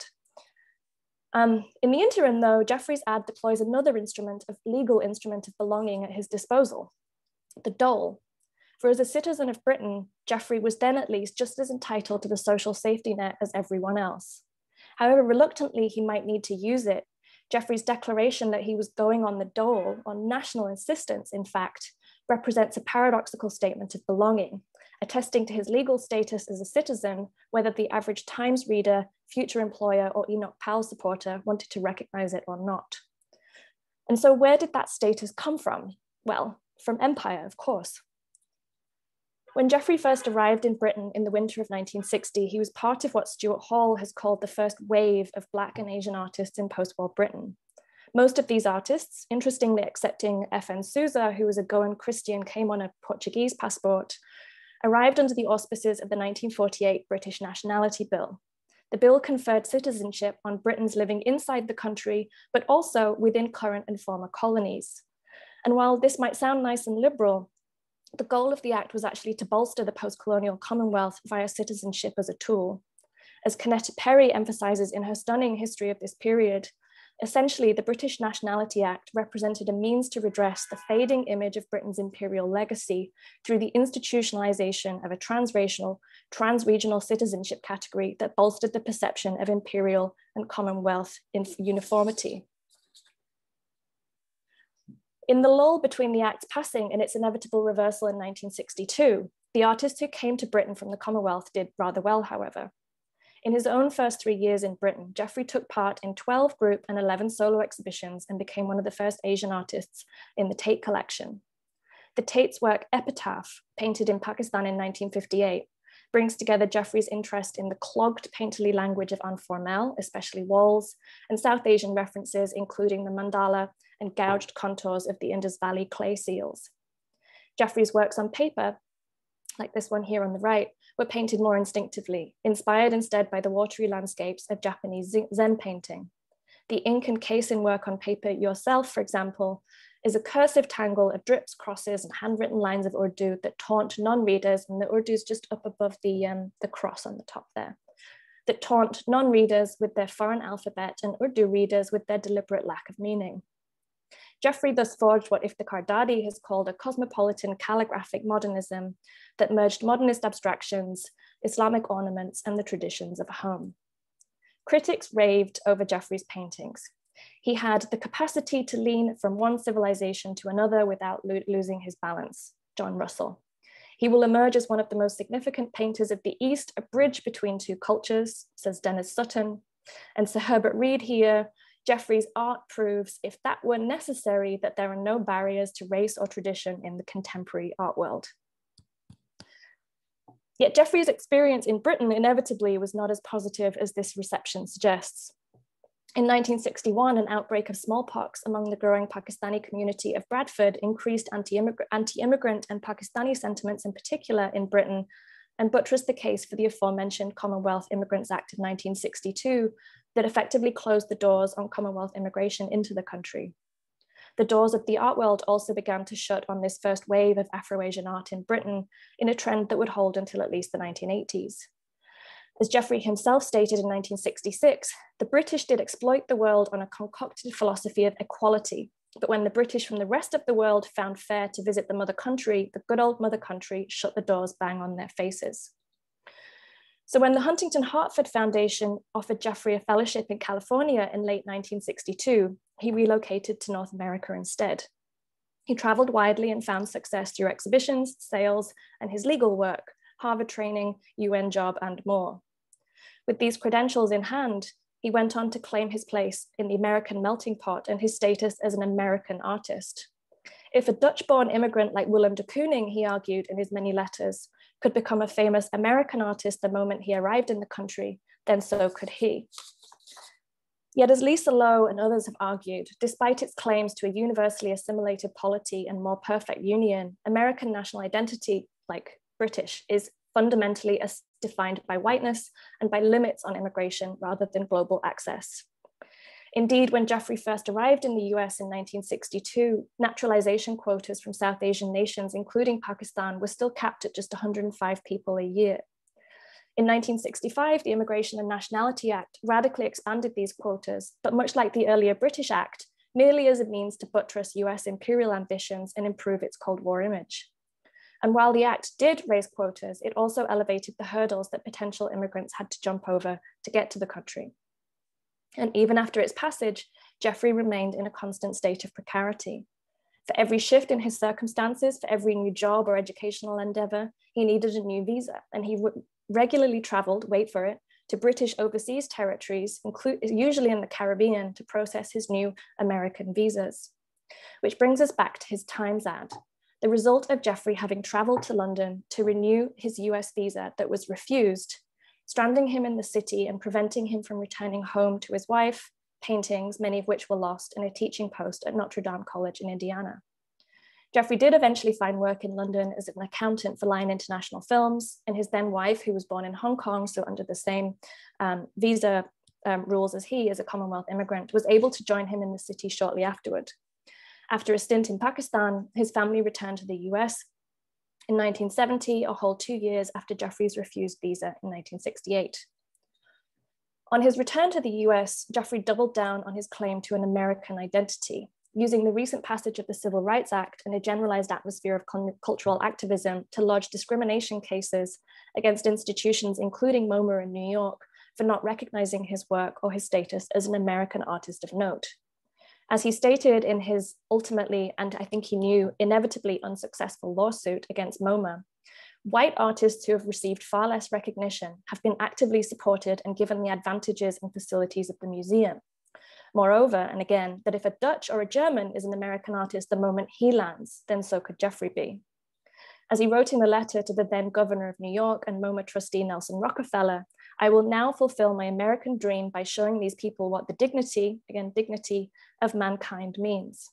In the interim, though, Geoffrey's ad deploys another legal instrument of belonging at his disposal, the dole. For as a citizen of Britain, Geoffrey was then at least just as entitled to the social safety net as everyone else. However reluctantly he might need to use it, Geoffrey's declaration that he was going on the dole, on national insistence, in fact, represents a paradoxical statement of belonging, attesting to his legal status as a citizen, whether the average Times reader, future employer, or Enoch Powell supporter wanted to recognize it or not. And so where did that status come from? Well, from empire, of course. When Geoffrey first arrived in Britain in the winter of 1960, he was part of what Stuart Hall has called the first wave of Black and Asian artists in post-war Britain. Most of these artists, interestingly excepting F.N. Sousa, who was a Goan Christian, came on a Portuguese passport, arrived under the auspices of the 1948 British Nationality Bill. The bill conferred citizenship on Britons living inside the country, but also within current and former colonies. And while this might sound nice and liberal, the goal of the act was actually to bolster the post-colonial Commonwealth via citizenship as a tool. As Kennetta Perry emphasizes in her stunning history of this period, essentially the British Nationality Act represented a means to redress the fading image of Britain's imperial legacy through the institutionalization of a transracial, transregional citizenship category that bolstered the perception of imperial and Commonwealth uniformity. In the lull between the Act's passing and its inevitable reversal in 1962, the artists who came to Britain from the Commonwealth did rather well, however. In his own first 3 years in Britain, Geoffrey took part in 12 group and 11 solo exhibitions and became one of the first Asian artists in the Tate collection. The Tate's work Epitaph, painted in Pakistan in 1958, brings together Geoffrey's interest in the clogged painterly language of informel, especially walls, and South Asian references, including the mandala and gouged contours of the Indus Valley clay seals. Geoffrey's works on paper, like this one here on the right, were painted more instinctively, inspired instead by the watery landscapes of Japanese Zen painting. The ink and casein work on paper yourself, for example, is a cursive tangle of drips, crosses, and handwritten lines of Urdu that taunt non-readers, and the Urdu is just up above the cross on the top there, that taunt non-readers with their foreign alphabet and Urdu readers with their deliberate lack of meaning. Geoffrey thus forged what Iftikhar Dadi has called a cosmopolitan calligraphic modernism that merged modernist abstractions, Islamic ornaments, and the traditions of a home. Critics raved over Geoffrey's paintings. He had the capacity to lean from one civilization to another without losing his balance, John Russell. He will emerge as one of the most significant painters of the East, a bridge between two cultures, says Dennis Sutton. And Sir Herbert Reed here, Geoffrey's art proves, if that were necessary, that there are no barriers to race or tradition in the contemporary art world. Yet Geoffrey's experience in Britain inevitably was not as positive as this reception suggests. In 1961, an outbreak of smallpox among the growing Pakistani community of Bradford increased anti-immigrant and Pakistani sentiments in particular in Britain, and buttressed the case for the aforementioned Commonwealth Immigrants Act of 1962 that effectively closed the doors on Commonwealth immigration into the country. the doors of the art world also began to shut on this first wave of Afro-Asian art in Britain, in a trend that would hold until at least the 1980s. As Geoffrey himself stated in 1966, the British did exploit the world on a concocted philosophy of equality, but when the British from the rest of the world found fair to visit the mother country, the good old mother country shut the doors bang on their faces. So when the Huntington Hartford Foundation offered Geoffrey a fellowship in California in late 1962, he relocated to North America instead. He traveled widely and found success through exhibitions, sales, and his legal work, Harvard training, UN job, and more. With these credentials in hand, he went on to claim his place in the American melting pot and his status as an American artist. If a Dutch-born immigrant like Willem de Kooning, he argued in his many letters, could become a famous American artist the moment he arrived in the country, then so could he. Yet as Lisa Lowe and others have argued, despite its claims to a universally assimilated polity and more perfect union, American national identity, like British, is fundamentally defined by whiteness and by limits on immigration rather than global access. Indeed, when Geoffrey first arrived in the US in 1962, naturalization quotas from South Asian nations, including Pakistan, were still capped at just 105 people a year. In 1965, the Immigration and Nationality Act radically expanded these quotas, but much like the earlier British Act, merely as a means to buttress US imperial ambitions and improve its Cold War image. And while the Act did raise quotas, it also elevated the hurdles that potential immigrants had to jump over to get to the country. And even after its passage, Geoffrey remained in a constant state of precarity. For every shift in his circumstances, for every new job or educational endeavor, he needed a new visa, and he regularly traveled, wait for it, to British overseas territories, usually in the Caribbean, to process his new American visas. Which brings us back to his Times ad, the result of Geoffrey having traveled to London to renew his US visa that was refused, stranding him in the city and preventing him from returning home to his wife, paintings, many of which were lost, and a teaching post at Notre Dame College in Indiana. Geoffrey did eventually find work in London as an accountant for Lion International Films, and his then wife, who was born in Hong Kong, so under the same visa rules as he, as a Commonwealth immigrant, was able to join him in the city shortly afterward. After a stint in Pakistan, his family returned to the US in 1970, a whole 2 years after Geoffrey's refused visa in 1968. On his return to the US, Geoffrey doubled down on his claim to an American identity, using the recent passage of the Civil Rights Act and a generalized atmosphere of cultural activism to lodge discrimination cases against institutions, including MoMA in New York, for not recognizing his work or his status as an American artist of note. As he stated in his ultimately, and I think he knew, inevitably unsuccessful lawsuit against MoMA, white artists who have received far less recognition have been actively supported and given the advantages and facilities of the museum. Moreover, and again, that if a Dutch or a German is an American artist the moment he lands, then so could Geoffrey be. As he wrote in a letter to the then governor of New York and MoMA trustee Nelson Rockefeller, I will now fulfill my American dream by showing these people what the dignity, again, dignity of mankind means.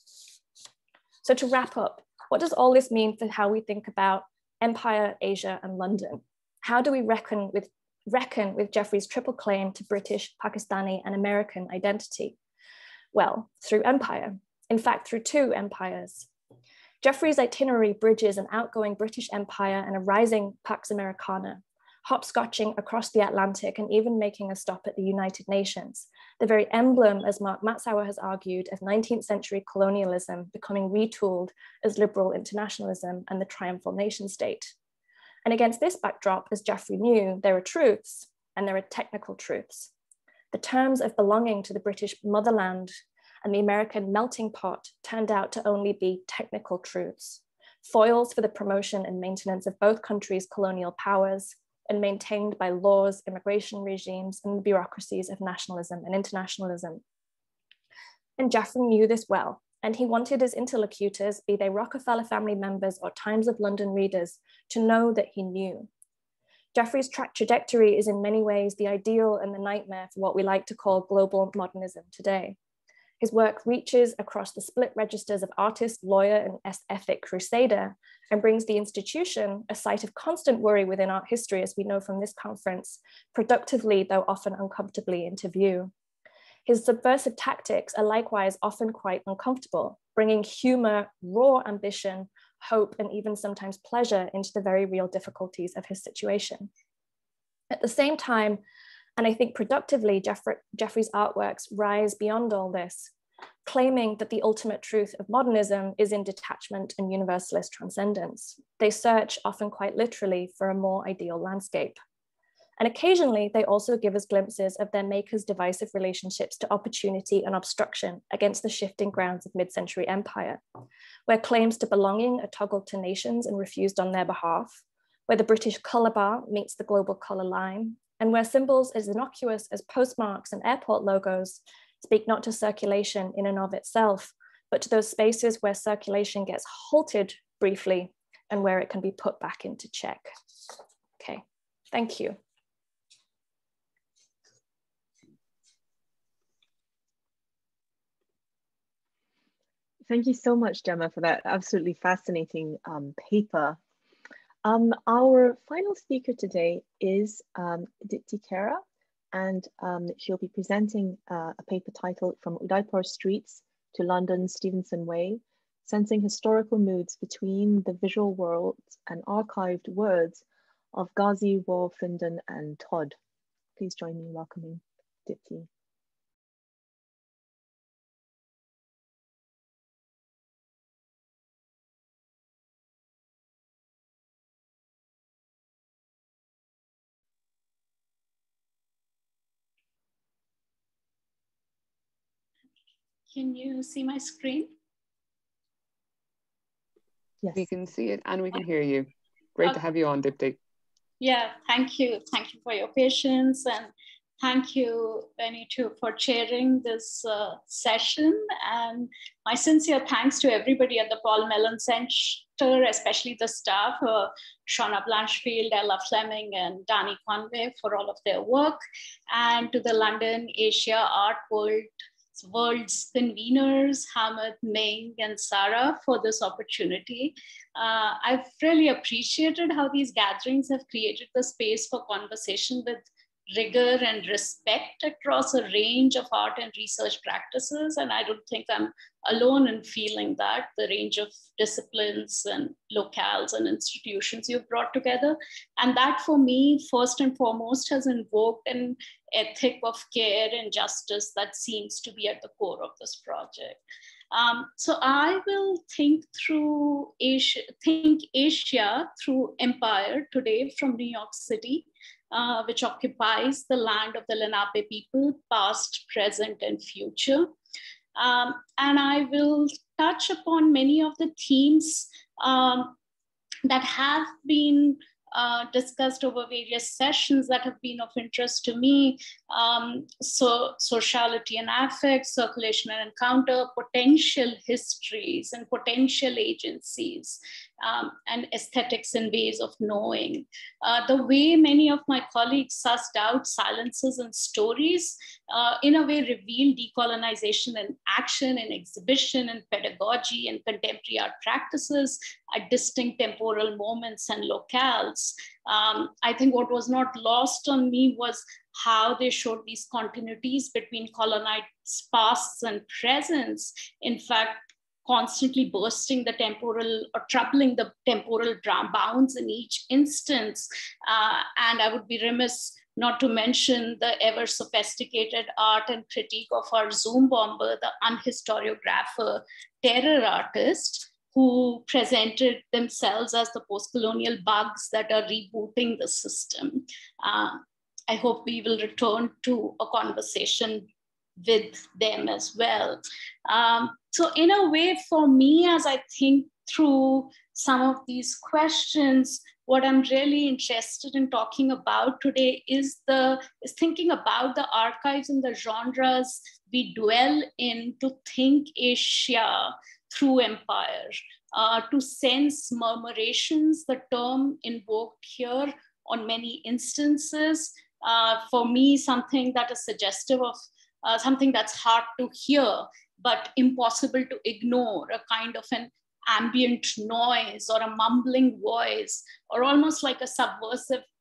So to wrap up, what does all this mean for how we think about Empire, Asia, and London? How do we reckon with Geoffrey's triple claim to British, Pakistani, and American identity? Well, through empire. In fact, through two empires. Geoffrey's itinerary bridges an outgoing British Empire and a rising Pax Americana, hopscotching across the Atlantic and even making a stop at the United Nations, the very emblem, as Mark Matsauer has argued, of 19th century colonialism becoming retooled as liberal internationalism and the triumphal nation state. And against this backdrop, as Geoffrey knew, there are truths and there are technical truths. The terms of belonging to the British motherland and the American melting pot turned out to only be technical truths, foils for the promotion and maintenance of both countries' colonial powers, and maintained by laws, immigration regimes, and the bureaucracies of nationalism and internationalism. And Geoffrey knew this well, and he wanted his interlocutors, be they Rockefeller family members or Times of London readers, to know that he knew. Geoffrey's trajectory is in many ways the ideal and the nightmare for what we like to call global modernism today. His work reaches across the split registers of artist, lawyer, and ethic crusader, and brings the institution, a site of constant worry within art history, as we know from this conference, productively, though often uncomfortably, into view. His subversive tactics are likewise often quite uncomfortable, bringing humor, raw ambition, hope, and even sometimes pleasure into the very real difficulties of his situation. At the same time, and I think productively, Geoffrey's artworks rise beyond all this, claiming that the ultimate truth of modernism is in detachment and universalist transcendence. They search, often quite literally, for a more ideal landscape. And occasionally, they also give us glimpses of their makers' divisive relationships to opportunity and obstruction against the shifting grounds of mid-century empire, where claims to belonging are toggled to nations and refused on their behalf, where the British colour bar meets the global colour line, and where symbols as innocuous as postmarks and airport logos speak not to circulation in and of itself, but to those spaces where circulation gets halted briefly and where it can be put back into check. Okay, thank you. Thank you so much, Gemma, for that absolutely fascinating paper. Our final speaker today is Dipti Khera, and she'll be presenting a paper titled From Udaipur Streets to London Stevenson Way, Sensing Historical Moods Between the Visual Worlds and Archived Words of Ghazi, War, Findon, and Todd. Please join me in welcoming Dipti. Can you see my screen? Yes. We can see it and we can hear you. Great to have you on, Dipti. Yeah, thank you. Thank you for your patience, and thank you, Wenny, too, for chairing this session. And my sincere thanks to everybody at the Paul Mellon Center, especially the staff, Shauna Blanchfield, Ella Fleming, and Danny Conway for all of their work, and to the London Asia Art World's conveners, Hamid, Ming, and Sarah, for this opportunity. I've really appreciated how these gatherings have created the space for conversation with rigor and respect across a range of art and research practices. And I don't think I'm alone in feeling that, the range of disciplines and locales and institutions you've brought together. And that, for me, first and foremost, has invoked an ethic of care and justice that seems to be at the core of this project. So I will think Asia through empire today from New York City, which occupies the land of the Lenape people, past, present, and future. And I will touch upon many of the themes that have been discussed over various sessions that have been of interest to me. So sociality and affect, circulation and encounter, potential histories and potential agencies, and aesthetics and ways of knowing. The way many of my colleagues sussed out silences and stories, in a way reveal decolonization and action and exhibition and pedagogy and contemporary art practices at distinct temporal moments and locales. I think what was not lost on me was how they showed these continuities between colonized pasts and presents, in fact, constantly bursting the temporal or troubling the temporal bounds in each instance. And I would be remiss not to mention the ever sophisticated art and critique of our Zoom bomber, the unhistoriographer, terror artist, who presented themselves as the post-colonial bugs that are rebooting the system. I hope we will return to a conversation with them as well. So in a way, for me, as I think through some of these questions, what I'm really interested in talking about today is thinking about the archives and the genres we dwell in to think Asia through empire, to sense murmurations, the term invoked here on many instances. For me, something that is suggestive of something that's hard to hear, but impossible to ignore, a kind of an ambient noise or a mumbling voice, or almost like a subversive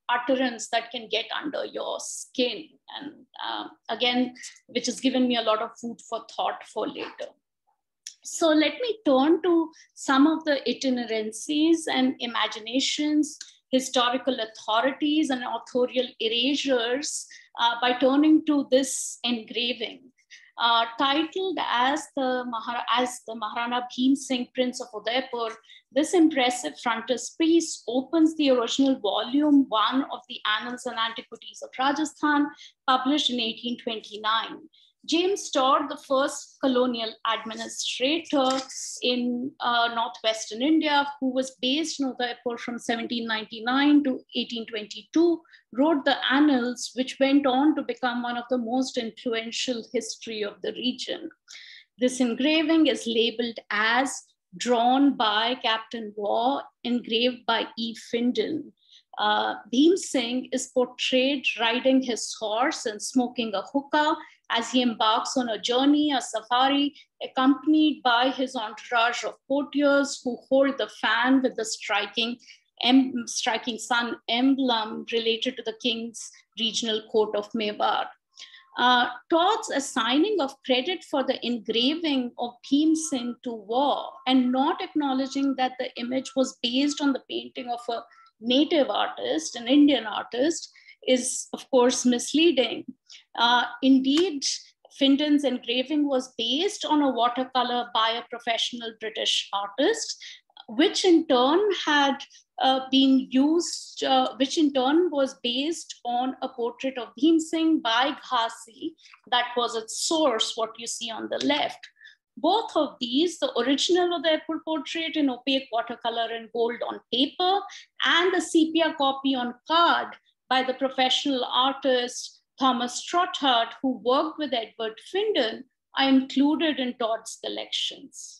utterance that can get under your skin. And again, which has given me a lot of food for thought for later. So let me turn to some of the itinerancies and imaginations, historical authorities and authorial erasures by turning to this engraving. Titled as the Maharana Bhim Singh, Prince of Udaipur, this impressive frontispiece opens the original volume 1 of the Annals and Antiquities of Rajasthan, published in 1829. James Todd, the first colonial administrator in northwestern India, who was based in Udaipur from 1799 to 1822, wrote the Annals, which went on to become one of the most influential history of the region. This engraving is labeled as drawn by Captain Waugh, engraved by E. Findon. Bhim Singh is portrayed riding his horse and smoking a hookah as he embarks on a journey, a safari, accompanied by his entourage of courtiers who hold the fan with the striking sun emblem related to the king's regional court of Mewar. Todd's assigning of credit for the engraving of Bhim Singh to Waugh and not acknowledging that the image was based on the painting of a native artist, an Indian artist, is of course misleading. Indeed, Findon's engraving was based on a watercolor by a professional British artist, which in turn had been used, which in turn was based on a portrait of Bhim Singh by Ghasi. That was its source, what you see on the left. Both of these, the original Udaipur portrait in opaque watercolor and gold on paper, and the sepia copy on card by the professional artist Thomas Trotthard, who worked with Edward Findon, are included in Todd's collections.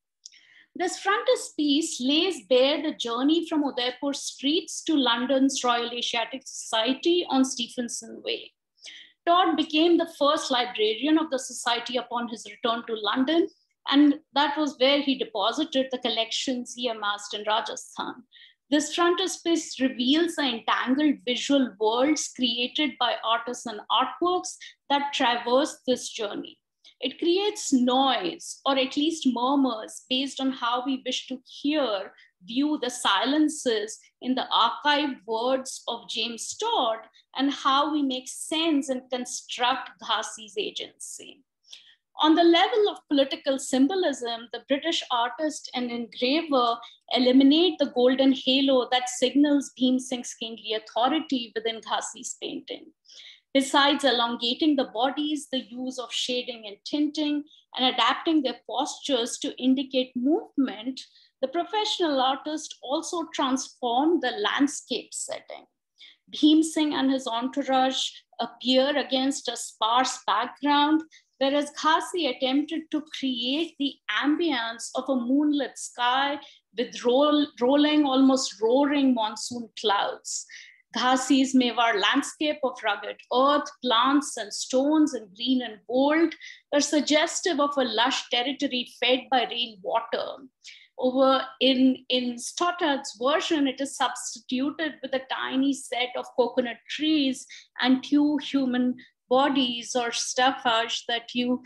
This frontispiece lays bare the journey from Udaipur streets to London's Royal Asiatic Society on Stephenson Way. Todd became the first librarian of the society upon his return to London, and that was where he deposited the collections he amassed in Rajasthan. This frontispiece reveals the entangled visual worlds created by artisan artworks that traverse this journey. It creates noise, or at least murmurs, based on how we wish to hear, view the silences in the archived words of James Todd, and how we make sense and construct Ghasi's agency. On the level of political symbolism, the British artist and engraver eliminate the golden halo that signals Bhim Singh's kingly authority within Ghasi's painting. Besides elongating the bodies, the use of shading and tinting, and adapting their postures to indicate movement, the professional artist also transformed the landscape setting. Bhim Singh and his entourage appear against a sparse background, whereas Ghasi attempted to create the ambience of a moonlit sky with rolling, almost roaring monsoon clouds. Ghasi's Mewar landscape of rugged earth, plants and stones in green and gold are suggestive of a lush territory fed by rainwater. Over in Stoddard's version, it is substituted with a tiny set of coconut trees and 2 human bodies or staffage that you,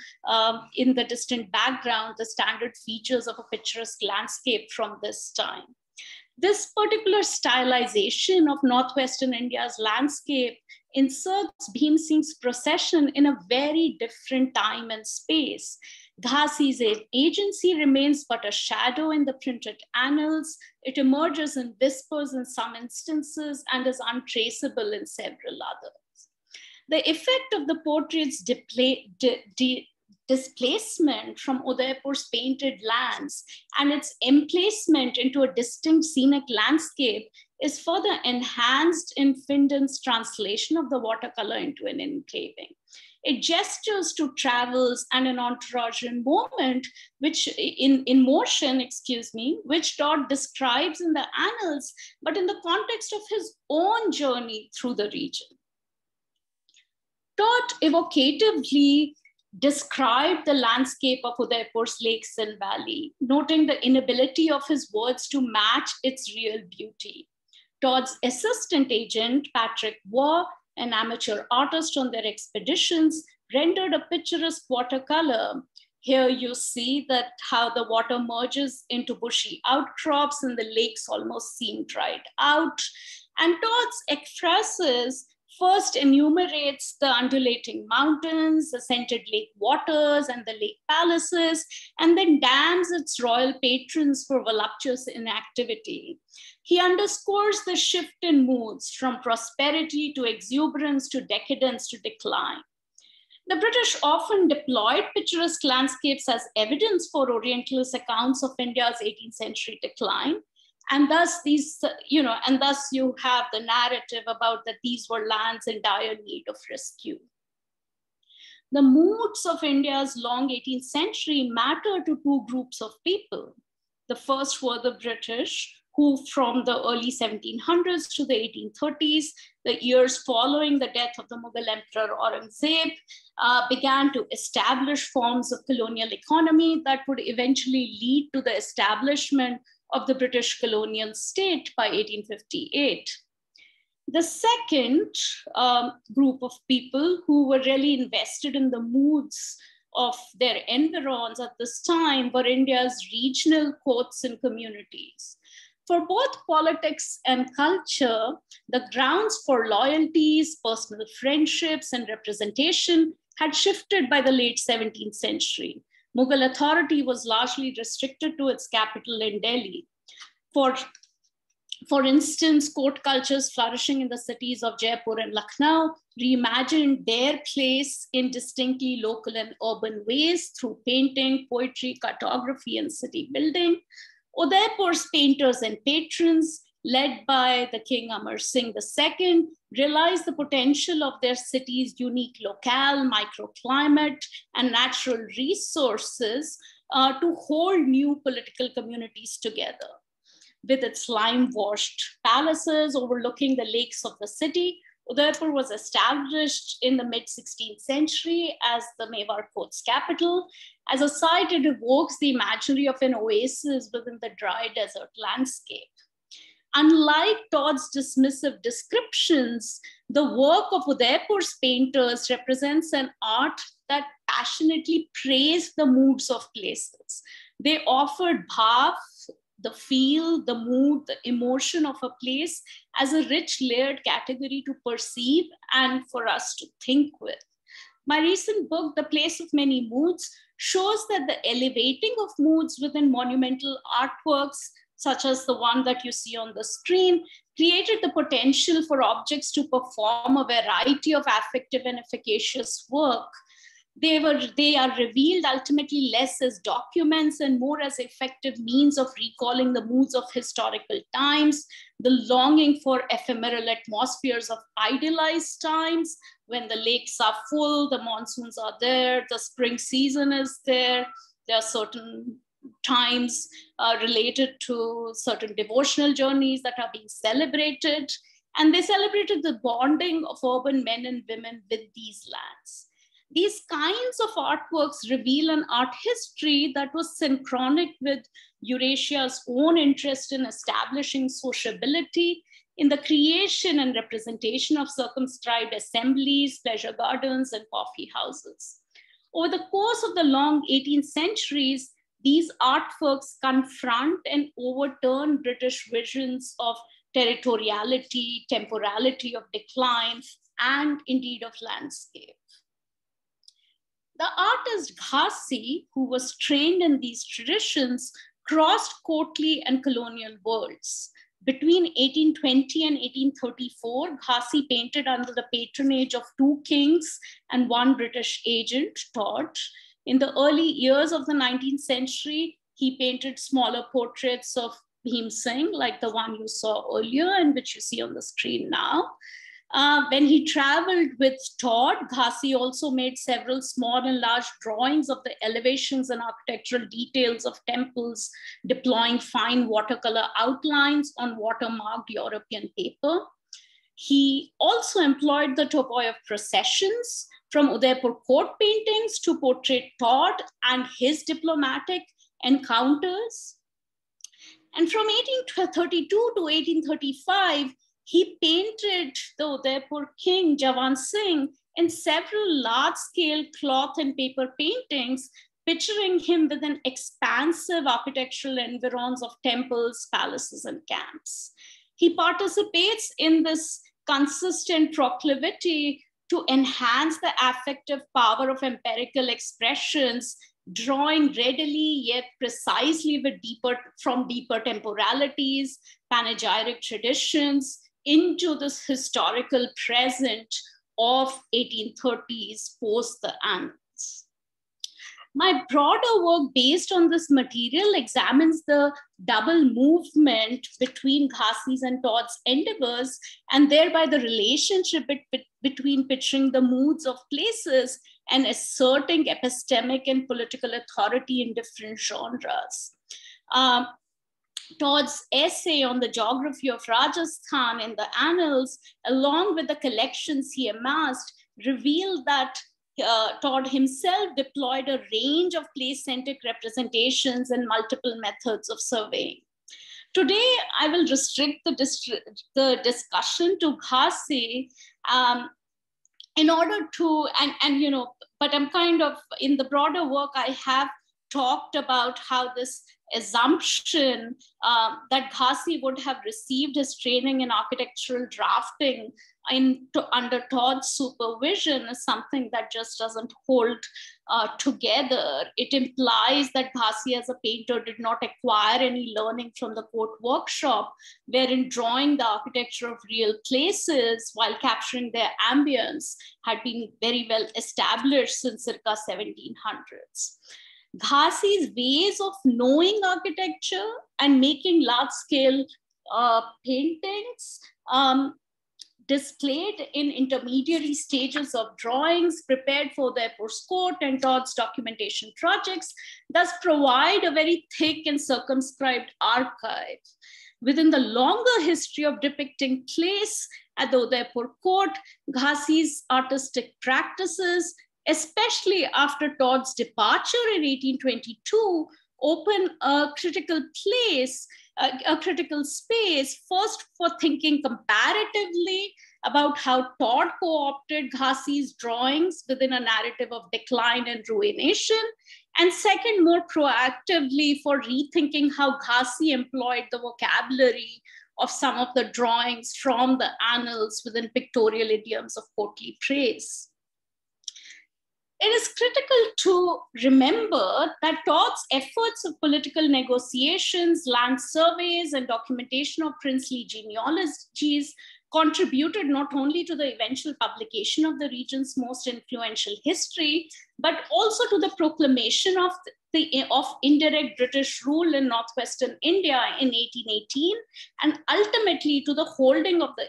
in the distant background, the standard features of a picturesque landscape from this time. This particular stylization of Northwestern India's landscape inserts Bhim Singh's procession in a very different time and space. Ghasi's agency remains but a shadow in the printed annals. It emerges in whispers in some instances and is untraceable in several others. The effect of the portrait's displacement from Udaipur's painted lands and its emplacement into a distinct scenic landscape is further enhanced in Findon's translation of the watercolor into an engraving. It gestures to travels and an entourage in moment, which in motion, which Todd describes in the annals, but in the context of his own journey through the region. Todd evocatively described the landscape of Udaipur's lakes and valley, noting the inability of his words to match its real beauty. Todd's assistant agent, Patrick Waugh, an amateur artist on their expeditions, rendered a picturesque watercolor. Here you see that how the water merges into bushy outcrops and the lakes almost seem dried out. And Todd's expresses first enumerates the undulating mountains, the scented lake waters, and the lake palaces, and then damns its royal patrons for voluptuous inactivity. He underscores the shift in moods from prosperity to exuberance to decadence to decline. The British often deployed picturesque landscapes as evidence for Orientalist accounts of India's 18th century decline. And thus you have the narrative about that these were lands in dire need of rescue. The moods of India's long 18th century matter to two groups of people. The first were the British, who from the early 1700s to the 1830s, the years following the death of the Mughal Emperor Aurangzeb, began to establish forms of colonial economy that would eventually lead to the establishment of the British colonial state by 1858. The second group of people who were really invested in the moods of their environs at this time were India's regional courts and communities. For both politics and culture, the grounds for loyalties, personal friendships, and representation had shifted by the late 17th century. Mughal authority was largely restricted to its capital in Delhi. For instance, court cultures flourishing in the cities of Jaipur and Lucknow reimagined their place in distinctly local and urban ways through painting, poetry, cartography, and city building. Udaipur's painters and patrons, led by the King Amar Singh II, realized the potential of their city's unique locale, microclimate, and natural resources to hold new political communities together. With its lime-washed palaces overlooking the lakes of the city, Udaipur was established in the mid-16th century as the Mewar court's capital. As a site, it evokes the imagery of an oasis within the dry desert landscape. Unlike Todd's dismissive descriptions, the work of Udaipur's painters represents an art that passionately praised the moods of places. They offered bhav, the feel, the mood, the emotion of a place as a rich layered category to perceive and for us to think with. My recent book, The Place of Many Moods, shows that the elevating of moods within monumental artworks, such as the one that you see on the screen, created the potential for objects to perform a variety of affective and efficacious work. They are revealed ultimately less as documents and more as effective means of recalling the moods of historical times, the longing for ephemeral atmospheres of idealized times, when the lakes are full, the monsoons are there, the spring season is there, there are certain times related to certain devotional journeys that are being celebrated. And they celebrated the bonding of urban men and women with these lands. These kinds of artworks reveal an art history that was synchronic with Eurasia's own interest in establishing sociability in the creation and representation of circumscribed assemblies, pleasure gardens, and coffee houses. Over the course of the long 18th centuries, these artworks confront and overturn British visions of territoriality, temporality of decline, and indeed of landscape. The artist Ghasi, who was trained in these traditions, crossed courtly and colonial worlds. Between 1820 and 1834, Ghasi painted under the patronage of 2 kings and 1 British agent, Todd. In the early years of the 19th century, he painted smaller portraits of Bhim Singh, like the one you saw earlier and which you see on the screen now. When he traveled with Todd, Ghasi also made several small and large drawings of the elevations and architectural details of temples, deploying fine watercolor outlines on watermarked European paper. He also employed the topoy of processions, from Udaipur court paintings to portray Todd and his diplomatic encounters. And from 1832 to 1835, he painted the Udaipur king, Jawan Singh, in several large-scale cloth and paper paintings, picturing him within expansive architectural environs of temples, palaces, and camps. He participates in this consistent proclivity to enhance the affective power of empirical expressions, drawing readily yet precisely from deeper temporalities, panegyric traditions, into this historical present of 1830s post the annals. My broader work based on this material examines the double movement between Ghasi's and Todd's endeavors, and thereby the relationship between picturing the moods of places and asserting epistemic and political authority in different genres. Todd's essay on the geography of Rajasthan in the Annals, along with the collections he amassed, revealed that Todd himself deployed a range of place-centric representations and multiple methods of surveying. Today, I will restrict the discussion to Ghasi in order to, but I'm kind of, in the broader work, I have talked about how this assumption that Ghasi would have received his training in architectural drafting under Todd's supervision is something that just doesn't hold together. It implies that Ghasi as a painter did not acquire any learning from the court workshop, wherein drawing the architecture of real places while capturing their ambience had been very well established since circa 1700s. Ghasi's ways of knowing architecture and making large-scale paintings displayed in intermediary stages of drawings prepared for the Udaipur's court and Todd's documentation projects, thus provide a very thick and circumscribed archive. Within the longer history of depicting place at the Udaipur court, Ghasi's artistic practices, especially after Todd's departure in 1822, open a critical place, a critical space, first for thinking comparatively about how Todd co-opted Ghasi's drawings within a narrative of decline and ruination, and second, more proactively for rethinking how Ghasi employed the vocabulary of some of the drawings from the annals within pictorial idioms of courtly praise. It is critical to remember that Todd's efforts of political negotiations, land surveys, and documentation of princely genealogies contributed not only to the eventual publication of the region's most influential history, but also to the proclamation of indirect British rule in northwestern India in 1818, and ultimately to the holding of the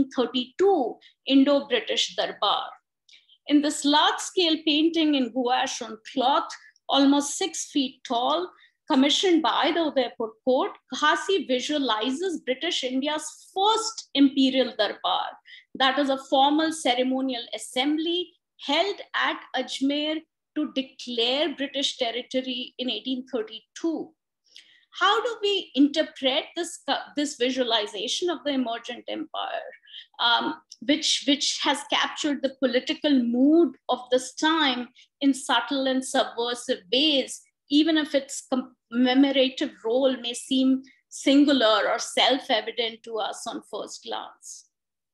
1832 Indo-British Darbar. In this large-scale painting in gouache on cloth, almost 6 feet tall, commissioned by the Udaipur court, Ghasi visualizes British India's first imperial darbar. That is a formal ceremonial assembly held at Ajmer to declare British territory in 1832. How do we interpret this visualization of the emergent empire, which has captured the political mood of this time in subtle and subversive ways, even if its commemorative role may seem singular or self-evident to us on first glance?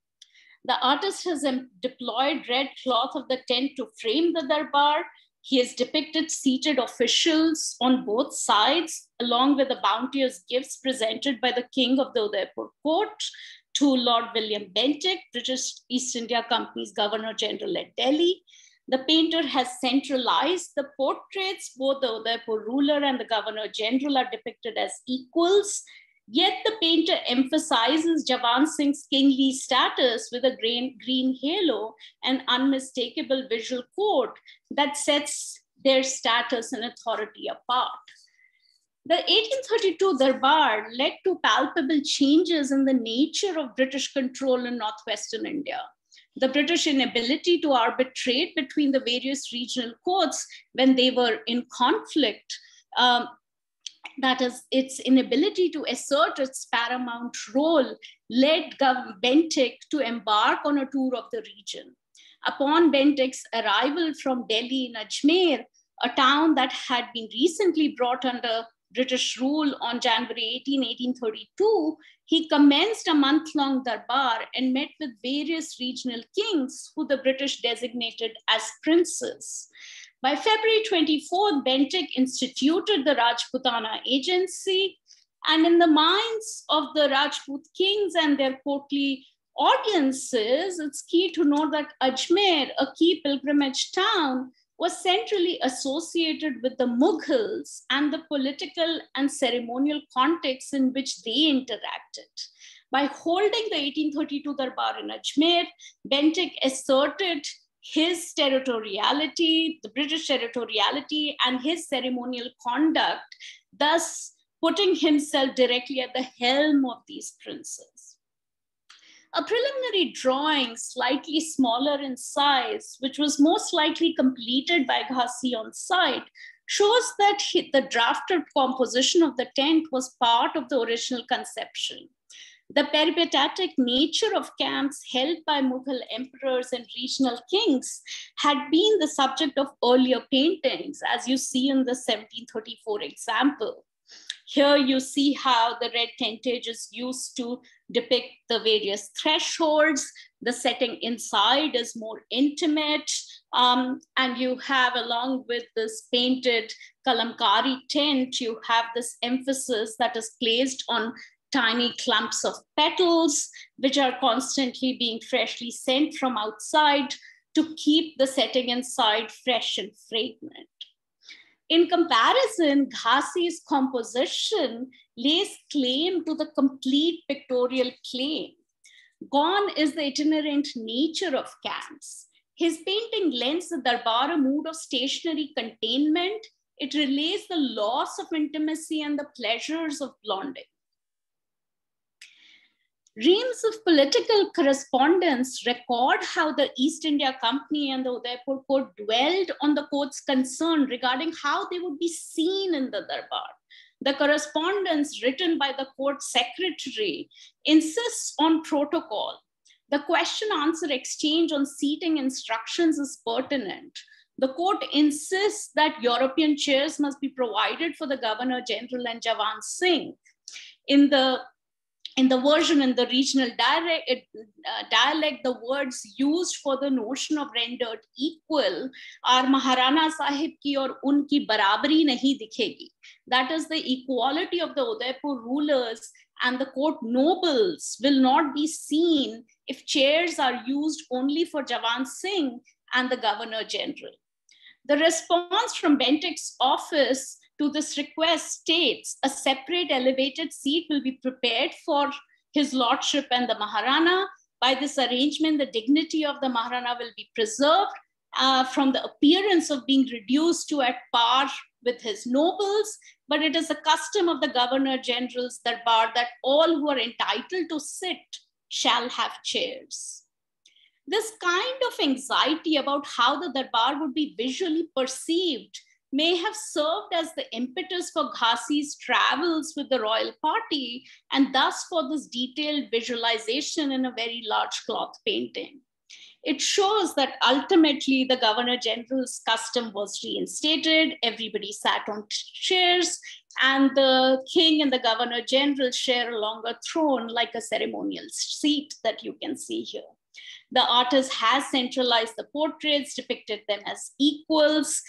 The artist has deployed red cloth of the tent to frame the darbar. He has depicted seated officials on both sides, along with the bounteous gifts presented by the king of the Udaipur court to Lord William Bentinck, British East India Company's Governor General at Delhi. The painter has centralized the portraits. Both the Udaipur ruler and the Governor General are depicted as equals. Yet the painter emphasizes Jawan Singh's kingly status with a green halo and unmistakable visual code that sets their status and authority apart. The 1832 Darbar led to palpable changes in the nature of British control in northwestern India. The British inability to arbitrate between the various regional courts when they were in conflict that is, its inability to assert its paramount role, led Bentinck to embark on a tour of the region. Upon Bentinck's arrival from Delhi in Ajmer, a town that had been recently brought under British rule on January 18, 1832, he commenced a month-long darbar and met with various regional kings who the British designated as princes. By February 24th, Bentinck instituted the Rajputana Agency, and in the minds of the Rajput kings and their courtly audiences, it's key to note that Ajmer, a key pilgrimage town, was centrally associated with the Mughals and the political and ceremonial context in which they interacted. By holding the 1832 Darbar in Ajmer, Bentinck asserted his territoriality, the British territoriality, and his ceremonial conduct, thus putting himself directly at the helm of these princes. A preliminary drawing, slightly smaller in size, which was most likely completed by Ghasi on site, shows that the drafted composition of the tent was part of the original conception. The peripatetic nature of camps held by Mughal emperors and regional kings had been the subject of earlier paintings, as you see in the 1734 example. Here you see how the red tentage is used to depict the various thresholds. The setting inside is more intimate. And you have, along with this painted kalamkari tent, you have this emphasis that is placed on tiny clumps of petals, which are constantly being freshly sent from outside to keep the setting inside fresh and fragrant. In comparison, Ghasi's composition lays claim to the complete pictorial claim. Gone is the itinerant nature of camps. His painting lends the darbar a mood of stationary containment. It relays the loss of intimacy and the pleasures of blonding. Reams of political correspondence record how the East India Company and the Udaipur court dwelled on the court's concern regarding how they would be seen in the darbar. The correspondence written by the court secretary insists on protocol. The question-answer exchange on seating instructions is pertinent. The court insists that European chairs must be provided for the Governor General and Jawan Singh. In the version in the regional dialect, the words used for the notion of rendered equal are Maharana Sahib ki aur unki barabari nahi dikhegi. That is, the equality of the Udaipur rulers and the court nobles will not be seen if chairs are used only for Jawan Singh and the Governor General. The response from Bentinck's office to this request states a separate elevated seat will be prepared for his lordship and the Maharana. By this arrangement, the dignity of the Maharana will be preserved from the appearance of being reduced to at par with his nobles, but it is a custom of the Governor General's darbar that all who are entitled to sit shall have chairs. This kind of anxiety about how the darbar would be visually perceived may have served as the impetus for Ghasi's travels with the royal party, and thus for this detailed visualization in a very large cloth painting. It shows that ultimately the Governor General's custom was reinstated, everybody sat on chairs, and the king and the Governor General share a longer throne like a ceremonial seat that you can see here. The artist has centralized the portraits, depicted them as equals,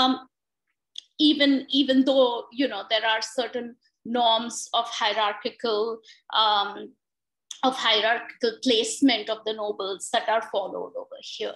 even though, you know, there are certain norms of hierarchical placement of the nobles that are followed over here.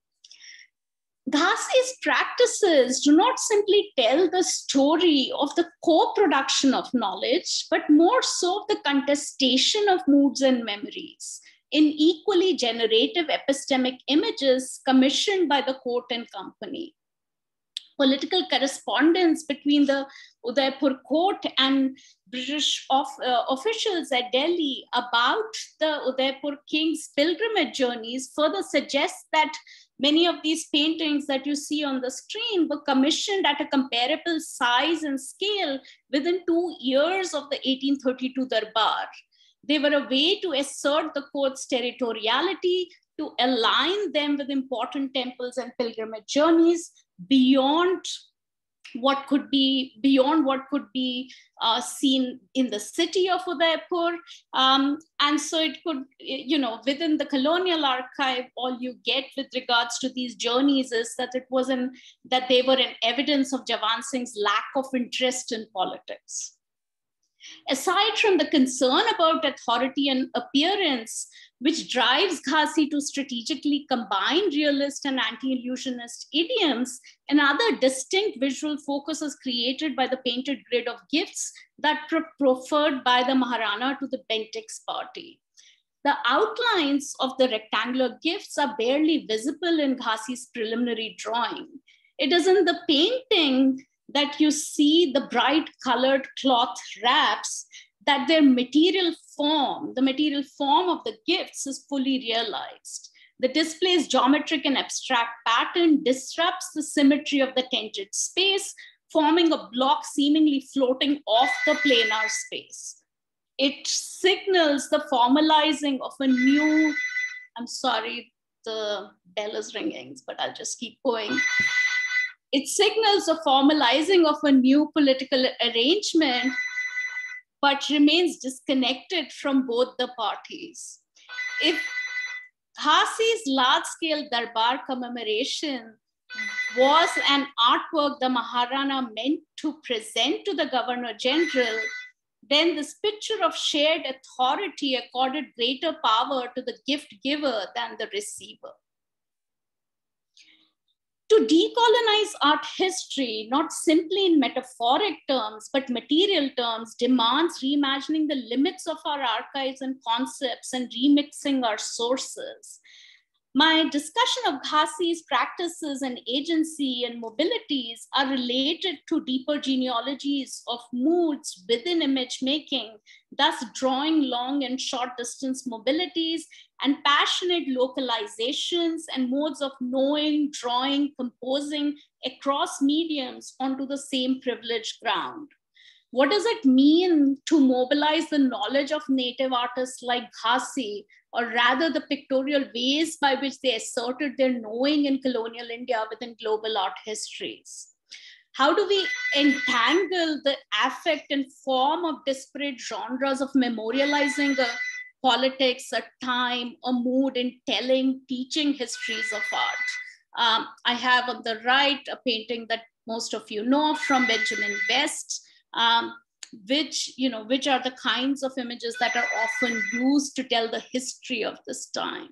Ghasi's practices do not simply tell the story of the co-production of knowledge, but more so of the contestation of moods and memories in equally generative epistemic images commissioned by the court and company. Political correspondence between the Udaipur court and British officials at Delhi about the Udaipur king's pilgrimage journeys further suggests that many of these paintings that you see on the screen were commissioned at a comparable size and scale within 2 years of the 1832 Darbar. They were a way to assert the court's territoriality, to align them with important temples and pilgrimage journeys beyond what could be seen in the city of Udaipur. And so it could, within the colonial archive, all you get with regards to these journeys is that that they were an evidence of Jawan Singh's lack of interest in politics. Aside from the concern about authority and appearance, which drives Ghasi to strategically combine realist and anti-illusionist idioms, another distinct visual focus is created by the painted grid of gifts that were proffered by the Maharana to the Bentix party. The outlines of the rectangular gifts are barely visible in Ghasi's preliminary drawing. It is in the painting that you see the bright colored cloth wraps that their material form, the material form of the gifts is fully realized. The display's geometric and abstract pattern disrupts the symmetry of the tented space, forming a block seemingly floating off the planar space. It signals the formalizing of a new, I'm sorry, the bell is ringing, but I'll just keep going. It signals the formalizing of a new political arrangement, but remains disconnected from both the parties. If Ghasi's large-scale Darbar commemoration was an artwork the Maharana meant to present to the Governor General, then this picture of shared authority accorded greater power to the gift giver than the receiver. To decolonize art history, not simply in metaphoric terms, but material terms, demands reimagining the limits of our archives and concepts and remixing our sources. My discussion of Ghasi's practices and agency and mobilities are related to deeper genealogies of moods within image making, thus drawing long and short distance mobilities and passionate localizations and modes of knowing, drawing, composing across mediums onto the same privileged ground. What does it mean to mobilize the knowledge of native artists like Ghasi, or rather the pictorial ways by which they asserted their knowing in colonial India within global art histories? How do we entangle the affect and form of disparate genres of memorializing a politics, a time, a mood in telling, teaching histories of art? I have on the right a painting that most of you know from Benjamin West, which are the kinds of images that are often used to tell the history of this time.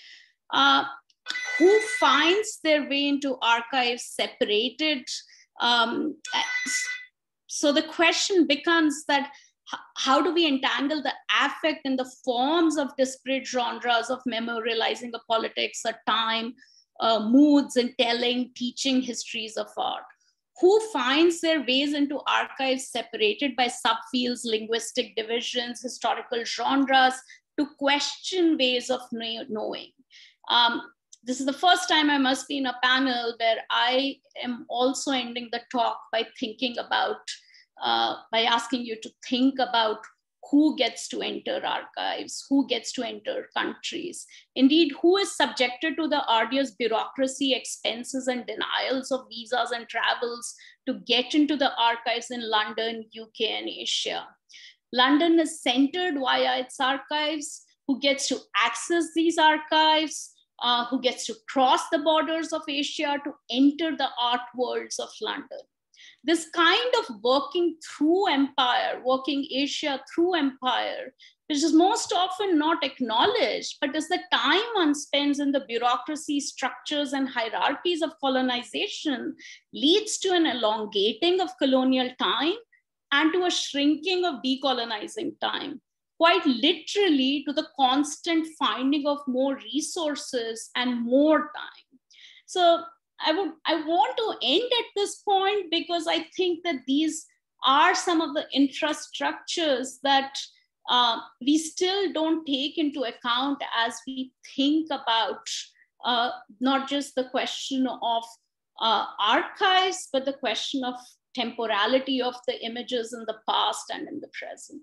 Who finds their way into archives separated? So the question becomes that how do we entangle the affect and the forms of disparate genres of memorializing a politics, a time, moods, and telling, teaching histories of art? Who finds their ways into archives separated by subfields, linguistic divisions, historical genres, to question ways of knowing? This is the first time I must be in a panel where I am also ending the talk by thinking about, by asking you to think about who gets to enter archives, who gets to enter countries. Indeed, who is subjected to the arduous bureaucracy, expenses, and denials of visas and travels to get into the archives in London, UK, and Asia. London is centered via its archives. Who gets to access these archives? Who gets to cross the borders of Asia to enter the art worlds of London? This kind of working through empire, working Asia through empire, which is most often not acknowledged, but is the time one spends in the bureaucracy, structures, and hierarchies of colonization, leads to an elongating of colonial time and to a shrinking of decolonizing time, quite literally to the constant finding of more resources and more time. So I want to end at this point because I think that these are some of the infrastructures that we still don't take into account as we think about not just the question of archives, but the question of temporality of the images in the past and in the present.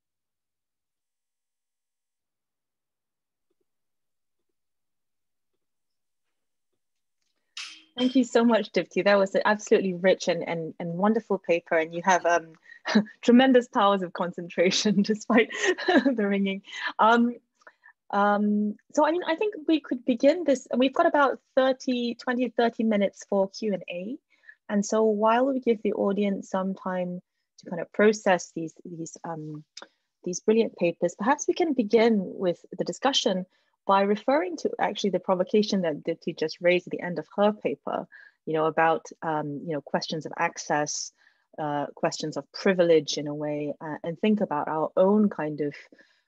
Thank you so much, Dipti. That was an absolutely rich and wonderful paper, and you have tremendous powers of concentration despite the ringing. So I mean, I think we could begin this, and we've got about 30 minutes for Q&A. And so while we give the audience some time to kind of process these brilliant papers, perhaps we can begin with the discussion by referring to actually the provocation that Dipti just raised at the end of her paper, about questions of access, questions of privilege in a way, and think about our own kind of,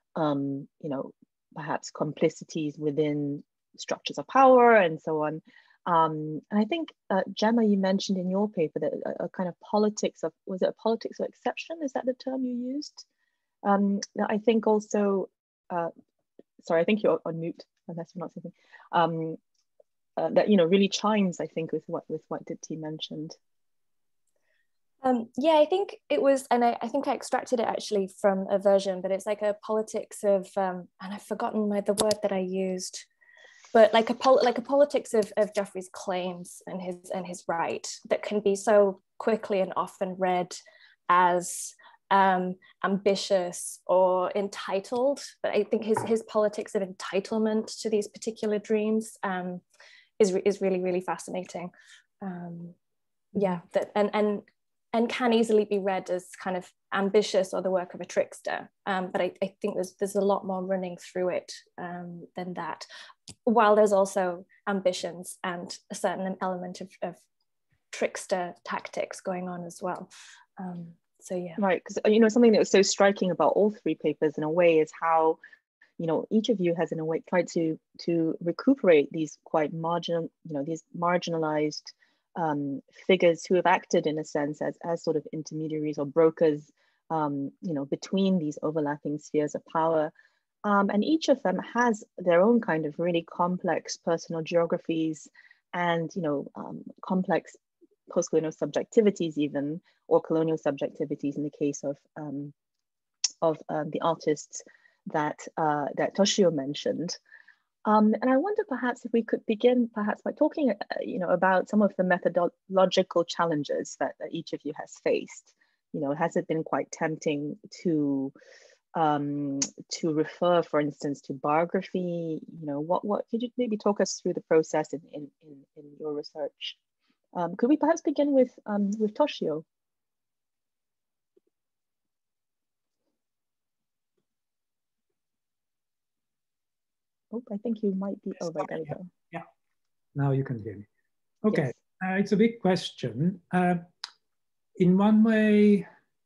perhaps complicities within structures of power and so on. And I think, Gemma, you mentioned in your paper that a kind of politics of, was it a politics of exception? Is that the term you used? I think also, sorry, I think you're on mute, unless you're not saying, that, really chimes, I think, with what Dipti mentioned. Yeah, I think it was, and I think I extracted it actually from a version, but it's like a politics of, and I've forgotten the word that I used, but like a politics of Geoffrey's claims and his right that can be so quickly and often read as ambitious or entitled. But I think his politics of entitlement to these particular dreams is really, really fascinating. Yeah, that and can easily be read as kind of ambitious or the work of a trickster. But I think there's a lot more running through it than that, while there's also ambitions and a certain element of trickster tactics going on as well. So yeah. Right, because something that was so striking about all three papers in a way is how, each of you has in a way tried to recuperate these quite these marginalized figures who have acted in a sense as sort of intermediaries or brokers, between these overlapping spheres of power. And each of them has their own kind of really complex personal geographies and, complex post-colonial subjectivities even, or colonial subjectivities in the case of the artists that Toshio mentioned. And I wonder perhaps if we could begin perhaps by talking, about some of the methodological challenges that each of you has faced. Has it been quite tempting to refer, for instance, to biography? What could you maybe talk us through the process in your research? Could we perhaps begin with Toshio? Oh, I think you might be over. There you go. Yeah, now you can hear me. Okay, yes. It's a big question. In one way,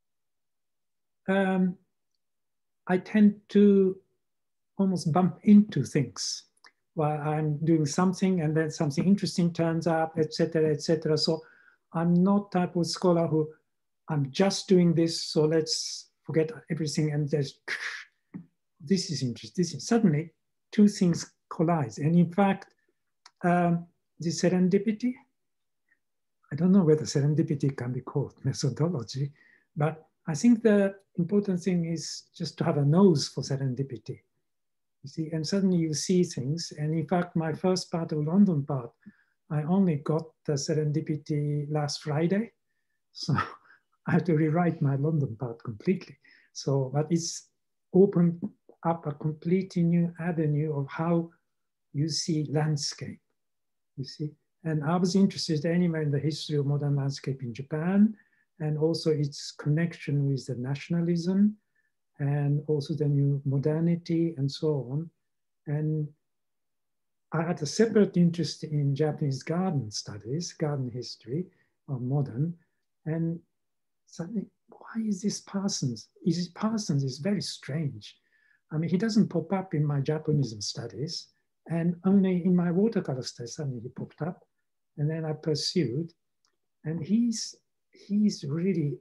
I tend to almost bump into things while I'm doing something, and then something interesting turns up, etc., etc. So I'm not type of scholar who I'm just doing this, so let's forget everything and just this is interesting. Suddenly, two things collide, and in fact, the serendipity. I don't know whether serendipity can be called methodology, but I think the important thing is just to have a nose for serendipity. You see, and suddenly you see things. And in fact, my first part of London part, I only got the serendipity last Friday. So I have to rewrite my London part completely. So, but it's opened up a completely new avenue of how you see landscape, you see. And I was interested anyway in the history of modern landscape in Japan, and also its connection with the nationalism, and also the new modernity and so on. And I had a separate interest in Japanese garden studies, garden history, or modern. And suddenly, why is this Parsons? Parsons is very strange. I mean, he doesn't pop up in my Japanism studies, and only in my watercolor studies suddenly he popped up. And then I pursued, and he's really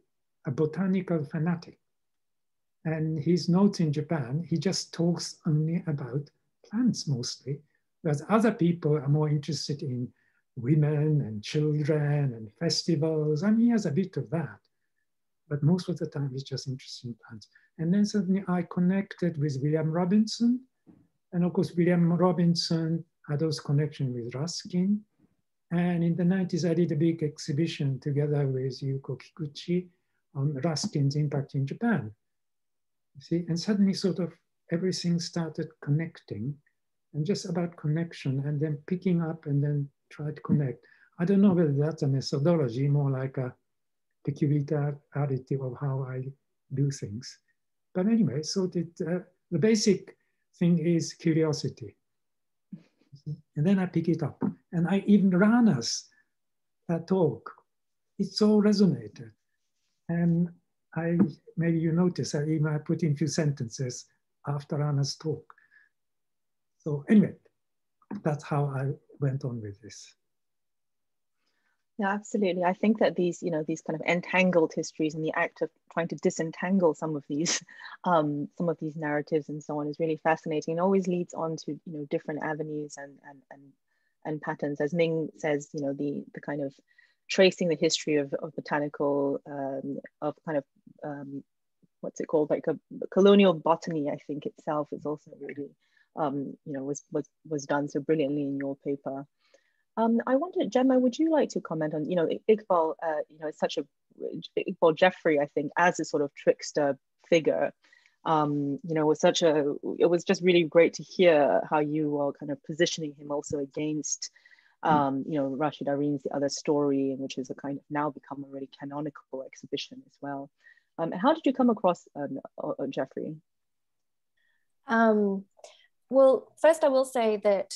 a botanical fanatic. And his notes in Japan, he just talks only about plants mostly, whereas other people are more interested in women and children and festivals. I mean, he has a bit of that, but most of the time he's just interested in plants. And then suddenly I connected with William Robinson. And of course, William Robinson had those connections with Ruskin. And in the 90s, I did a big exhibition together with Yuko Kikuchi on Ruskin's impact in Japan. You see, and suddenly sort of everything started connecting, and just about connection and then picking up and then try to connect. I don't know whether that's a methodology, more like a peculiarity of how I do things. But anyway, so the basic thing is curiosity. And then I pick it up. And even Rana's talk, it so resonated. And maybe you notice, I put in a few sentences after Rana's talk. So anyway, that's how I went on with this. Yeah, absolutely. I think that these kind of entangled histories and the act of trying to disentangle some of these narratives and so on is really fascinating, and always leads on to different avenues and patterns. As Ning says, the kind of tracing the history of botanical what's it called, like a colonial botany, I think itself is also really was done so brilliantly in your paper. I wondered, Gemma, would you like to comment on, Iqbal, it's such a, Iqbal Jeffrey, I think, as a sort of trickster figure, it was just really great to hear how you are kind of positioning him also against, Rashid Areen's The Other Story, which is a kind of now become a really canonical exhibition as well. How did you come across Jeffrey? Well, first I will say that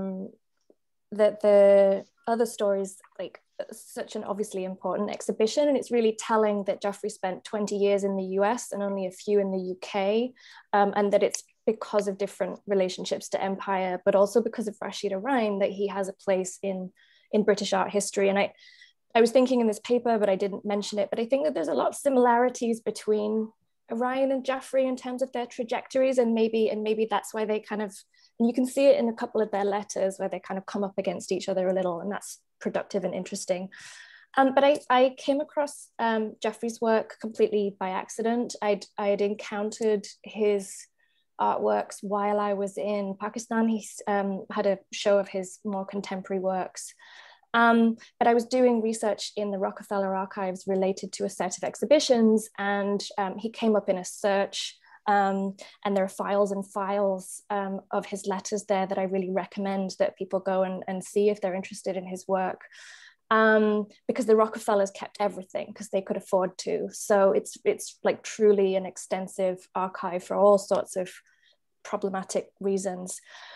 that The Other Stories, like, such an obviously important exhibition, and it's really telling that Jeffrey spent 20 years in the US and only a few in the UK, and that it's because of different relationships to empire, but also because of Rashid Areen that he has a place in British art history. And I was thinking in this paper, but I didn't mention it, but I think that there's a lot of similarities between Areen and Jeffrey in terms of their trajectories, and maybe that's why they kind of, and you can see it in a couple of their letters where they kind of come up against each other a little, and that's productive and interesting. But I came across Jeffrey's work completely by accident. I had encountered his artworks while I was in Pakistan. He had a show of his more contemporary works. But I was doing research in the Rockefeller archives related to a set of exhibitions, and he came up in a search, and there are files and files of his letters there that I really recommend that people go and see if they're interested in his work, because the Rockefellers kept everything because they could afford to. So it's like truly an extensive archive for all sorts of problematic reasons.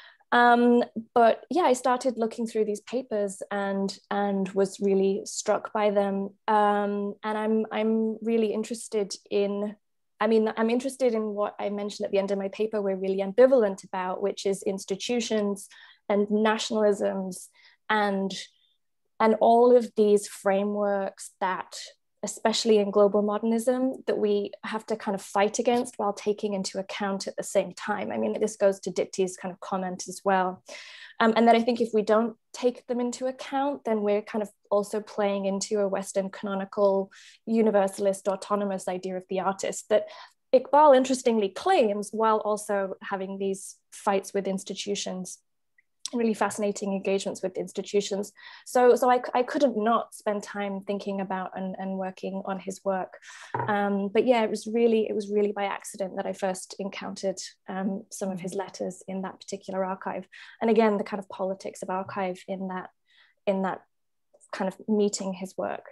But yeah, I started looking through these papers and was really struck by them. And I'm really interested in, I'm interested in what I mentioned at the end of my paper we're really ambivalent about, which is institutions and nationalisms and all of these frameworks that, especially in global modernism, that we have to kind of fight against while taking into account at the same time. I mean, this goes to Dipti's kind of comment as well. And that I think if we don't take them into account, then we're kind of also playing into a Western canonical universalist autonomous idea of the artist that Iqbal interestingly claims while also having these fights with institutions, really fascinating engagements with institutions. So I couldn't not spend time thinking about and working on his work. But yeah, it was really by accident that I first encountered some of his letters in that particular archive. And again, the kind of politics of archive in that kind of meeting his work.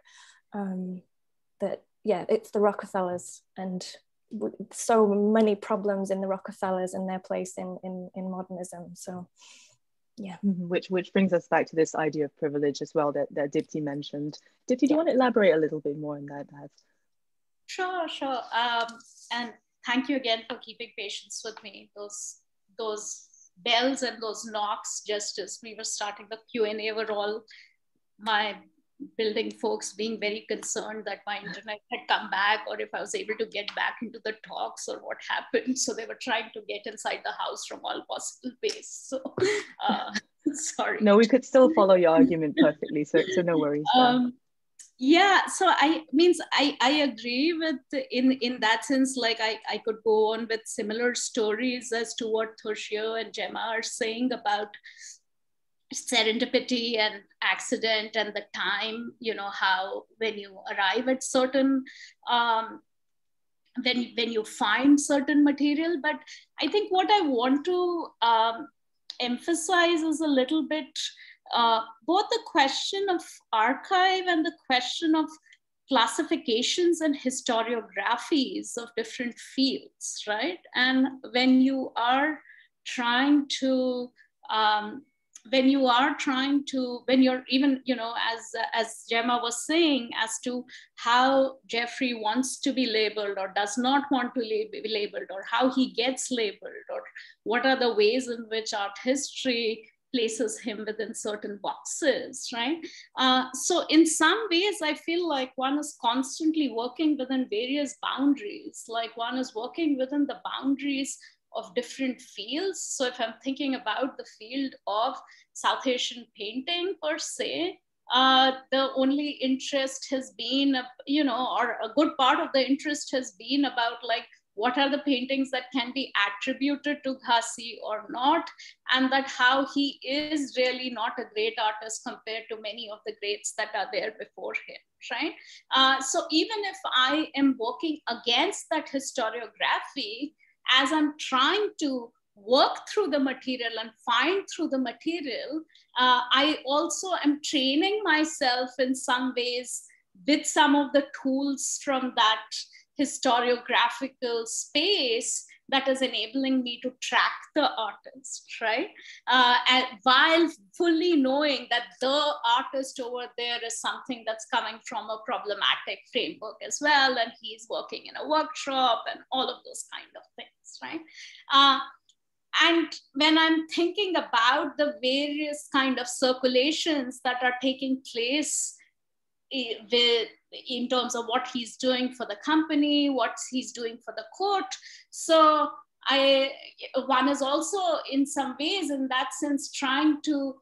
That yeah, it's the Rockefellers and so many problems in the Rockefellers and their place in modernism. So. Yeah, which brings us back to this idea of privilege as well that Dipti mentioned. Dipti, do you want to elaborate a little bit more on that? Sure. And thank you again for keeping patience with me. Those bells and those knocks just as we were starting the Q&A were all my building folks being very concerned that my internet had come back, or if I was able to get back into the talks, or what happened. So they were trying to get inside the house from all possible ways. So sorry. No, we could still follow your argument perfectly. So no worries. Yeah, so I agree with in that sense, like I could go on with similar stories as to what Toshio and Gemma are saying about serendipity and accident and the time, how when you arrive at certain, when you find certain material. But I think what I want to emphasize is a little bit both the question of archive and the question of classifications and historiographies of different fields, right? And when you are trying to when you're even, as Gemma was saying, as to how Jeffrey wants to be labeled or does not want to be labeled, or how he gets labeled, or what are the ways in which art history places him within certain boxes, right? So in some ways, I feel like one is constantly working within various boundaries, like one is working within the boundaries of different fields. So if I'm thinking about the field of South Asian painting per se, the only interest has been, or a good part of the interest has been about like, what are the paintings that can be attributed to Ghasi or not, and that how he is really not a great artist compared to many of the greats that are there before him, right? So even if I am working against that historiography, as I'm trying to work through the material and find through the material, I also am training myself in some ways with some of the tools from that historiographical space that is enabling me to track the artist, right? And while fully knowing that the artist over there is something that's coming from a problematic framework as well, and he's working in a workshop and all of those kind of things, right? And when I'm thinking about the various kind of circulations that are taking place in terms of what he's doing for the company, what he's doing for the court. So one is also in some ways in that sense trying to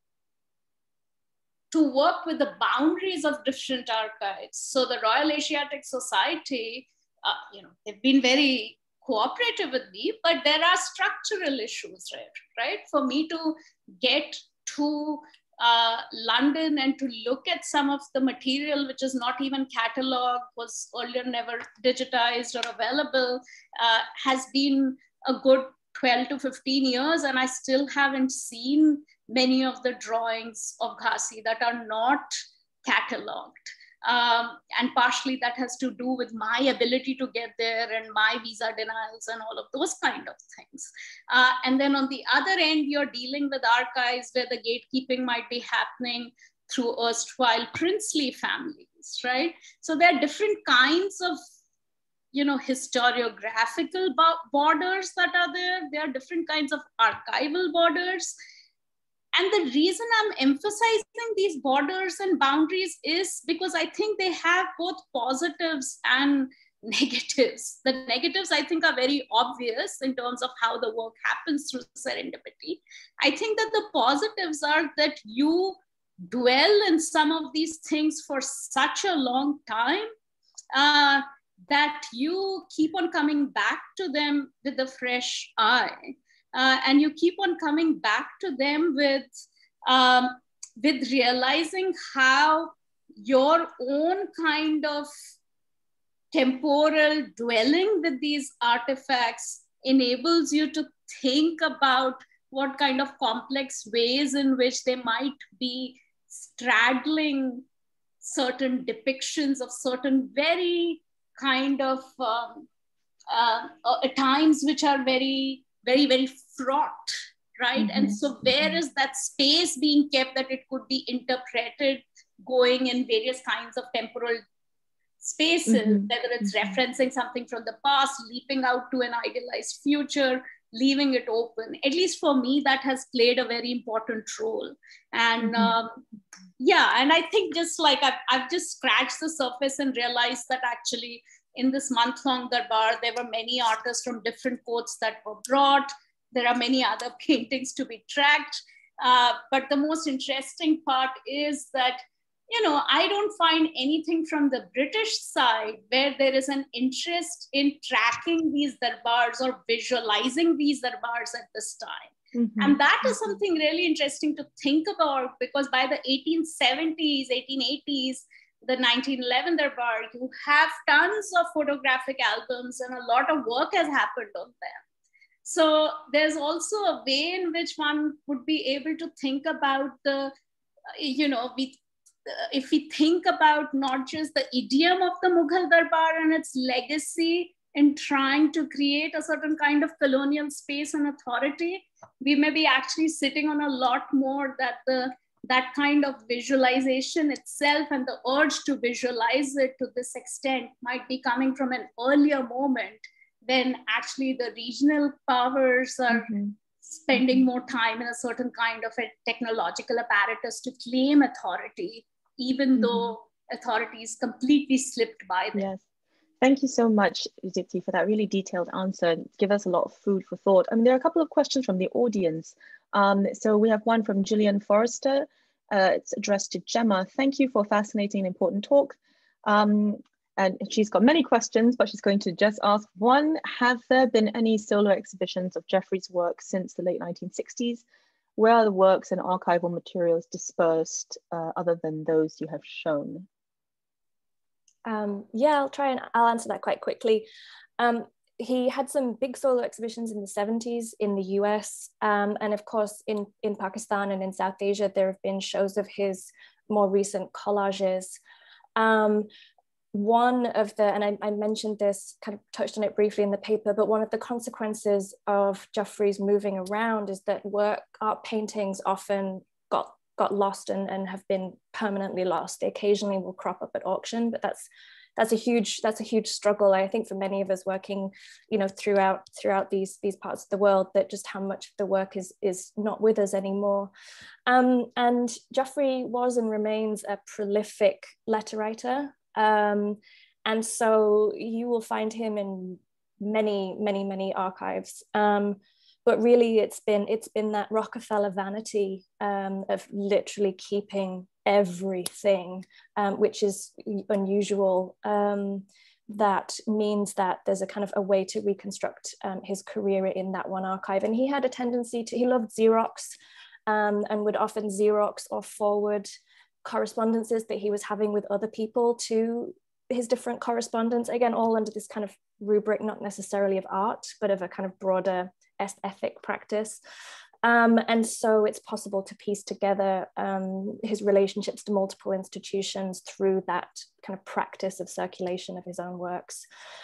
work with the boundaries of different archives. So the Royal Asiatic Society, they've been very cooperative with me, but there are structural issues, right? For me to get to London and to look at some of the material which is not even cataloged, was earlier never digitized or available, has been a good 12 to 15 years, and I still haven't seen many of the drawings of Ghasi that are not cataloged. And partially that has to do with my ability to get there and my visa denials and all of those kind of things. And then on the other end, you're dealing with archives where the gatekeeping might be happening through erstwhile princely families, right? So there are different kinds of, historiographical borders that are there. There are different kinds of archival borders. And the reason I'm emphasizing these borders and boundaries is because I think they have both positives and negatives. The negatives, I think, are very obvious in terms of how the work happens through serendipity. I think that the positives are that you dwell in some of these things for such a long time that you keep on coming back to them with a fresh eye. And you keep on coming back to them with realizing how your own kind of temporal dwelling with these artifacts enables you to think about what kind of complex ways in which they might be straddling certain depictions of certain very kind of times which are very, very, very fraught, right? Mm-hmm. And so where is that space being kept that it could be interpreted going in various kinds of temporal spaces, whether it's referencing something from the past, leaping out to an idealized future, leaving it open. At least for me, that has played a very important role. And yeah, and I think just like I've just scratched the surface and realized that actually in this month-long Darbar, there were many artists from different courts that were brought. There are many other paintings to be tracked. But the most interesting part is that, you know, I don't find anything from the British side where there is an interest in tracking these darbars or visualizing these darbars at this time. And that is something really interesting to think about, because by the 1870s, 1880s, the 1911 Darbar, you have tons of photographic albums and a lot of work has happened on them. So there's also a way in which one would be able to think about the, you know, if we think about not just the idiom of the Mughal Darbar and its legacy in trying to create a certain kind of colonial space and authority, we may be actually sitting on a lot more that kind of visualization itself and the urge to visualize it to this extent might be coming from an earlier moment when actually the regional powers are spending more time in a certain kind of a technological apparatus to claim authority, even though authority is completely slipped by them. Yes. Thank you so much, Dipti, for that really detailed answer. Give us a lot of food for thought. I mean, there are a couple of questions from the audience. So we have one from Gillian Forrester. It's addressed to Gemma. Thank you for a fascinating and important talk. And she's got many questions, but she's going to just ask one. Have there been any solo exhibitions of Geoffrey's work since the late 1960s? Where are the works and archival materials dispersed other than those you have shown? Yeah, I'll answer that quite quickly. He had some big solo exhibitions in the 70s in the US, and of course in Pakistan and in South Asia, there have been shows of his more recent collages. One of the, and I mentioned this, kind of touched on it briefly in the paper, but one of the consequences of Geoffrey's moving around is that art paintings often got lost and have been permanently lost. They occasionally will crop up at auction, but that's a huge struggle, I think, for many of us working, you know, throughout these parts of the world, that just how much of the work is not with us anymore. And Geoffrey was and remains a prolific letter writer. And so you will find him in many archives. But really it's been that Rockefeller vanity of literally keeping everything, which is unusual. That means that there's a kind of a way to reconstruct his career in that one archive. And he had a tendency he loved Xerox, and would often Xerox or forward correspondences that he was having with other people to his different correspondents, again, all under this kind of rubric, not necessarily of art, but of a kind of broader aesthetic practice. And so it's possible to piece together his relationships to multiple institutions through that kind of practice of circulation of his own works.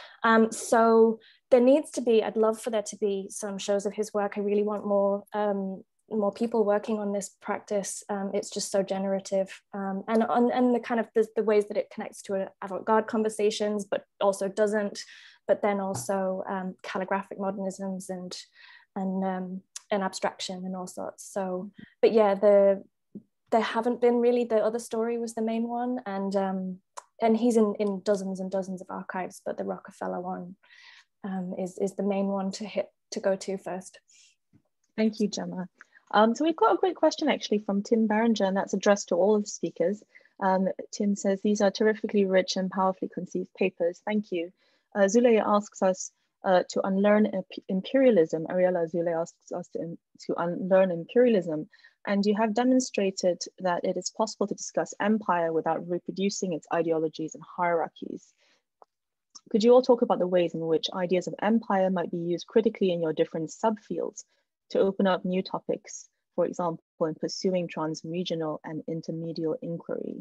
So there needs to be, I'd love for there to be some shows of his work. I really want more people working on this practice. It's just so generative, and the kind of the ways that it connects to avant-garde conversations, but also doesn't, but then also calligraphic modernisms and abstraction and all sorts. So, but yeah, there haven't been really. The Other Story was the main one, and he's in dozens and dozens of archives, but the Rockefeller one is the main one to go to first. Thank you, Gemma. So we've got a great question actually from Tim Barringer, and that's addressed to all of the speakers. Tim says, these are terrifically rich and powerfully conceived papers. Thank you. Zuley asks us to unlearn imperialism. Ariella Zuley asks us to unlearn imperialism. And you have demonstrated that it is possible to discuss empire without reproducing its ideologies and hierarchies. Could you all talk about the ways in which ideas of empire might be used critically in your different subfields to open up new topics, for example, in pursuing trans-regional and intermedial inquiry?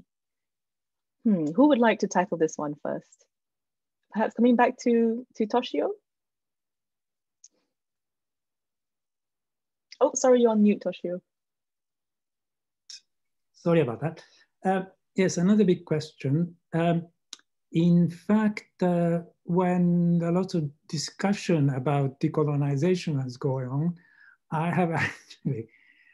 Who would like to tackle this one first? Perhaps coming back to Toshio? Oh, sorry, you're on mute, Toshio. Sorry about that. Yes, another big question. In fact, when a lot of discussion about decolonization was going on, I have actually,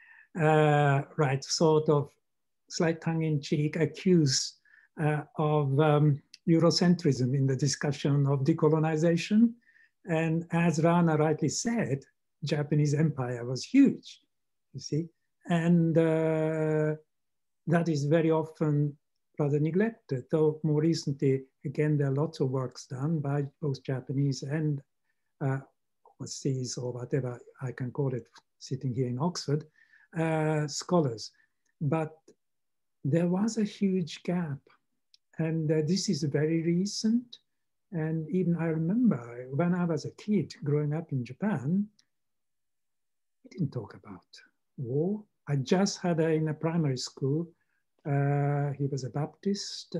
sort of slight tongue-in-cheek accused of Eurocentrism in the discussion of decolonization. And as Rana rightly said, Japanese empire was huge, you see, and that is very often rather neglected, though more recently, again, there are lots of works done by both Japanese and overseas, or whatever I can call it, sitting here in Oxford, scholars. But there was a huge gap, and this is very recent. And even I remember when I was a kid growing up in Japan, we didn't talk about war. I just had in a primary school, he was a Baptist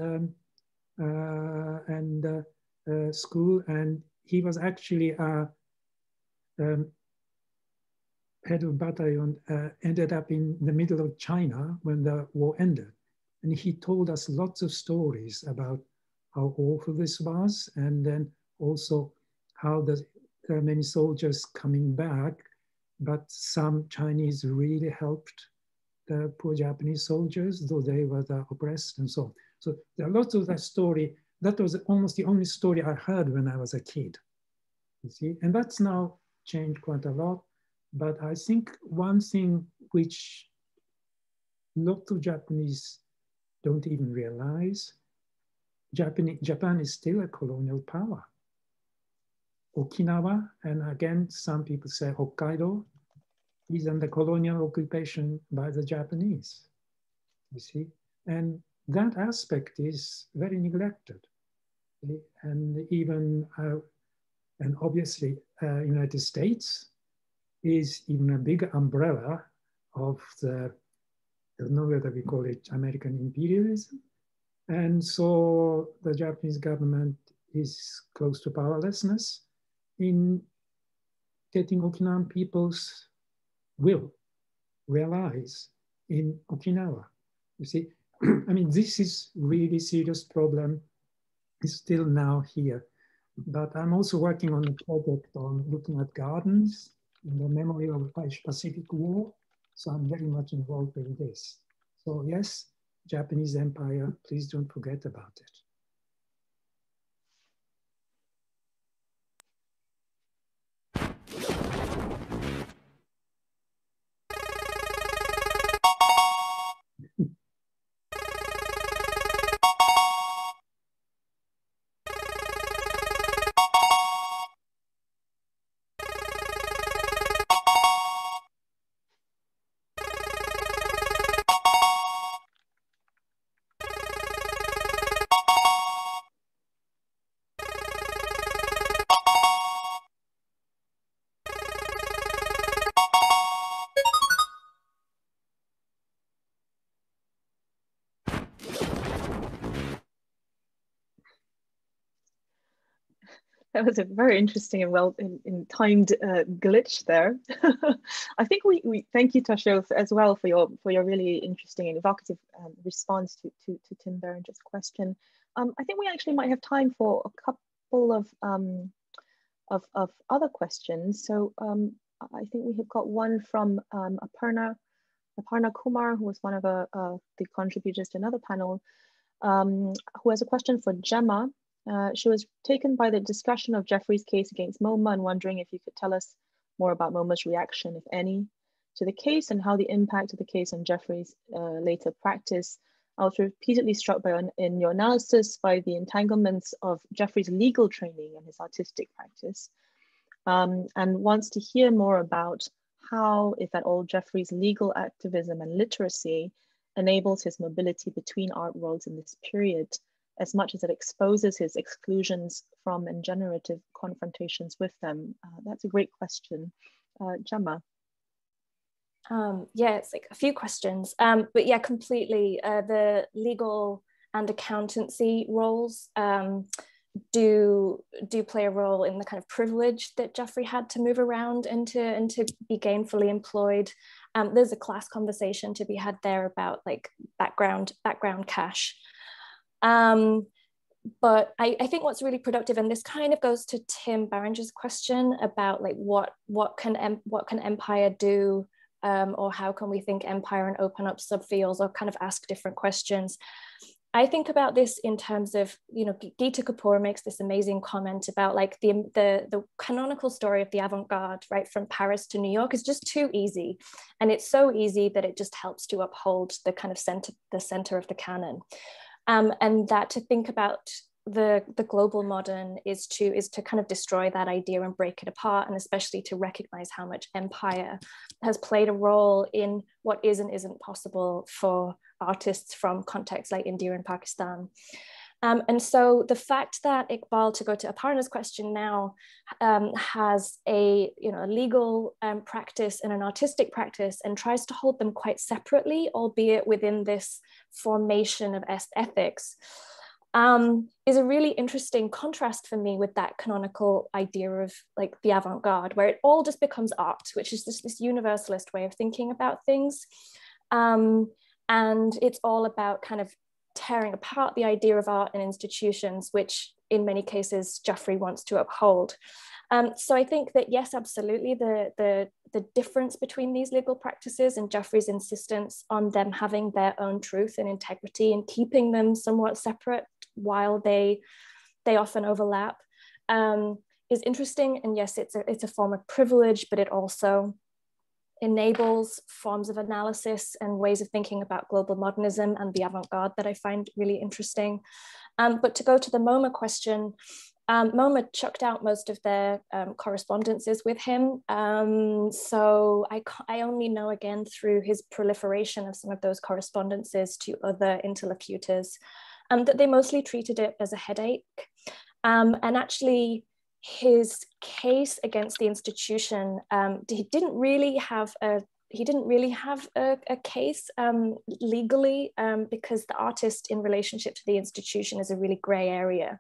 school, and he was actually head of battalion, ended up in the middle of China when the war ended. And he told us lots of stories about how awful this was, and then also how there are many soldiers coming back, but some Chinese really helped the poor Japanese soldiers, though they were oppressed and so on. So there are lots of that story. That was almost the only story I heard when I was a kid, you see? And that's now changed quite a lot. But I think one thing which lots of Japanese don't even realize, Japan is still a colonial power. Okinawa, and again, some people say Hokkaido, is under colonial occupation by the Japanese, you see? And that aspect is very neglected. And even, and obviously, United States is even a big umbrella of the, I don't know whether we call it American imperialism. And so the Japanese government is close to powerlessness in getting Okinawan people's will realize in Okinawa. You see, I mean, this is really serious problem. It's still now here. But I'm also working on a project on looking at gardens in the memory of the Pacific War. So I'm very much involved in this. So yes, Japanese Empire, please don't forget about it. That was a very interesting and well timed glitch there. I think we thank you, Toshio, as well for your really interesting and evocative response to Tim Berenger's question. I think we actually might have time for a couple of other questions. So I think we have got one from Aparna Kumar, who was one of the contributors to another panel, who has a question for Gemma. She was taken by the discussion of Jeffrey's case against MoMA and wondering if you could tell us more about MoMA's reaction, if any, to the case and how the impact of the case on Jeffrey's later practice. I was repeatedly struck by in your analysis by the entanglements of Jeffrey's legal training and his artistic practice, and wants to hear more about how, if at all, Jeffrey's legal activism and literacy enables his mobility between art worlds in this period, as much as it exposes his exclusions from and generative confrontations with them. That's a great question. Gemma. Yeah, it's like a few questions, but yeah, completely. The legal and accountancy roles do play a role in the kind of privilege that Jeffrey had to move around and to be gainfully employed. There's a class conversation to be had there about like background cash. but I think what's really productive, and this kind of goes to Tim Barringer's question about like what can empire do, or how can we think empire and open up subfields, or kind of ask different questions. I think about this in terms of, you know, Gita Kapoor makes this amazing comment about like the canonical story of the avant-garde, right, from Paris to New York is just too easy. And it's so easy that it just helps to uphold the kind of center of the canon. And that to think about the global modern is to kind of destroy that idea and break it apart, and especially to recognize how much empire has played a role in what is and isn't possible for artists from contexts like India and Pakistan. And so the fact that Iqbal, to go to Aparna's question now, has a legal practice and an artistic practice and tries to hold them quite separately, albeit within this formation of ethics, is a really interesting contrast for me with that canonical idea of like the avant-garde, where it all just becomes art, which is this universalist way of thinking about things. And it's all about kind of tearing apart the idea of art and institutions, which in many cases Jaffrey wants to uphold. So I think that, yes, absolutely, the difference between these legal practices and Jaffrey's insistence on them having their own truth and integrity and keeping them somewhat separate while they often overlap is interesting. And yes, it's a form of privilege, but it also enables forms of analysis and ways of thinking about global modernism and the avant-garde that I find really interesting. But to go to the MoMA question, MoMA chucked out most of their correspondences with him. So I only know again through his proliferation of some of those correspondences to other interlocutors that they mostly treated it as a headache. And actually, his case against the institution, he didn't really have a case legally, because the artist in relationship to the institution is a really gray area.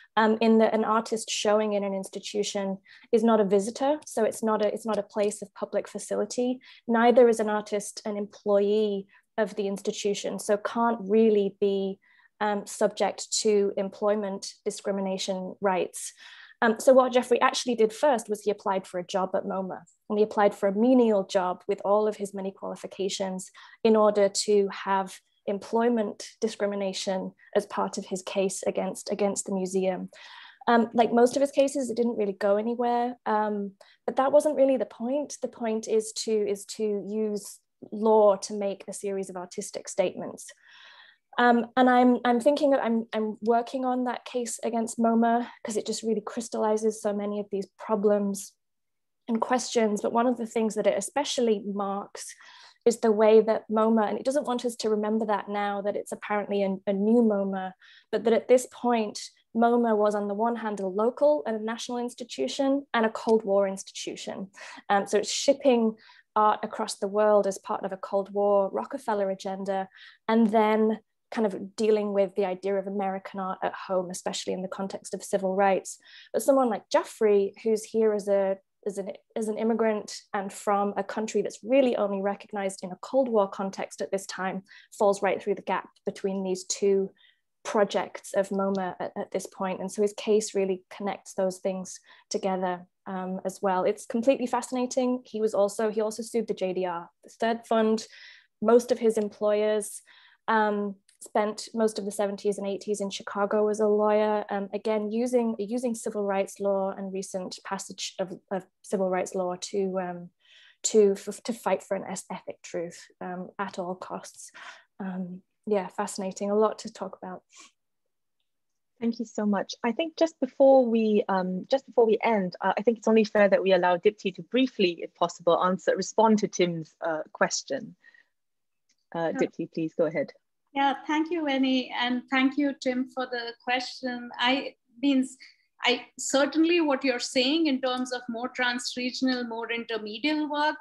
An artist showing in an institution is not a visitor, so it's not a place of public facility. Neither is an artist an employee of the institution, so can't really be subject to employment discrimination rights. So what Jaffrey actually did first was he applied for a job at MoMA, and he applied for a menial job with all of his many qualifications in order to have employment discrimination as part of his case against the museum. Like most of his cases, it didn't really go anywhere, but that wasn't really the point. The point is to use law to make a series of artistic statements. And I'm thinking that I'm working on that case against MoMA because it just really crystallizes so many of these problems and questions. But one of the things that it especially marks is the way that MoMA, and it doesn't want us to remember that now that it's apparently a new MoMA, but that at this point, MoMA was on the one hand a local and a national institution and a Cold War institution. So it's shipping art across the world as part of a Cold War Rockefeller agenda, and then kind of dealing with the idea of American art at home, especially in the context of civil rights. But someone like Jaffrey, who's here as an immigrant and from a country that's really only recognized in a Cold War context at this time, falls right through the gap between these two projects of MoMA at this point. And so his case really connects those things together as well. It's completely fascinating. He also sued the JDR, the Third Fund. Most of his employers spent most of the 70s and 80s in Chicago as a lawyer, again, using civil rights law and recent passage of civil rights law to fight for an aesthetic truth at all costs. Yeah, fascinating, a lot to talk about. Thank you so much. I think just before we end, I think it's only fair that we allow Dipti to briefly, if possible, respond to Tim's question. Dipti, please go ahead. Yeah, thank you, Wenny, and thank you, Tim, for the question. I certainly what you're saying in terms of more trans-regional, more intermedial work,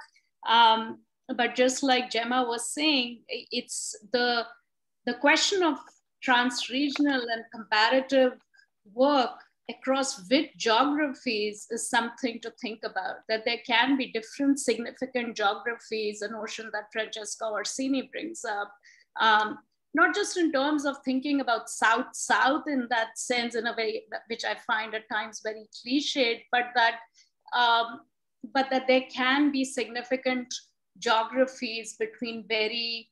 but just like Gemma was saying, it's the question of trans-regional and comparative work across which geographies is something to think about, that there can be different significant geographies, a notion that Francesca Orsini brings up. not just in terms of thinking about South-South in that sense, in a way which I find at times very cliched, but that there can be significant geographies between very,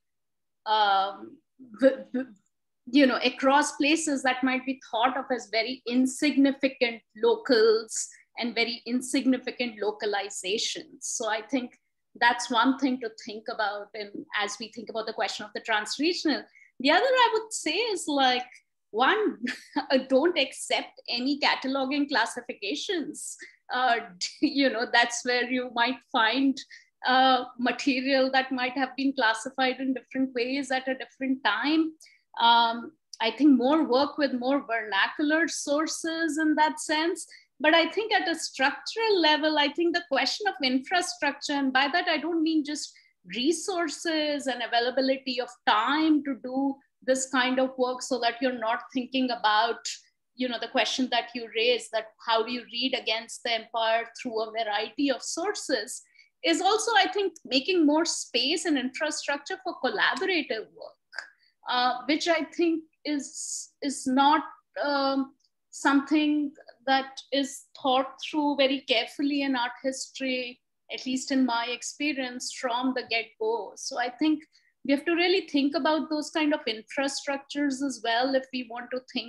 across places that might be thought of as very insignificant locals and very insignificant localizations. So I think that's one thing to think about, and as we think about the question of the transregional. The other I would say is like, one, don't accept any cataloging classifications. That's where you might find material that might have been classified in different ways at a different time. I think more work with more vernacular sources in that sense. But I think at a structural level, I think the question of infrastructure, and by that I don't mean just resources and availability of time to do this kind of work, so that you're not thinking about, the question that you raised, that how do you read against the empire through a variety of sources, is also, I think, making more space and infrastructure for collaborative work, which I think is not something that is thought through very carefully in art history, at least in my experience, from the get-go. So I think we have to really think about those kind of infrastructures as well if we want to think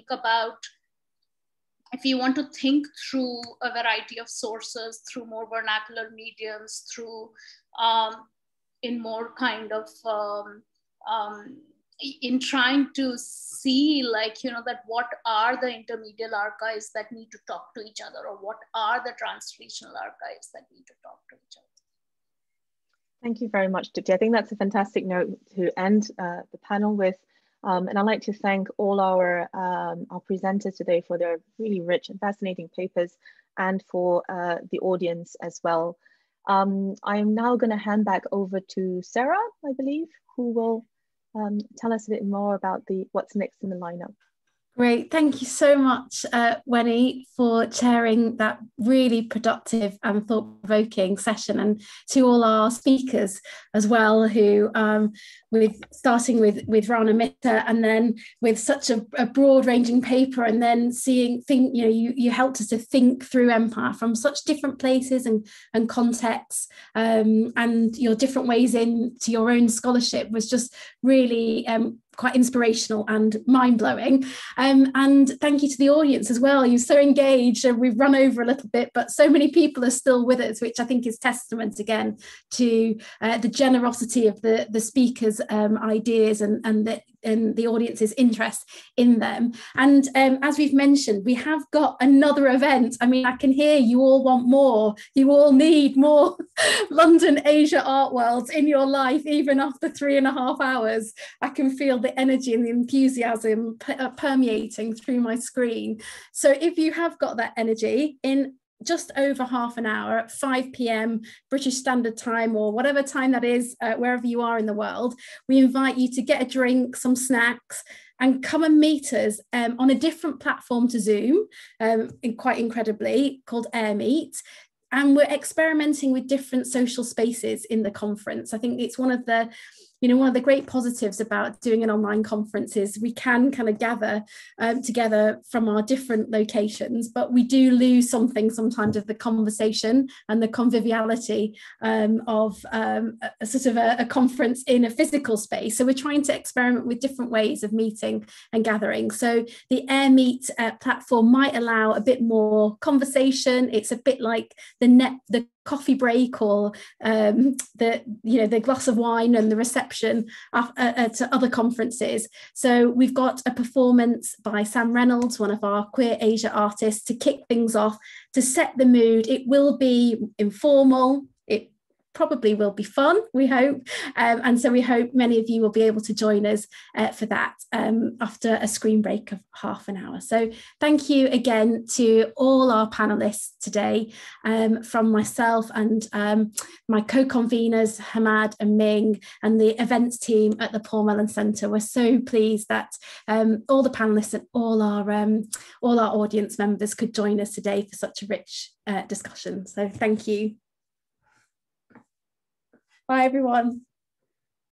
through a variety of sources, through more vernacular mediums, through in more kind of in trying to see, that what are the intermediate archives that need to talk to each other, or what are the transregional archives that need to talk to each other. Thank you very much, Dipti. I think that's a fantastic note to end the panel with. And I'd like to thank all our presenters today for their really rich and fascinating papers, and for the audience as well. I'm now going to hand back over to Sarah, I believe, who will tell us a bit more about what's next in the lineup. Great, thank you so much, Wenny, for chairing that really productive and thought-provoking session, and to all our speakers as well, who, starting with Rana Mitta, and then with such a broad-ranging paper, and then you helped us to think through empire from such different places and contexts, and your different ways into your own scholarship was just really quite inspirational and mind-blowing. And thank you to the audience as well. You're so engaged, and we've run over a little bit, but so many people are still with us, which I think is testament again to the generosity of the speakers' ideas and the audience's interest in them. And as we've mentioned, we have got another event. I mean, I can hear you all want more. You all need more London Asia Art Worlds in your life, even after 3.5 hours. I can feel the energy and the enthusiasm permeating through my screen. So if you have got that energy, in just over half an hour at 5 p.m. British Standard Time, or whatever time that is, wherever you are in the world, we invite you to get a drink, some snacks, and come and meet us on a different platform to Zoom, quite incredibly, called AirMeet. And we're experimenting with different social spaces in the conference. I think it's one of the great positives about doing an online conference is we can kind of gather together from our different locations, but we do lose something sometimes of the conversation and the conviviality of a conference in a physical space. So we're trying to experiment with different ways of meeting and gathering. So the AirMeet platform might allow a bit more conversation. It's a bit like the coffee break, or the glass of wine and the reception at other conferences. So we've got a performance by Sam Reynolds, one of our Queer Asia artists, to kick things off, to set the mood. It will be informal. It probably will be fun, we hope. And so we hope many of you will be able to join us for that after a screen break of half an hour. So thank you again to all our panelists today, from myself and my co-conveners, Hamad and Ming, and the events team at the Paul Mellon Centre. We're so pleased that all the panelists and all our audience members could join us today for such a rich discussion. So thank you. Bye, everyone.